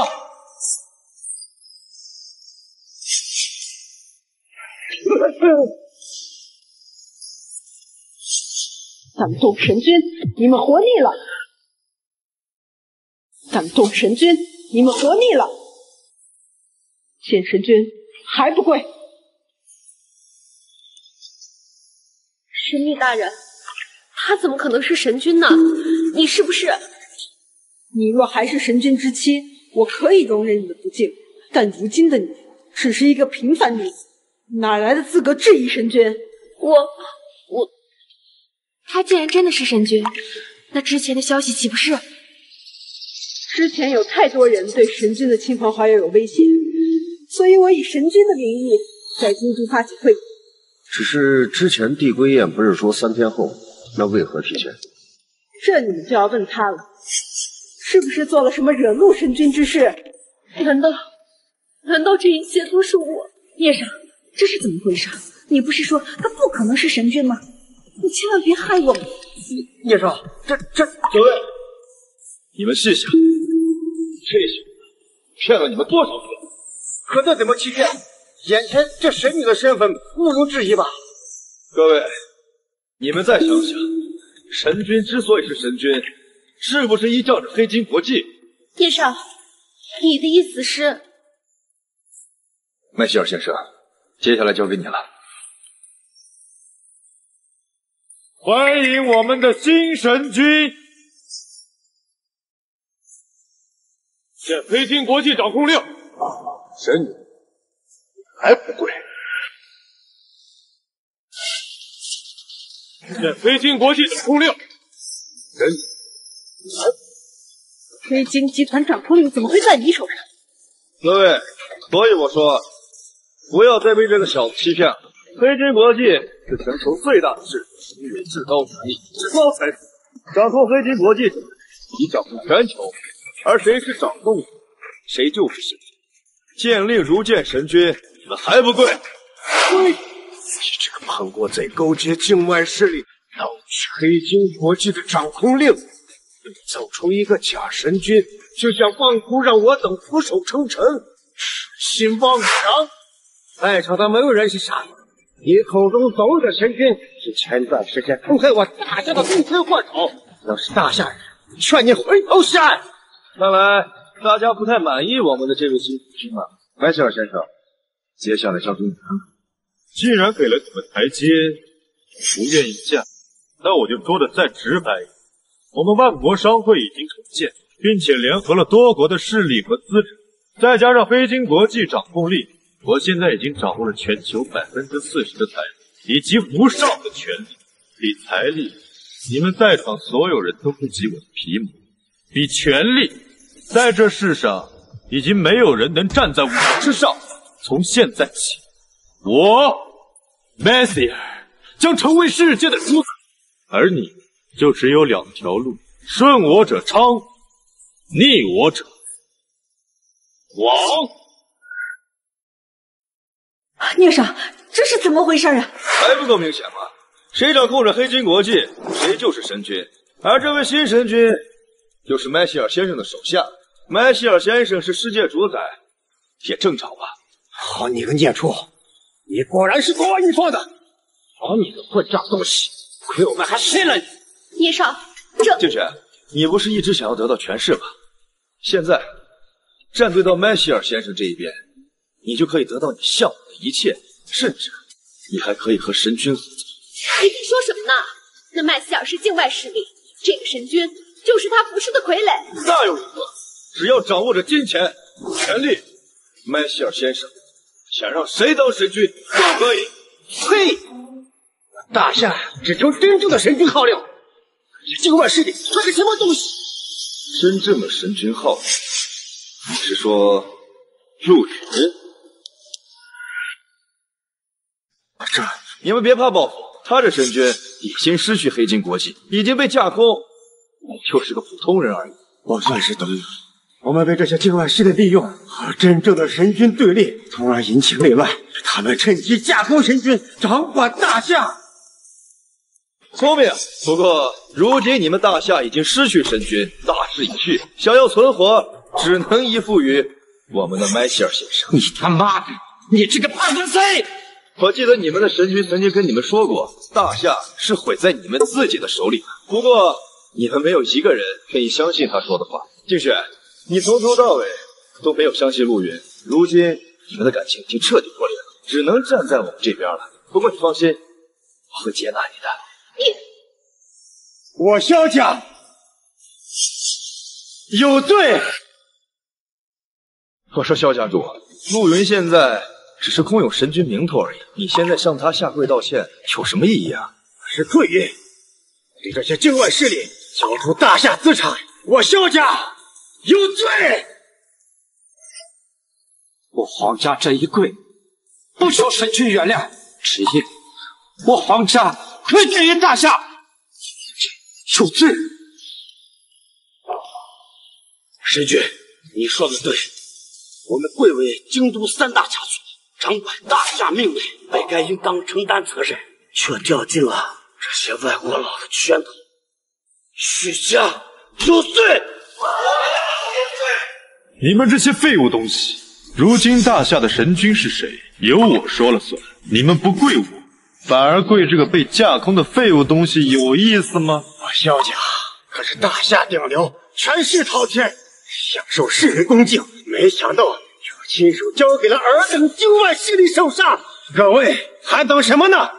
感动神君，你们活腻了！感动神君，你们活腻了！见神君还不跪！ 神女大人，他怎么可能是神君呢？你是不是？ 你若还是神君之妻，我可以容忍你的不敬，但如今的你只是一个平凡女子，哪来的资格质疑神君？ 我我， 他既然真的是神君，那之前的消息岂不是？ 之前有太多人对神君的亲朋好友有威胁，所以我以神君的名义在京都发起会议。 只是之前帝归宴不是说三天后，那为何提前？ 这你们就要问他了，是不是做了什么惹怒神君之事？ 难道难道这一切都是我？ 叶少，这是怎么回事？你不是说他不可能是神君吗？你千万别害我们！ 叶少，这这各位，你们细想，这些人骗了你们多少次？ 可这怎么欺骗？眼前这神女的身份毋庸置疑吧？ 各位，你们再想想，神君之所以是神君，是不是依仗着黑金国际？ 叶少，你的意思是？ 麦希尔先生，接下来交给你了。 欢迎我们的新神君！现黑金国际掌控令， 神女还不跪？ 现黑金国际掌控令， 神女黑金集团掌控令怎么会在你手上？ 各位，所以我说，不要再被这个小子欺骗了。黑金国际是全球最大的势力，拥有至高权力、至高财富。掌控黑金国际者，已掌控全球，而谁是掌控者，谁就是神君。见令如见神君，你们还不跪？ 跪！你这个叛国贼，勾结境外势力，盗取黑金国际的掌控令，伪造出一个假神君，就想放虎让我等俯首称臣，痴心妄想！ 在场的没有人是傻子。你口中所谓的神君，是前段时间坑害我大夏的罪魁祸首。要是大夏人，劝你回头是岸。 看来大家不太满意我们的这位新神君了。麦希尔先生，接下来交给你了。 既然给了你们台阶，不愿意嫁，那我就说的再直白一点。我们万国商会已经重建，并且联合了多国的势力和资产，再加上黑金国际掌控力，我现在已经掌握了全球百分之四十的财富，以及无上的权力。比财力，你们在场所有人都不及我的皮毛；比权力，在这世上已经没有人能站在我之上。从现在起，我 Messier 将成为世界的主宰，而你就只有两条路：顺我者昌，逆我者亡。 聂少，这是怎么回事啊？ 还不够明显吗？谁掌控着黑金国际，谁就是神君。而这位新神君，就是麦希尔先生的手下。麦希尔先生是世界主宰，也正常吧？ 好你个孽畜，你果然是国外一方的！好你个混账东西，亏我们还信了你！ 聂少，这静璇，你不是一直想要得到权势吗？现在站队到麦希尔先生这一边，你就可以得到你向往的一切，甚至你还可以和神君合作。 你在说什么呢？那麦希尔是境外势力，这个神君就是他服侍的傀儡。 那又如何？只要掌握着金钱、权力，麦希尔先生想让谁当神君都可以。 呸！大夏只求真正的神君号令，这境外势力算个什么东西？ 真正的神君号令，你是说陆云？这你们别怕报复，他这神君已经失去黑金国际，已经被架空，你就是个普通人而已。 我算是懂了，我们被这些境外势力利用，和真正的神君对立，从而引起内乱。他们趁机架空神君，掌管大夏。 聪明。不过如今你们大夏已经失去神君，大势已去，想要存活，只能依附于我们的麦希尔先生。 你他妈的，你这个叛国贼！ 我记得你们的神君曾经跟你们说过，大夏是毁在你们自己的手里。不过你们没有一个人愿意相信他说的话。静雪，你从头到尾都没有相信陆云，如今你们的感情已经彻底破裂了，只能站在我们这边了。不过你放心，我会接纳你的。 你，我萧家有罪。 我说萧家主，陆云现在只是空有神君名头而已，你现在向他下跪道歉有什么意义啊？ 是跪云，对这些境外势力交出大夏资产，我萧家有罪。 我皇家这一跪，不求神君原谅，只因我皇家愧对于大夏，有罪。 神君，你说的对，我们贵为京都三大家族，掌管大夏命脉，本该应当承担责任，却掉进了这些外国佬的圈套。许家有罪！ 你们这些废物东西！如今大夏的神君是谁？由我说了算。你们不跪我，反而跪这个被架空的废物东西，有意思吗？ 我萧家可是大夏顶流，权势滔天，享受世人恭敬，没想到又亲手交给了尔等境外势力手上。各位还等什么呢？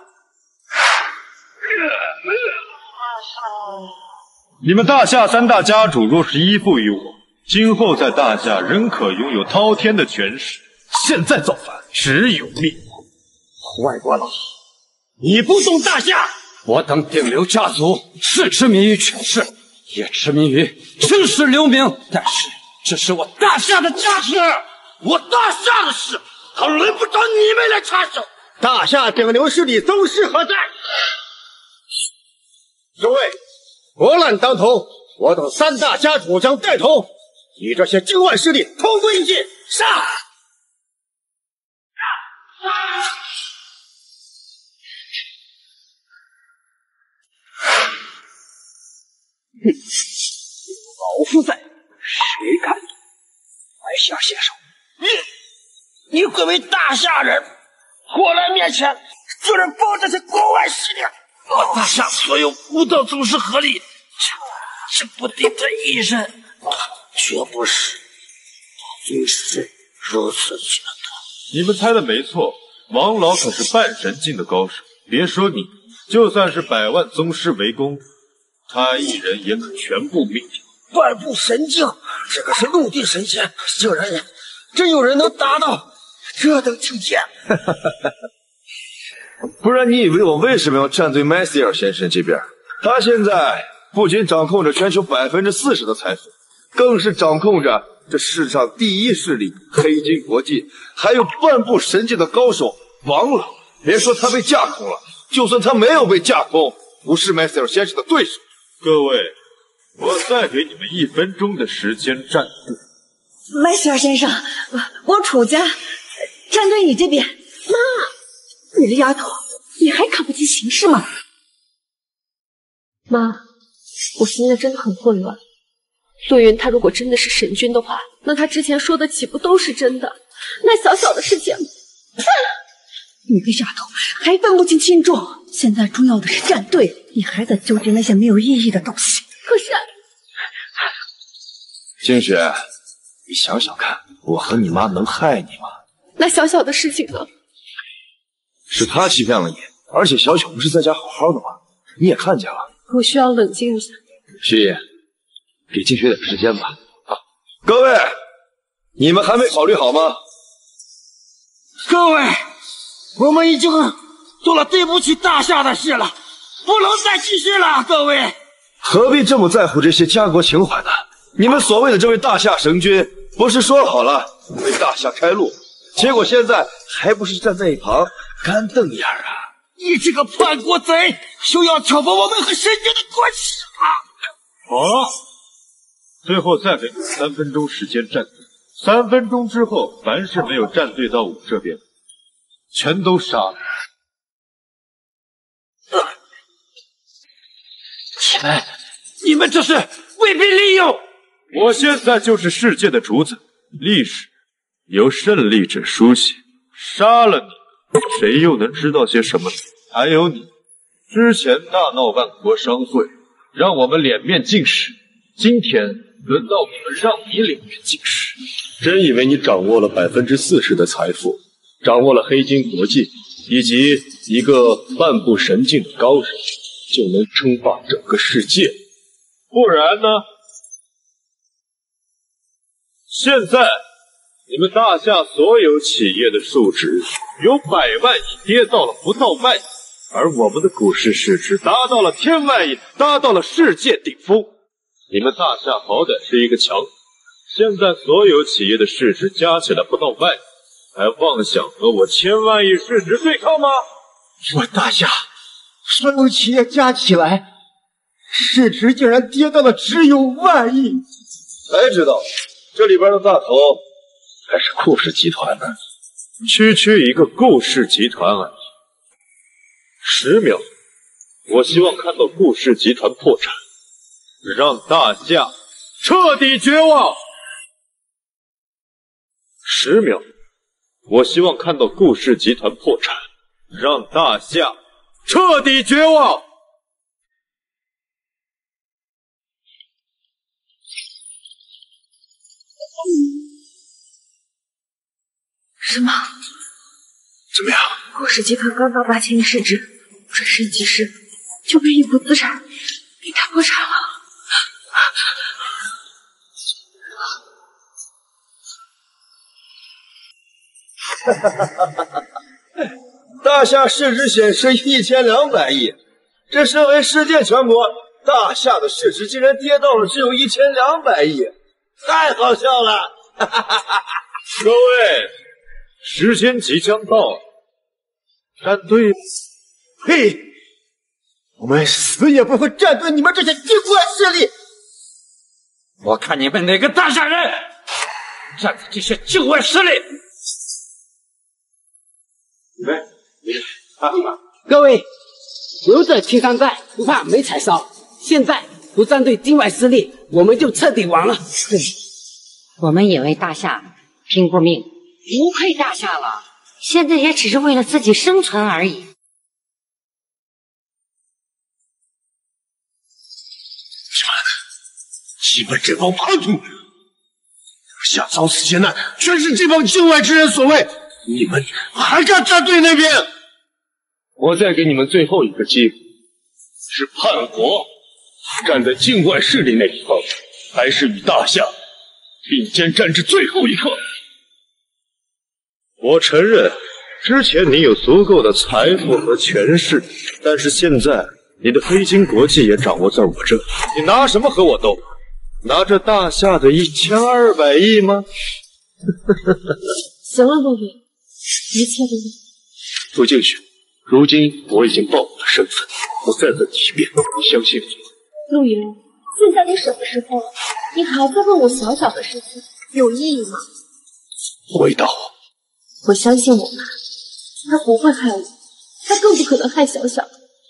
你们大夏三大家主若是依附于我，今后在大夏仍可拥有滔天的权势。现在造反，只有灭亡。 外国佬，你不懂大夏！ 我等顶流家族是痴迷于权势，也痴迷于青史留名，但是这是我大夏的家事， 我大夏的事，他轮不着你们来插手。 大夏顶流势力宗师何在？诸位，国难当头，我等三大家主将带头与这些境外势力同归于尽。上！ 哼，有老夫在，谁敢动白夏先生？你，你贵为大夏人，国难面前，居然帮这些国外势力！我大夏所有武道宗师合力，这这不敌他一人，绝不是宗师如此简单。 你们猜的没错，王老可是半神境的高手。别说你，就算是百万宗师围攻，他一人也可全部灭掉。 半步神境，这个是陆地神仙，竟然真有人能达到这等境界！ 不然你以为我为什么要站队麦希尔先生这边？他现在不仅掌控着全球百分之四十的财富，更是掌控着这世上第一势力黑金国际，还有半步神境的高手王老。别说他被架空了，就算他没有被架空，不是麦希尔先生的对手。 各位，我再给你们一分钟的时间站队。 麦希尔先生，我楚家站队你这边。妈，你这丫头，你还看不清形势吗？ 妈，我现在真的很混乱。陆云他如果真的是神君的话，那他之前说的岂不都是真的？那小小的事情， 你个丫头还分不清轻重。现在重要的是站队，你还在纠结那些没有意义的东西。 可是， 静雪，你想想看，我和你妈能害你吗？ 那小小的事情呢？ 是他欺骗了你，而且小雪不是在家好好的吗？你也看见了。 我需要冷静一下。 徐爷，给静雪点时间吧。啊，各位，你们还没考虑好吗？ 各位，我们已经做了对不起大夏的事了，不能再继续了。各位， 何必这么在乎这些家国情怀呢？你们所谓的这位大夏神君，不是说好了为大夏开路，结果现在还不是站在一旁干瞪眼啊！ 你这个叛国贼，休要挑拨我们和神君的关系啊！ 好了，最后再给你三分钟时间站队。三分钟之后，凡是没有站队到我这边，全都杀了。 你们，你们这是威逼利诱！我现在就是世界的主宰，历史由胜利者书写。杀了你，谁又能知道些什么？还有你，之前大闹万国商会，让我们脸面尽失。今天轮到我们让你脸面尽失。 真以为你掌握了百分之四十的财富，掌握了黑金国际以及一个半步神境的高人，就能称霸整个世界？ 不然呢？现在你们大夏所有企业的数值由百万亿跌到了不到万亿，而我们的股市市值达到了千万亿，达到了世界顶峰。你们大夏好歹是一个强国，现在所有企业的市值加起来不到万亿，还妄想和我千万亿市值对抗吗？ 我大夏所有企业加起来市值竟然跌到了只有万亿， 才知道这里边的大头还是顾氏集团呢。 区区一个顾氏集团而已。十秒，我希望看到顾氏集团破产，让大夏彻底绝望。十秒，我希望看到顾氏集团破产，让大夏彻底绝望。 什么？ 怎么样？ 顾氏集团刚刚八千亿市值，转瞬即逝，就被一股资产逼他破产了。 哈哈哈哈哈！大夏市值显示一千两百亿，这身为世界强国，大夏的市值竟然跌到了只有一千两百亿，太好笑了！哈哈哈哈！ 各位，时间即将到，站队！ 嘿，我们死也不会站队你们这些境外势力！ 我看你们哪个大夏人站在这些境外势力！ 你们，你们，啊！ 各位，留着青山在，不怕没柴烧。现在不站队境外势力，我们就彻底完了。 对，我们也为大夏拼过命，不愧大夏了。现在也只是为了自己生存而已。 你们这帮叛徒，下遭此劫难，全是这帮境外之人所为。你们还敢站队那边？ 我再给你们最后一个机会，是叛国，站在境外势力那一方，还是与大夏并肩战至最后一刻？ 我承认，之前你有足够的财富和权势，但是现在你的黑金国际也掌握在我这里，你拿什么和我斗？拿着大夏的一千二百亿吗？ 行了，陆羽，一切都对。 楚静雪，如今我已经暴露了身份，我再问你一遍，你相信我？ 陆羽，现在都什么时候了，你还在问我小小的事情，有意义吗？ 回答我。 我相信我妈，她不会害我，她更不可能害小小。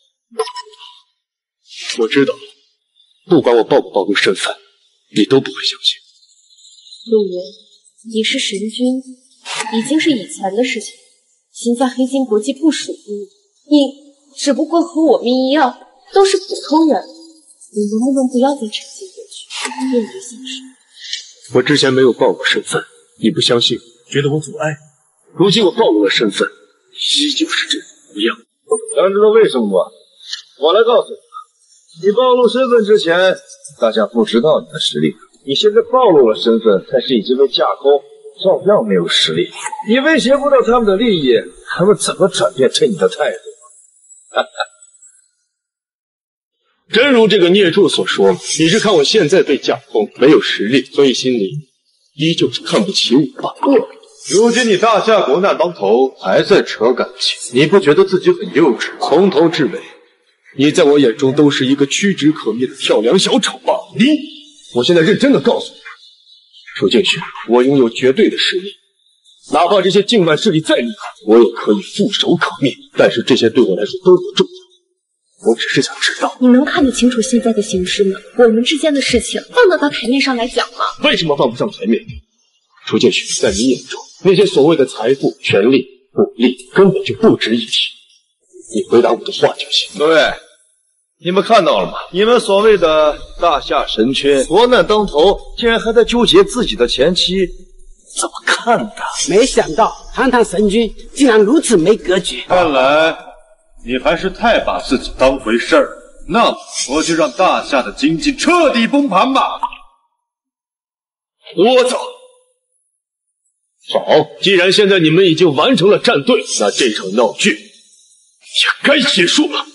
我知道了，不管我暴不暴露身份，你都不会相信。 陆云，你是神君，已经是以前的事情。现在黑金国际不属于你，你只不过和我们一样，都是普通人。你能不能不要再沉浸过去，面对现实？ 我之前没有暴露身份，你不相信，觉得我阻碍。如今我暴露了身份，依旧是这模样。 想知道为什么吗？我来告诉你，你暴露身份之前，大家不知道你的实力。你现在暴露了身份，但是已经被架空，照样没有实力。你威胁不到他们的利益，他们怎么转变对你的态度？哈哈。 真如这个孽畜所说，你是看我现在被架空，没有实力，所以心里依旧是看不起我吧？ 不，如今你大夏国难当头，还在扯感情，你不觉得自己很幼稚？ 从头至尾，你在我眼中都是一个屈指可灭的跳梁小丑吧？你，我现在认真的告诉你，楚静雪，我拥有绝对的实力，哪怕这些境外势力再厉害，我也可以覆手可灭。但是这些对我来说都不重要。 我只是想知道， 你能看得清楚现在的形势吗？我们之间的事情放得到台面上来讲吗？ 为什么放不上台面？楚建勋，在你眼中，那些所谓的财富、权力、武力根本就不值一提。你回答我的话就行。 各位，你们看到了吗？你们所谓的大夏神君国难当头，竟然还在纠结自己的前妻怎么看的？ 没想到堂堂神君竟然如此没格局。 看来你还是太把自己当回事儿。那么我就让大夏的经济彻底崩盘吧。 我操！好，既然现在你们已经完成了战队，那这场闹剧也该结束了。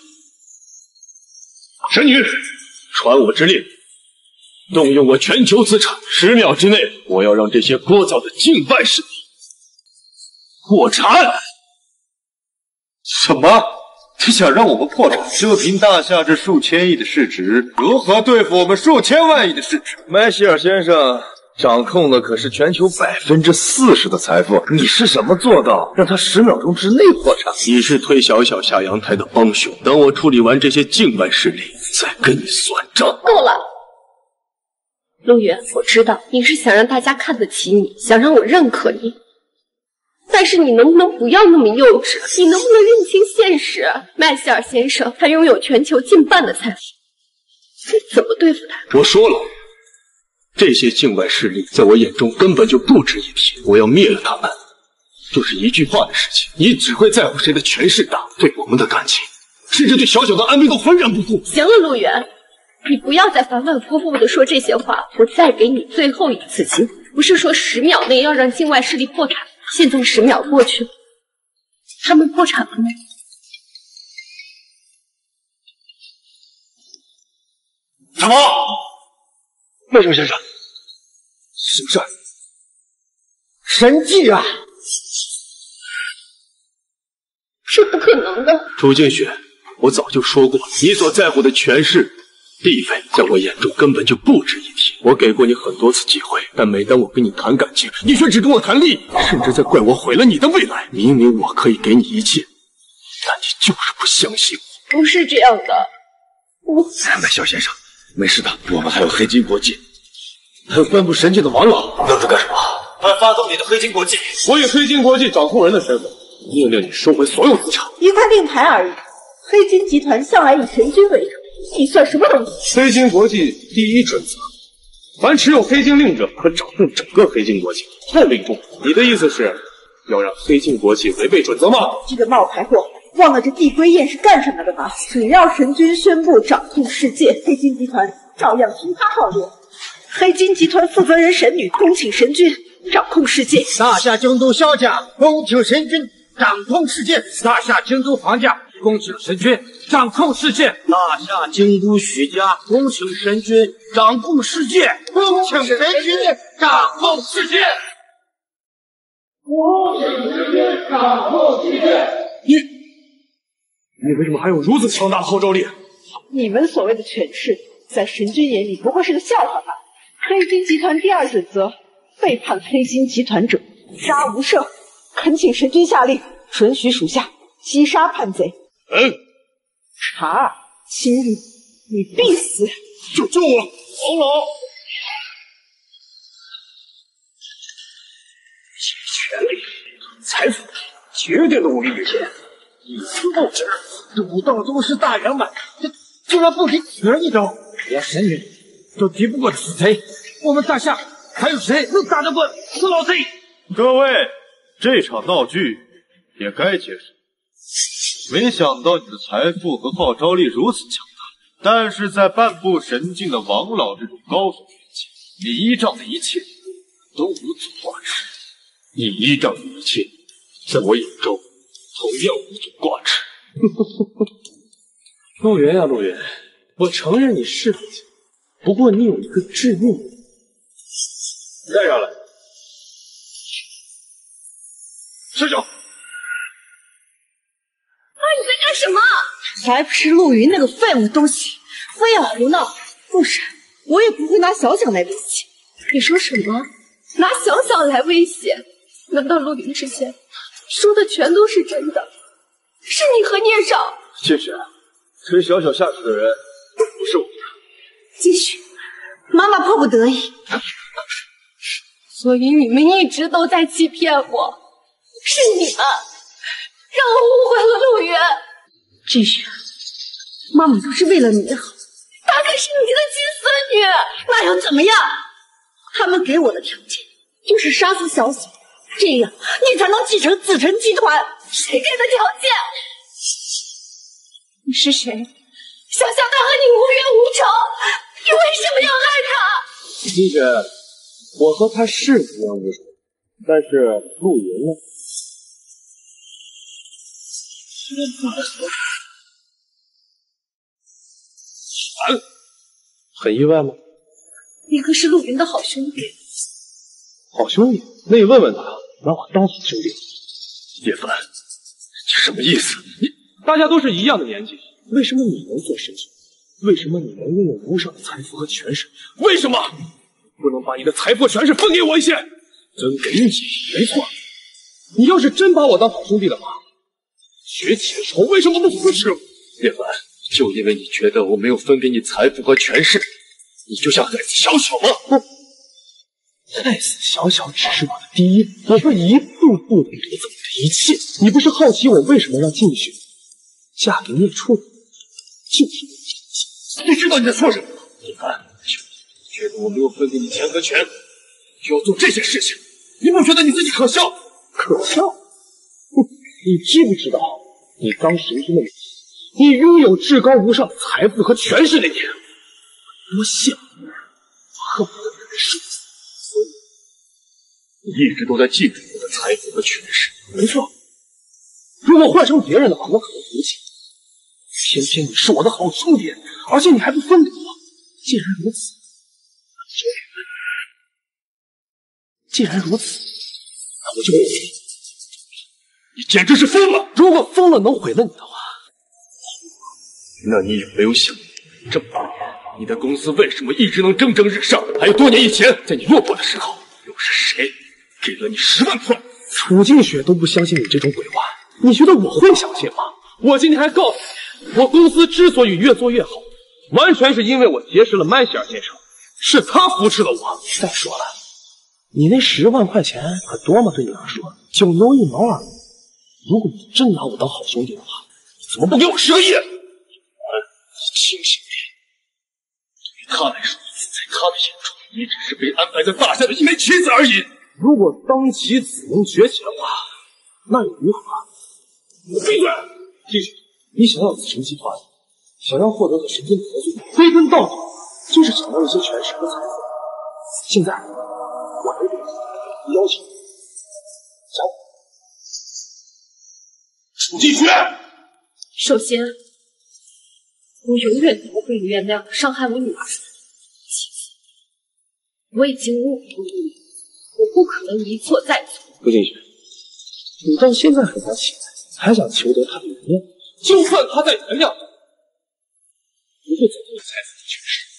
神女，传我之令，动用我全球资产，十秒之内，我要让这些聒噪的境外势力破产。 什么？你想让我们破产？就凭大夏这数千亿的市值，如何对付我们数千万亿的市值？ 麦希尔先生掌控的可是全球百分之四十的财富，你是怎么做到让他十秒钟之内破产？ 你是推小小下阳台的帮凶，等我处理完这些境外势力，再跟你算账。 够了，陆远，我知道你是想让大家看得起你，想让我认可你。但是你能不能不要那么幼稚？你能不能认清现实？麦希尔先生，他拥有全球近半的财富，你怎么对付他？ 我说了，这些境外势力在我眼中根本就不值一提，我要灭了他们，就是一句话的事情。你只会在乎谁的权势大，对我们的感情，甚至对小小的安危都浑然不顾。 行了，陆远，你不要再反反复复的说这些话，我再给你最后一次机会。不是说十秒内要让境外势力破产，现在十秒过去了，他们破产了吗？ 什么？麦修先生，什么事？ 神迹啊！ 是不可能的。 楚静雪，我早就说过，你所在乎的权势、地位，在我眼中根本就不值一提。我给过你很多次机会，但每当我跟你谈感情，你却只跟我谈利益，甚至在怪我毁了你的未来。明明我可以给你一切，但你就是不相信我。 不是这样的，我…… 麦萧先生，没事的，我们还有黑金国际，还有颁布神迹的王老，愣着干什么？快发动你的黑金国际！ 我以黑金国际掌控人的身份，命令你收回所有资产。 一块令牌而已。黑金集团向来以神君为主，你算什么东西？ 黑金国际第一准则，凡持有黑金令者可掌控整个黑金国际，号令不绝。你的意思是要让黑金国际违背准则吗？ 这个冒牌货，忘了这帝归宴是干什么的吧？只要神君宣布掌控世界，黑金集团照样听他号令。黑金集团负责人神女恭请神君掌控世界。 大夏京都萧家恭请神君掌控世界。大夏京都房家恭请神君掌控世界。大夏京都许家恭请神君掌控世界。恭请神君掌控世界。 恭请神君掌控世界。 你，你为什么还有如此强大的号召力？ 你们所谓的权势，在神君眼里不过是个笑话吧？黑金集团第二准则：背叛黑金集团者，杀无赦。恳请神君下令，准许属下击杀叛贼。 嗯， 查尔，今日你必死！ 救救我，王老！权力、财富、绝对的武力与钱，一丝不值。 武道宗师大圆满，这竟然不敌此人一招！连神女都敌不过此贼，我们大夏还有谁能打得过此老贼？ 各位，这场闹剧也该结束。没想到你的财富和号召力如此强大，但是在半步神境的王老这种高手面前，你依仗的一切都无足挂齿。 你依仗的一切，在我眼中同样无足挂齿。 陆源呀，陆源，我承认你是父亲，不过你有一个致命。 带上来，师兄。 啊！你在干什么？ 还不是陆云那个废物东西，非要胡闹，不然我也不会拿小小来威胁。 你说什么？拿小小来威胁？难道陆云之前说的全都是真的？是你和聂少？ 谢雪， 跟小小下去的人不是我的。 继续，妈妈迫不得已。 所以你们一直都在欺骗我，是你们让我误会了陆云。 继续，妈妈都是为了你好。 她可是你的亲孙女， 那又怎么样？他们给我的条件就是杀死小小，这样你才能继承紫辰集团。 谁给的条件？你是谁？小小他和你无冤无仇，你为什么要害他？ 季雪，我和他是无冤无仇，但是陆云呢？啊，很意外吗？ 你可是陆云的好兄弟。 好兄弟？那你问问他，拿我当好兄弟。 叶凡，你什么意思？ 你大家都是一样的年纪，为什么你能做神君？为什么你能拥有无上的财富和权势？为什么不能把你的财富权势分给我一些？分给你？没错，你要是真把我当好兄弟的话，崛起的时候为什么不扶持我？ 叶凡，就因为你觉得我没有分给你财富和权势，你就想害死小小吗？ 不，害死小小只是我的第一步，我会一步步的夺走你的一切。你不是好奇我为什么让静雪嫁给孽畜吗？就是为你知道你在说什么吗？叶凡，你觉得我没有分给你钱和权，就要做这些事情，你不觉得你自己可笑？ 可笑？哼，你知不知道，你当神君的那年，你拥有至高无上的财富和权势那年，多羡慕，我恨不得被人受死。所以， 你一直都在记住我的财富和权势。 没错，如果换成别人的话，我可能服气。偏偏你是我的好兄弟，而且你还不分给我。既然如此，既然如此，那我就…… 你简直是疯了！ 如果疯了能毁了你的话， 那你有没有想，这么多年，你的公司为什么一直能蒸蒸日上？还有多年以前，在你落魄的时候，又是谁给了你十万块？ 楚静雪都不相信你这种鬼话，你觉得我会相信吗？我今天还告诉你，我公司之所以越做越好，完全是因为我结识了麦希尔先生，是他扶持了我。再说了，你那十万块钱可多吗？对你来说，九牛一毛啊！如果你真拿我当好兄弟的话，你怎么不给我十个亿？ 清醒点，对于他来说，在他的眼中，你只是被安排在大夏的一枚棋子而已。 如果当其子能崛起的话，那又如何？你闭嘴！继续，你想要紫辰集团，想要获得和神君的合作，归根到底就是想要一些权势和财富。现在，我来给你要求，走。楚继雪， 首先，我永远都不会原谅伤害我女儿的人。其次，我已经误会了你，我不可能一错再错。 陆静雪，你到现在还想起来，还想求得他的原谅？就算他再原谅，不会再给你财富的权势。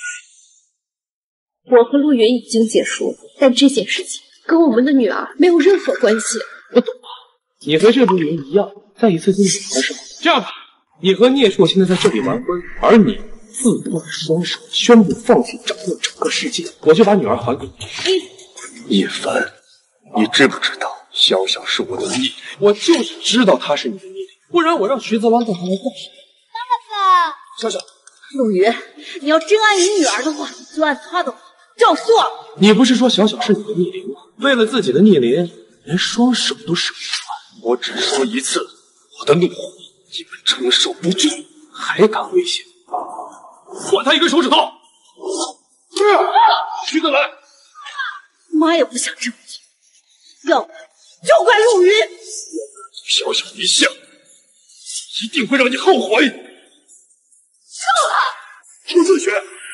我和陆云已经结束了，但这件事情跟我们的女儿没有任何关系。 我懂了，你和这陆云一样，在一次经典的时候。这样吧，你和聂硕现在在这里完婚，而你自断双手，宣布放弃掌握整个世界，我就把女儿还给你。 叶凡，你知不知道小小是我的逆鳞？ 我就是知道她是你的逆鳞，不然我让徐泽郎带她来干什么？ 爸爸， 小小， 陆云，你要真爱你女儿的话，就按她的话照做。 你不是说小小是你的逆鳞吗？为了自己的逆鳞，连双手都舍不得断。 我只说一次，我的怒火你们承受不住， 还敢威胁？还他一根手指头！徐泽兰， 妈也不想这么做，要不就怪陆云。 小小一向，一定会让你后悔。 够了！ 楚志雪，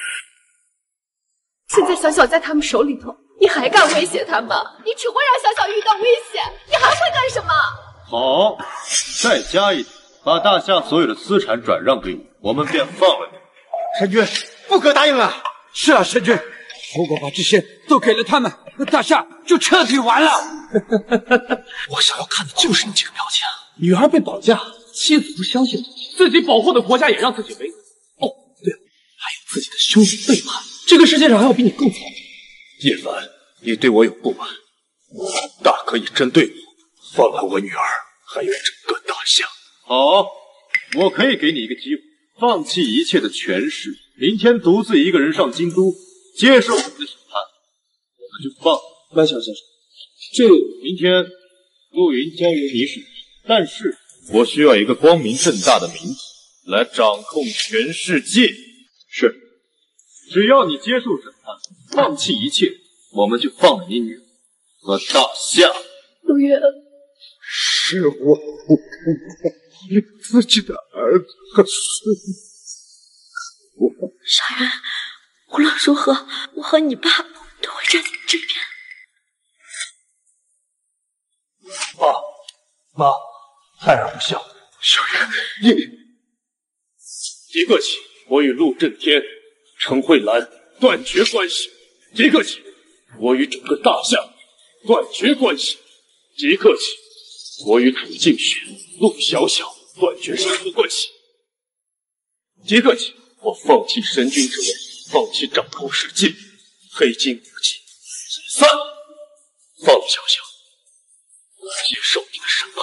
现在小小在他们手里头，你还敢威胁他们？你只会让小小遇到危险，你还会干什么？ 好，再加一点，把大夏所有的资产转让给你，我们便放了你。 神君，不可答应了。 是啊，神君，如果把这些都给了他们，那大夏就彻底完了。 我想要看的就是你这个表情，女儿被绑架， 妻子不相信自己保护的国家，也让自己为难。哦，对了，还有自己的兄弟背叛，这个世界上还有比你更糟的。 叶凡，你对我有不满，大可以针对我，放了我女儿，还有整个大夏。 好，我可以给你一个机会，放弃一切的权势，明天独自一个人上京都，接受我们的审判，我们就放。 麦小先生，这明天陆云将由你审判，但是我需要一个光明正大的名字来掌控全世界。是，只要你接受审判，放弃一切，我们就放了你女儿和大夏。 陆云， 是我不保护自己的儿子和孙子。我少元，无论如何，我和你爸都会站在你这边。 爸妈，太儿不孝。 小云，你即刻起，我与陆震天、陈慧兰断绝关系。即刻起，我与整个大夏断绝关系。即刻起，我与楚静雪、陆小小断绝任何关系。即刻起，我放弃神君之位，放弃掌控世界，黑金国际解散，放了小小，接受你的审判。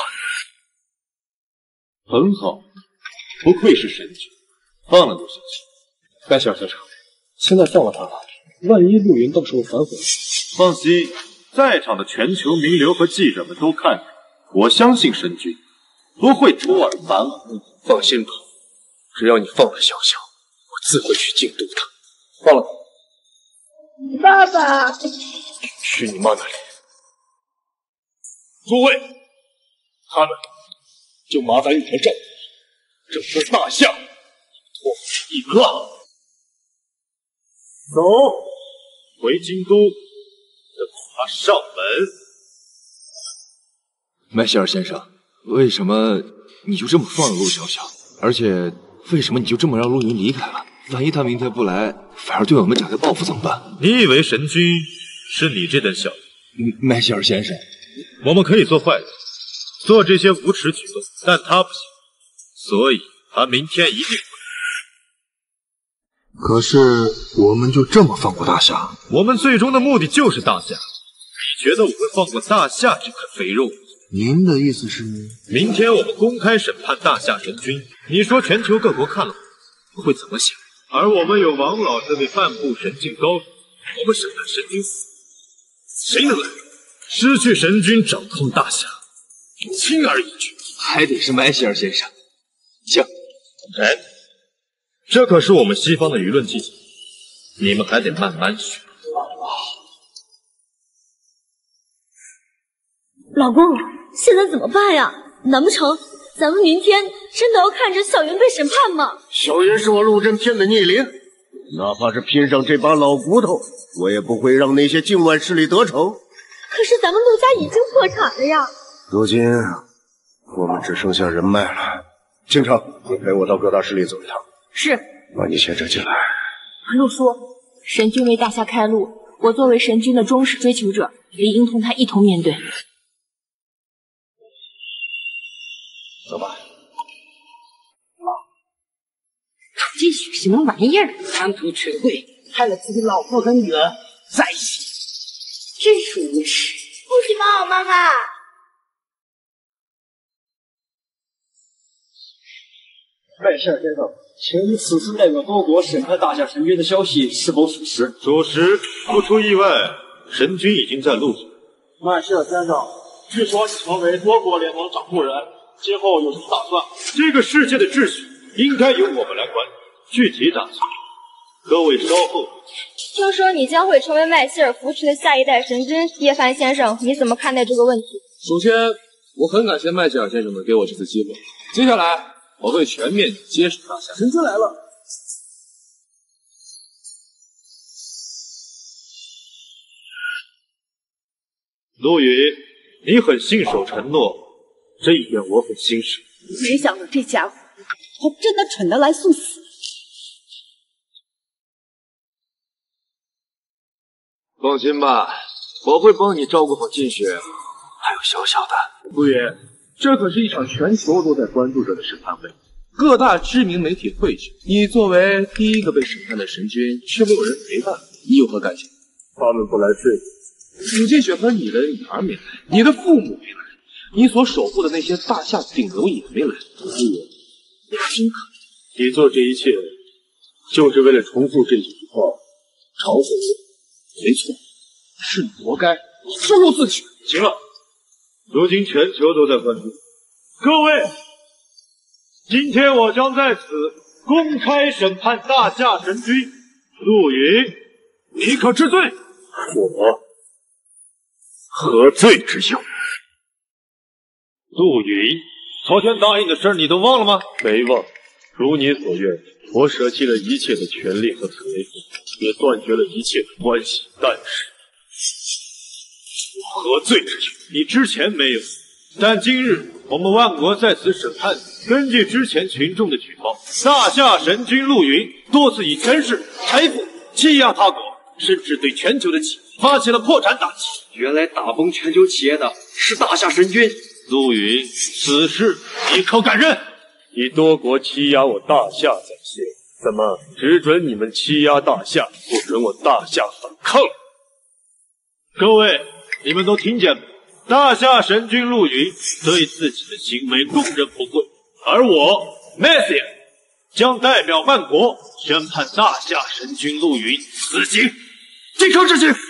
很好，不愧是神君，放了陆小小。 麦小先生，现在放了他了，万一陆云到时候反悔， 放心，在场的全球名流和记者们都看着，我相信神君不会出尔反尔。 放心吧，只要你放了小小，我自会去京都的。放了他。 爸爸， 去你妈那里！ 诸位，他们就马在你的阵，整个大夏脱一乱。走，回京都，等他上门。 麦希尔先生，为什么你就这么放了陆小小？而且为什么你就这么让陆云离开了？万一他明天不来，反而对我们展开报复怎么办？ 你以为神君是你这等小人？ 麦希尔先生， 我们可以做坏人，做这些无耻举动，但他不行，所以他明天一定会。 可是我们就这么放过大夏？ 我们最终的目的就是大夏。你觉得我会放过大夏这块肥肉？ 您的意思是， 明天我们公开审判大夏神君，你说全球各国看了会怎么想？而我们有王老这位半步神境高手，我们审判神君死，谁能来？失去神君掌控大夏，轻而易举。 还得是麦希尔先生。请。 哎，这可是我们西方的舆论技巧，你们还得慢慢学。 老公，现在怎么办呀？难不成咱们明天真的要看着小云被审判吗？ 小云是我陆震天的逆鳞，哪怕是拼上这把老骨头，我也不会让那些境外势力得逞。 可是咱们陆家已经破产了呀。 如今我们只剩下人脉了。京城，你陪我到各大势力走一趟。 是。 把你牵扯进来。 陆叔，神君为大夏开路，我作为神君的忠实追求者，也应同他一同面对。 走吧。 楚静雪什么玩意儿？ 贪图权贵，害了自己老婆和女儿在一起，真是无耻！ 不许帮我妈妈！ 麦希尔先生，请问你此次代表多国审判大夏神君的消息是否属实？ 属实，不出意外，神君已经在路上。 麦希尔先生，据说你成为多国联盟掌控人，今后有什么打算？ 这个世界的秩序应该由我们来管理，具体打算，各位稍后。 听说你将会成为麦希尔扶持的下一代神君，叶凡先生，你怎么看待这个问题？ 首先，我很感谢麦希尔先生们给我这次机会。接下来，我会全面接手大夏。 神君来了。 陆羽，你很信守承诺，这一点我很欣赏。 没想到这家伙还真的蠢得来送死。 放心吧，我会帮你照顾好静雪，还有小小的。 陆羽， 这可是一场全球都在关注着的审判会，各大知名媒体汇聚。你作为第一个被审判的神君，却没有人陪伴，你有何感想？ 他们不来追我， 武进雪和你的女儿没来，你的父母没来，你所守护的那些大夏顶流也没来，我真可怜。 你做这一切，就是为了重复这几句话，嘲讽我。 没错，是你活该，羞辱自己。 行了，如今全球都在关注各位，今天我将在此公开审判大夏神君陆云，你可知罪？ 我何罪之有？ 陆云，昨天答应的事你都忘了吗？ 没忘。如你所愿，我舍弃了一切的权利和财富，也断绝了一切的关系。但是，我何罪之有？ 你之前没有，但今日我们万国在此审判你。根据之前群众的举报，大夏神君陆云多次以权势、财富欺压他国，甚至对全球的企业发起了破产打击。 原来打崩全球企业的是大夏神君陆云，此事你可敢认？ 你多国欺压我大夏在先，怎么只准你们欺压大夏，不准我大夏反抗？ 各位，你们都听见了，大夏神君陆云对自己的行为供认不讳，而我 Messier 将代表万国宣判大夏神君陆云死刑，即刻执行。 小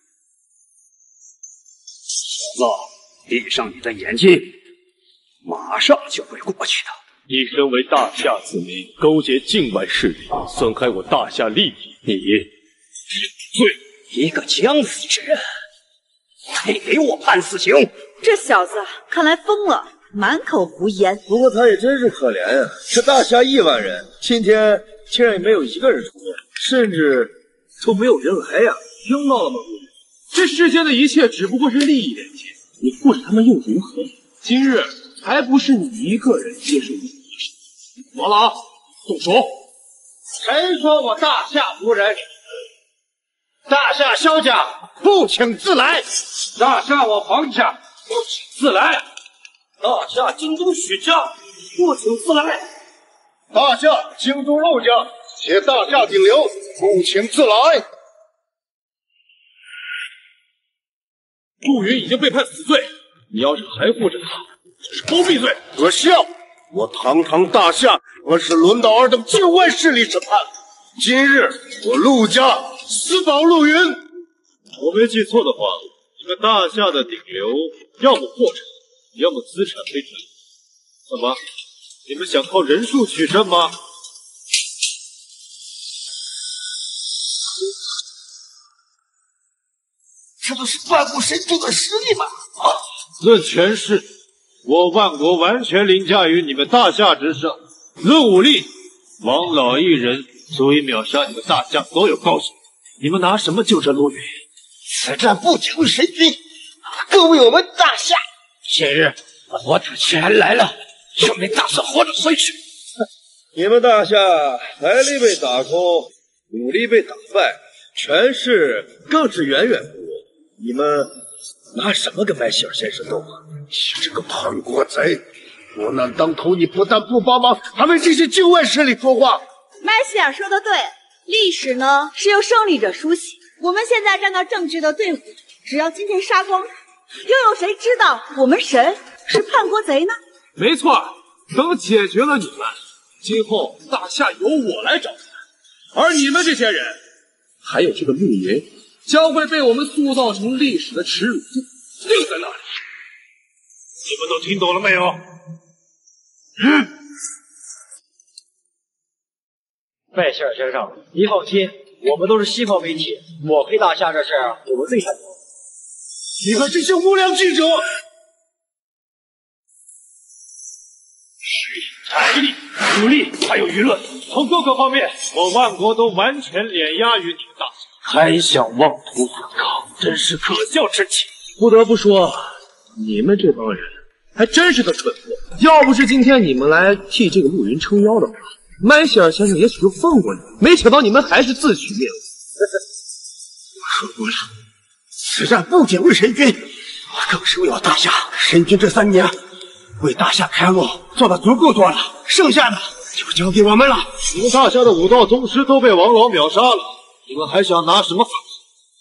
子，闭上你的眼睛，马上就会过去的。 你身为大夏子民，勾结境外势力，损害我大夏利益，你罪一个将死之人，配给我判死刑？ 这小子看来疯了，满口胡言。 不过他也真是可怜呀、啊，这大夏亿万人，今天竟然也没有一个人出面，甚至都没有人来呀、啊！听到了吗？ 这世间的一切只不过是利益连接，你护着他们又如何？今日还不是你一个人接受你。王朗，动手！ 谁说我大夏无人？大夏萧家不请自来。大夏我黄家不请自来。大夏京都许家不请自来。 大夏京都陆家且大夏顶流不请自来。 陆云已经被判死罪，你要是还护着他，这是包庇罪。 可笑！我堂堂大夏，何时轮到尔等境外势力审判？今日我陆家私保陆云。 我没记错的话，你们大夏的顶流要么破产，要么资产被转移。怎么？你们想靠人数取胜吗？ 这不是万国神君的实力吗？啊！ 论权势，我万国完全凌驾于你们大夏之上。论武力，王老一人足以秒杀你们大夏所有高手。你们拿什么救这陆云？ 此战不仅为神君，更为我们大夏。今日我等全来了，就没打算活着回去。 你们大夏财力被打空，武力被打败，权势更是远远不如。你们拿什么跟麦希尔先生斗啊？ 你这个叛国贼！国难当头，你不但不帮忙，还为这些境外势力说话。 麦希尔说的对，历史呢是由胜利者书写。我们现在站到正确的队伍，只要今天杀光他，又有谁知道我们神是叛国贼呢？ 没错，等解决了你们，今后大夏由我来掌权，而你们这些人，还有这个陆云，将会被我们塑造成历史的耻辱柱，定在那里。 你们都听懂了没有？ 麦希尔先生，您放心，我们都是西方媒体，抹黑大夏这事我们最擅长。 你和这些无良记者， 财力、武力还有舆论，从各个方面，我万国都完全碾压于你们大夏， 还想妄图反抗，真是可笑之极。不得不说，你们这帮人还真是个蠢货。要不是今天你们来替这个陆云撑腰的话，麦希尔先生也许就放过你。没想到你们还是自取灭亡。 我说过了，此战不仅为神君，更是为我大夏。神君这三年为大夏开路做的足够多了，剩下的就交给我们了。 你们大夏的武道宗师都被王老秒杀了，你们还想拿什么反抗？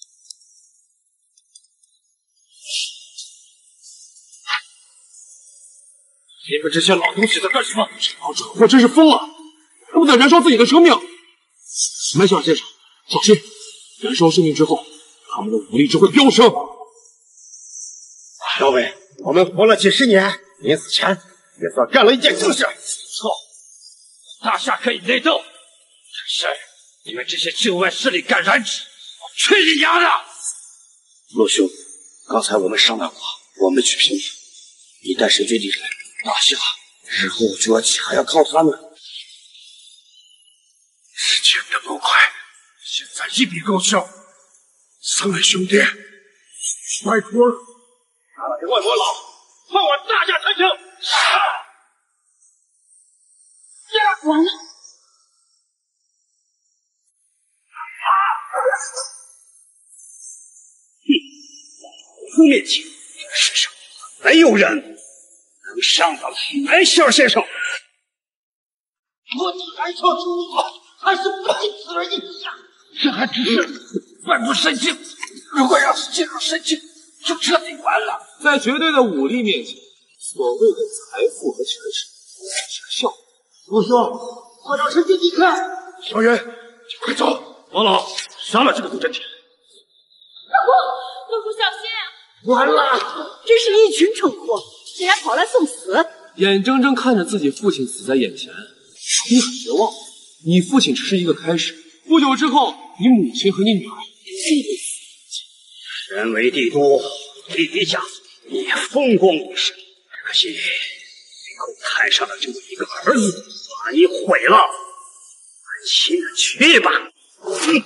你们这些老东西在干什么？老者，我真是疯了！他们在燃烧自己的生命。麦希尔先生，小心！燃烧生命之后，他们的武力值会飙升。 各位，我们活了几十年，临死前也算干了一件正事。 错，大夏可以内斗，但是你们这些境外势力敢染指，我去你娘的！陆兄，刚才我们商量过，我们去平定，一旦神君离开大夏，日后崛起还要靠他们。时间这么快，现在一笔勾销，三位兄弟，拜托了，拿来万魔老，换我大夏传承！ 完了！ 哼，出面前，这世上没有人能伤得了白希尔先生。我还说出我。还是不仅此人一家，这还只是半步神经。如果要是进入神经，就彻底完了。 在绝对的武力面前，所谓的财富和权势是个笑话。 陆兄，快让神君离开！ 小云，快走！王老，杀了这个杜真田！ 老公，老公小心！ 完了，这是一群蠢货，竟然跑来送死！ 眼睁睁看着自己父亲死在眼前，你很绝望。你父亲只是一个开始，不久之后，你母亲和你女儿必定死。 身为帝都第一家，你风光一时，可惜口台上的这么一个儿子，把你毁了。安心的去吧。嗯、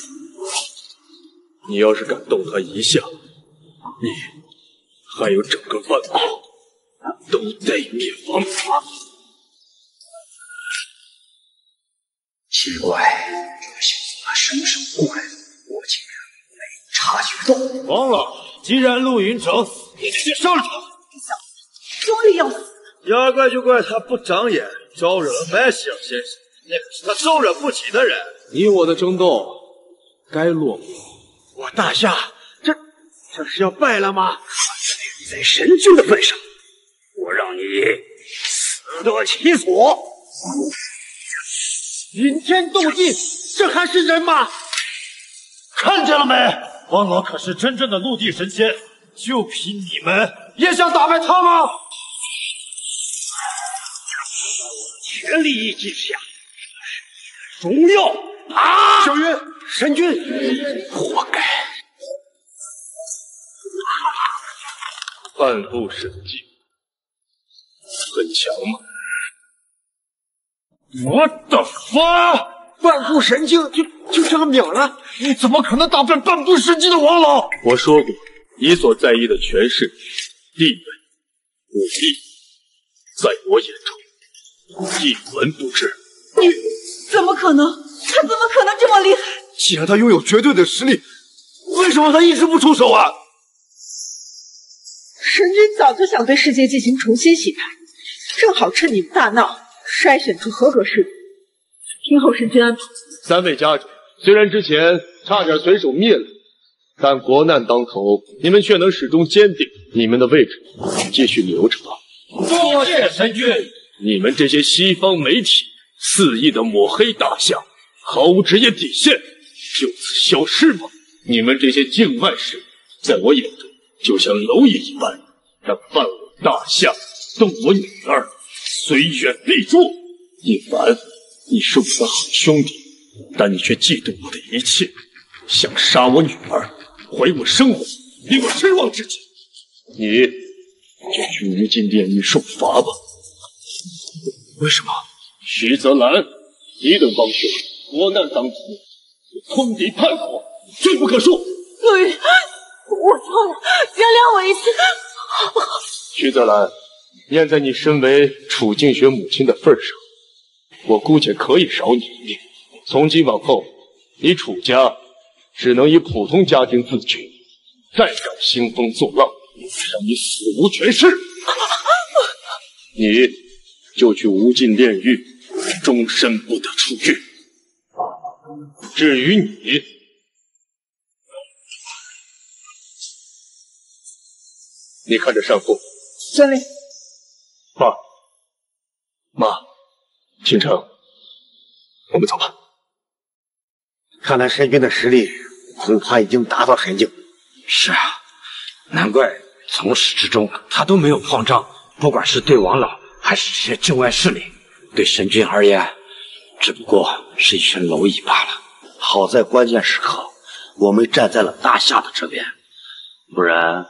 你要是敢动他一下，你还有整个万国都得灭亡。 奇怪，这小子他什么时候过来的？我竟然没察觉到。 王老，既然陆云找死，你就去杀了他。 这小子终于要死了。 要怪就怪他不长眼，招惹了麦希尔先生，那可是他招惹不起的人。 你我的争斗该落幕。 我大夏，这这是要败了吗？ 在神君的份上，我让你死得其所。 云天斗地，这还是人吗？ 看见了没？王老可是真正的陆地神仙，就凭你们也想打败他吗？ 全力一击下，这是你的荣耀啊！ 小云，神君， 活该！ 半步神境，很强吗？ 我的发！ 半步神境就就这样秒了？ 你怎么可能打败半步神境的王老？ 我说过，你所在意的权势、地位、武力，在我眼中一文不值。 你怎么可能？他怎么可能这么厉害？ 既然他拥有绝对的实力， 为什么他一直不出手啊？ 神君早就想对世界进行重新洗牌，正好趁你们大闹，筛选出合格势力，听候神君安排。 三位家主，虽然之前差点随手灭了，但国难当头，你们却能始终坚定你们的位置，继续留着吧。 多谢神君。 你们这些西方媒体肆意的抹黑大夏，毫无职业底线，就此消失吗？你们这些境外势力，在我眼中就像蝼蚁一般，让犯我大夏动我女儿，虽远必诛。叶凡，你是我的好兄弟，但你却嫉妒我的一切，想杀我女儿，毁我生活，令我失望至极。你就去鱼金炼狱受罚吧。 为什么？ 徐泽兰，你等帮凶，国难当头，通敌叛国，罪不可恕。 陆云，我错了，原谅我一次，好不好？ 徐泽兰，念在你身为楚静雪母亲的份上，我姑且可以饶你一命。从今往后，你楚家只能以普通家庭自居，再敢兴风作浪，让你死无全尸。 你就去无尽炼狱，终身不得出狱。至于你，你看着善后。 遵令。 妈，妈，倾城，我们走吧。 看来神君的实力恐怕已经达到神境。 是啊，难怪从始至终他都没有慌张，不管是对王老还是这些境外势力，对神君而言，只不过是一群蝼蚁罢了。 好在关键时刻，我们站在了大夏的这边，不然……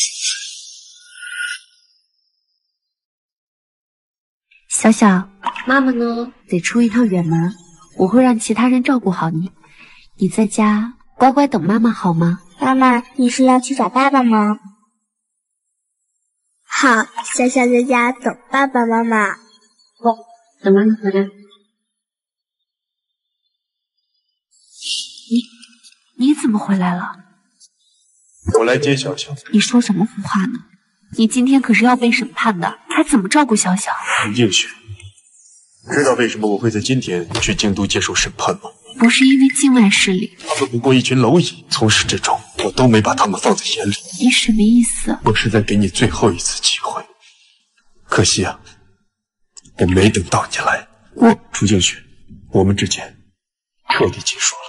小小，妈妈呢？得出一趟远门，我会让其他人照顾好你。你在家乖乖等妈妈好吗？ 妈妈，你是要去找爸爸吗？好，小小在家等爸爸妈妈。 我等妈妈回来。你你怎么回来了？ 我来接小小。 你说什么胡话呢？你今天可是要被审判的，还怎么照顾小小？ 林静雪，知道为什么我会在今天去京都接受审判吗？ 不是因为境外势力， 他们不过一群蝼蚁，从始至终我都没把他们放在眼里。 你什么意思？ 我是在给你最后一次机会，可惜啊，我没等到你来。 我楚静雪，我们之间彻底结束了。